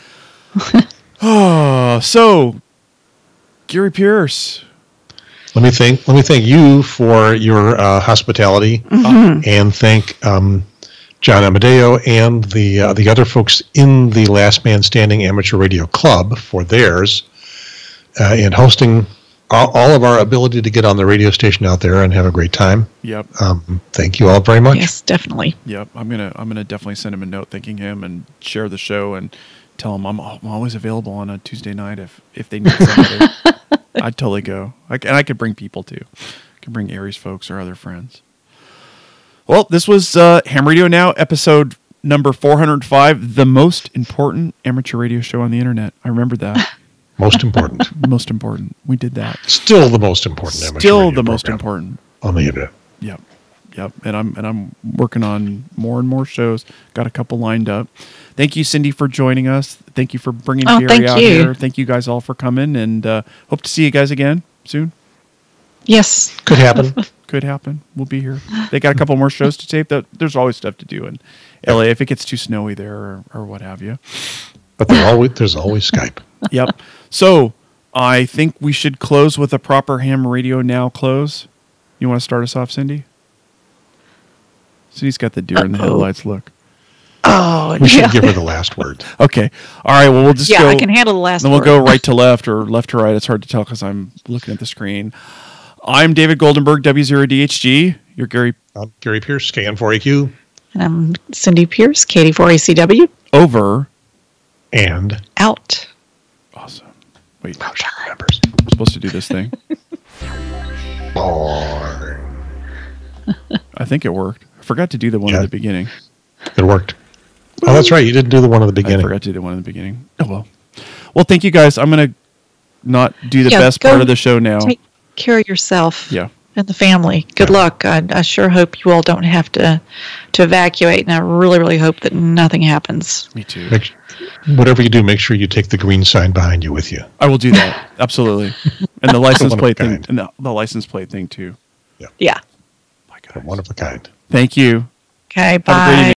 Oh, so Gary Pierce. Let me thank let me thank you for your uh, hospitality mm-hmm. and thank. Um, John Amadeo and the uh, the other folks in the Last Man Standing Amateur Radio Club for theirs uh, in hosting all, all of our ability to get on the radio station out there and have a great time. Yep. Um, thank you all very much. Yes, definitely. Yep. I'm gonna I'm gonna definitely send him a note thanking him and share the show and tell him I'm, I'm always available on a Tuesday night if if they need somebody. I'd totally go. I, and I could bring people too. I could bring Aries folks or other friends. Well, this was uh, Ham Radio Now, episode number four hundred five, the most important amateur radio show on the internet. I remember that. Most important. Most important. We did that. Still the most important amateur Still radio the most program important. on the internet. Yep. Yep. And I'm and I'm working on more and more shows. Got a couple lined up. Thank you, Cyndi, for joining us. Thank you for bringing oh, Gary out you. here. Thank you guys all for coming, and uh, hope to see you guys again soon. Yes. Could happen. Could happen. We'll be here. They got a couple more shows to tape. That There's always stuff to do in L A if it gets too snowy there or, or what have you. But there's always, there's always Skype. Yep. So I think we should close with a proper ham radio now close. You want to start us off, Cindy? Cindy's got the deer in the headlights look. Oh, We should yeah. give her the last word. Okay. All right. Well, we'll just Yeah, go. I can handle the last Then we'll word. go right to left or left to right. It's hard to tell because I'm looking at the screen. I'm David Goldenberg, W zero D H G. You're Gary. I'm Gary Pierce, K N four A Q. And I'm Cyndi Pierce, K D four A C W. Over. And Out. Awesome. Wait. oh, she remembers. I'm supposed to do this thing. Boring. I think it worked. I forgot to do the one Yeah. at the beginning. It worked. Oh, that's right. You didn't do the one at the I beginning. forgot to do the one in the beginning. Oh, well. Well, thank you guys. I'm going to not do the Yeah, best go part of the show now. Take care of yourself. Yeah. And the family. Good Yeah. luck. I, I sure hope you all don't have to to evacuate, and I really, really hope that nothing happens. Me too. Make, whatever you do, make sure you take the green sign behind you with you. I will do that. Absolutely. And the license One of a plate thing. kind. And the, the license plate thing, too. Yeah. My God. One of a kind. Thank you. Okay, Have a great bye. evening.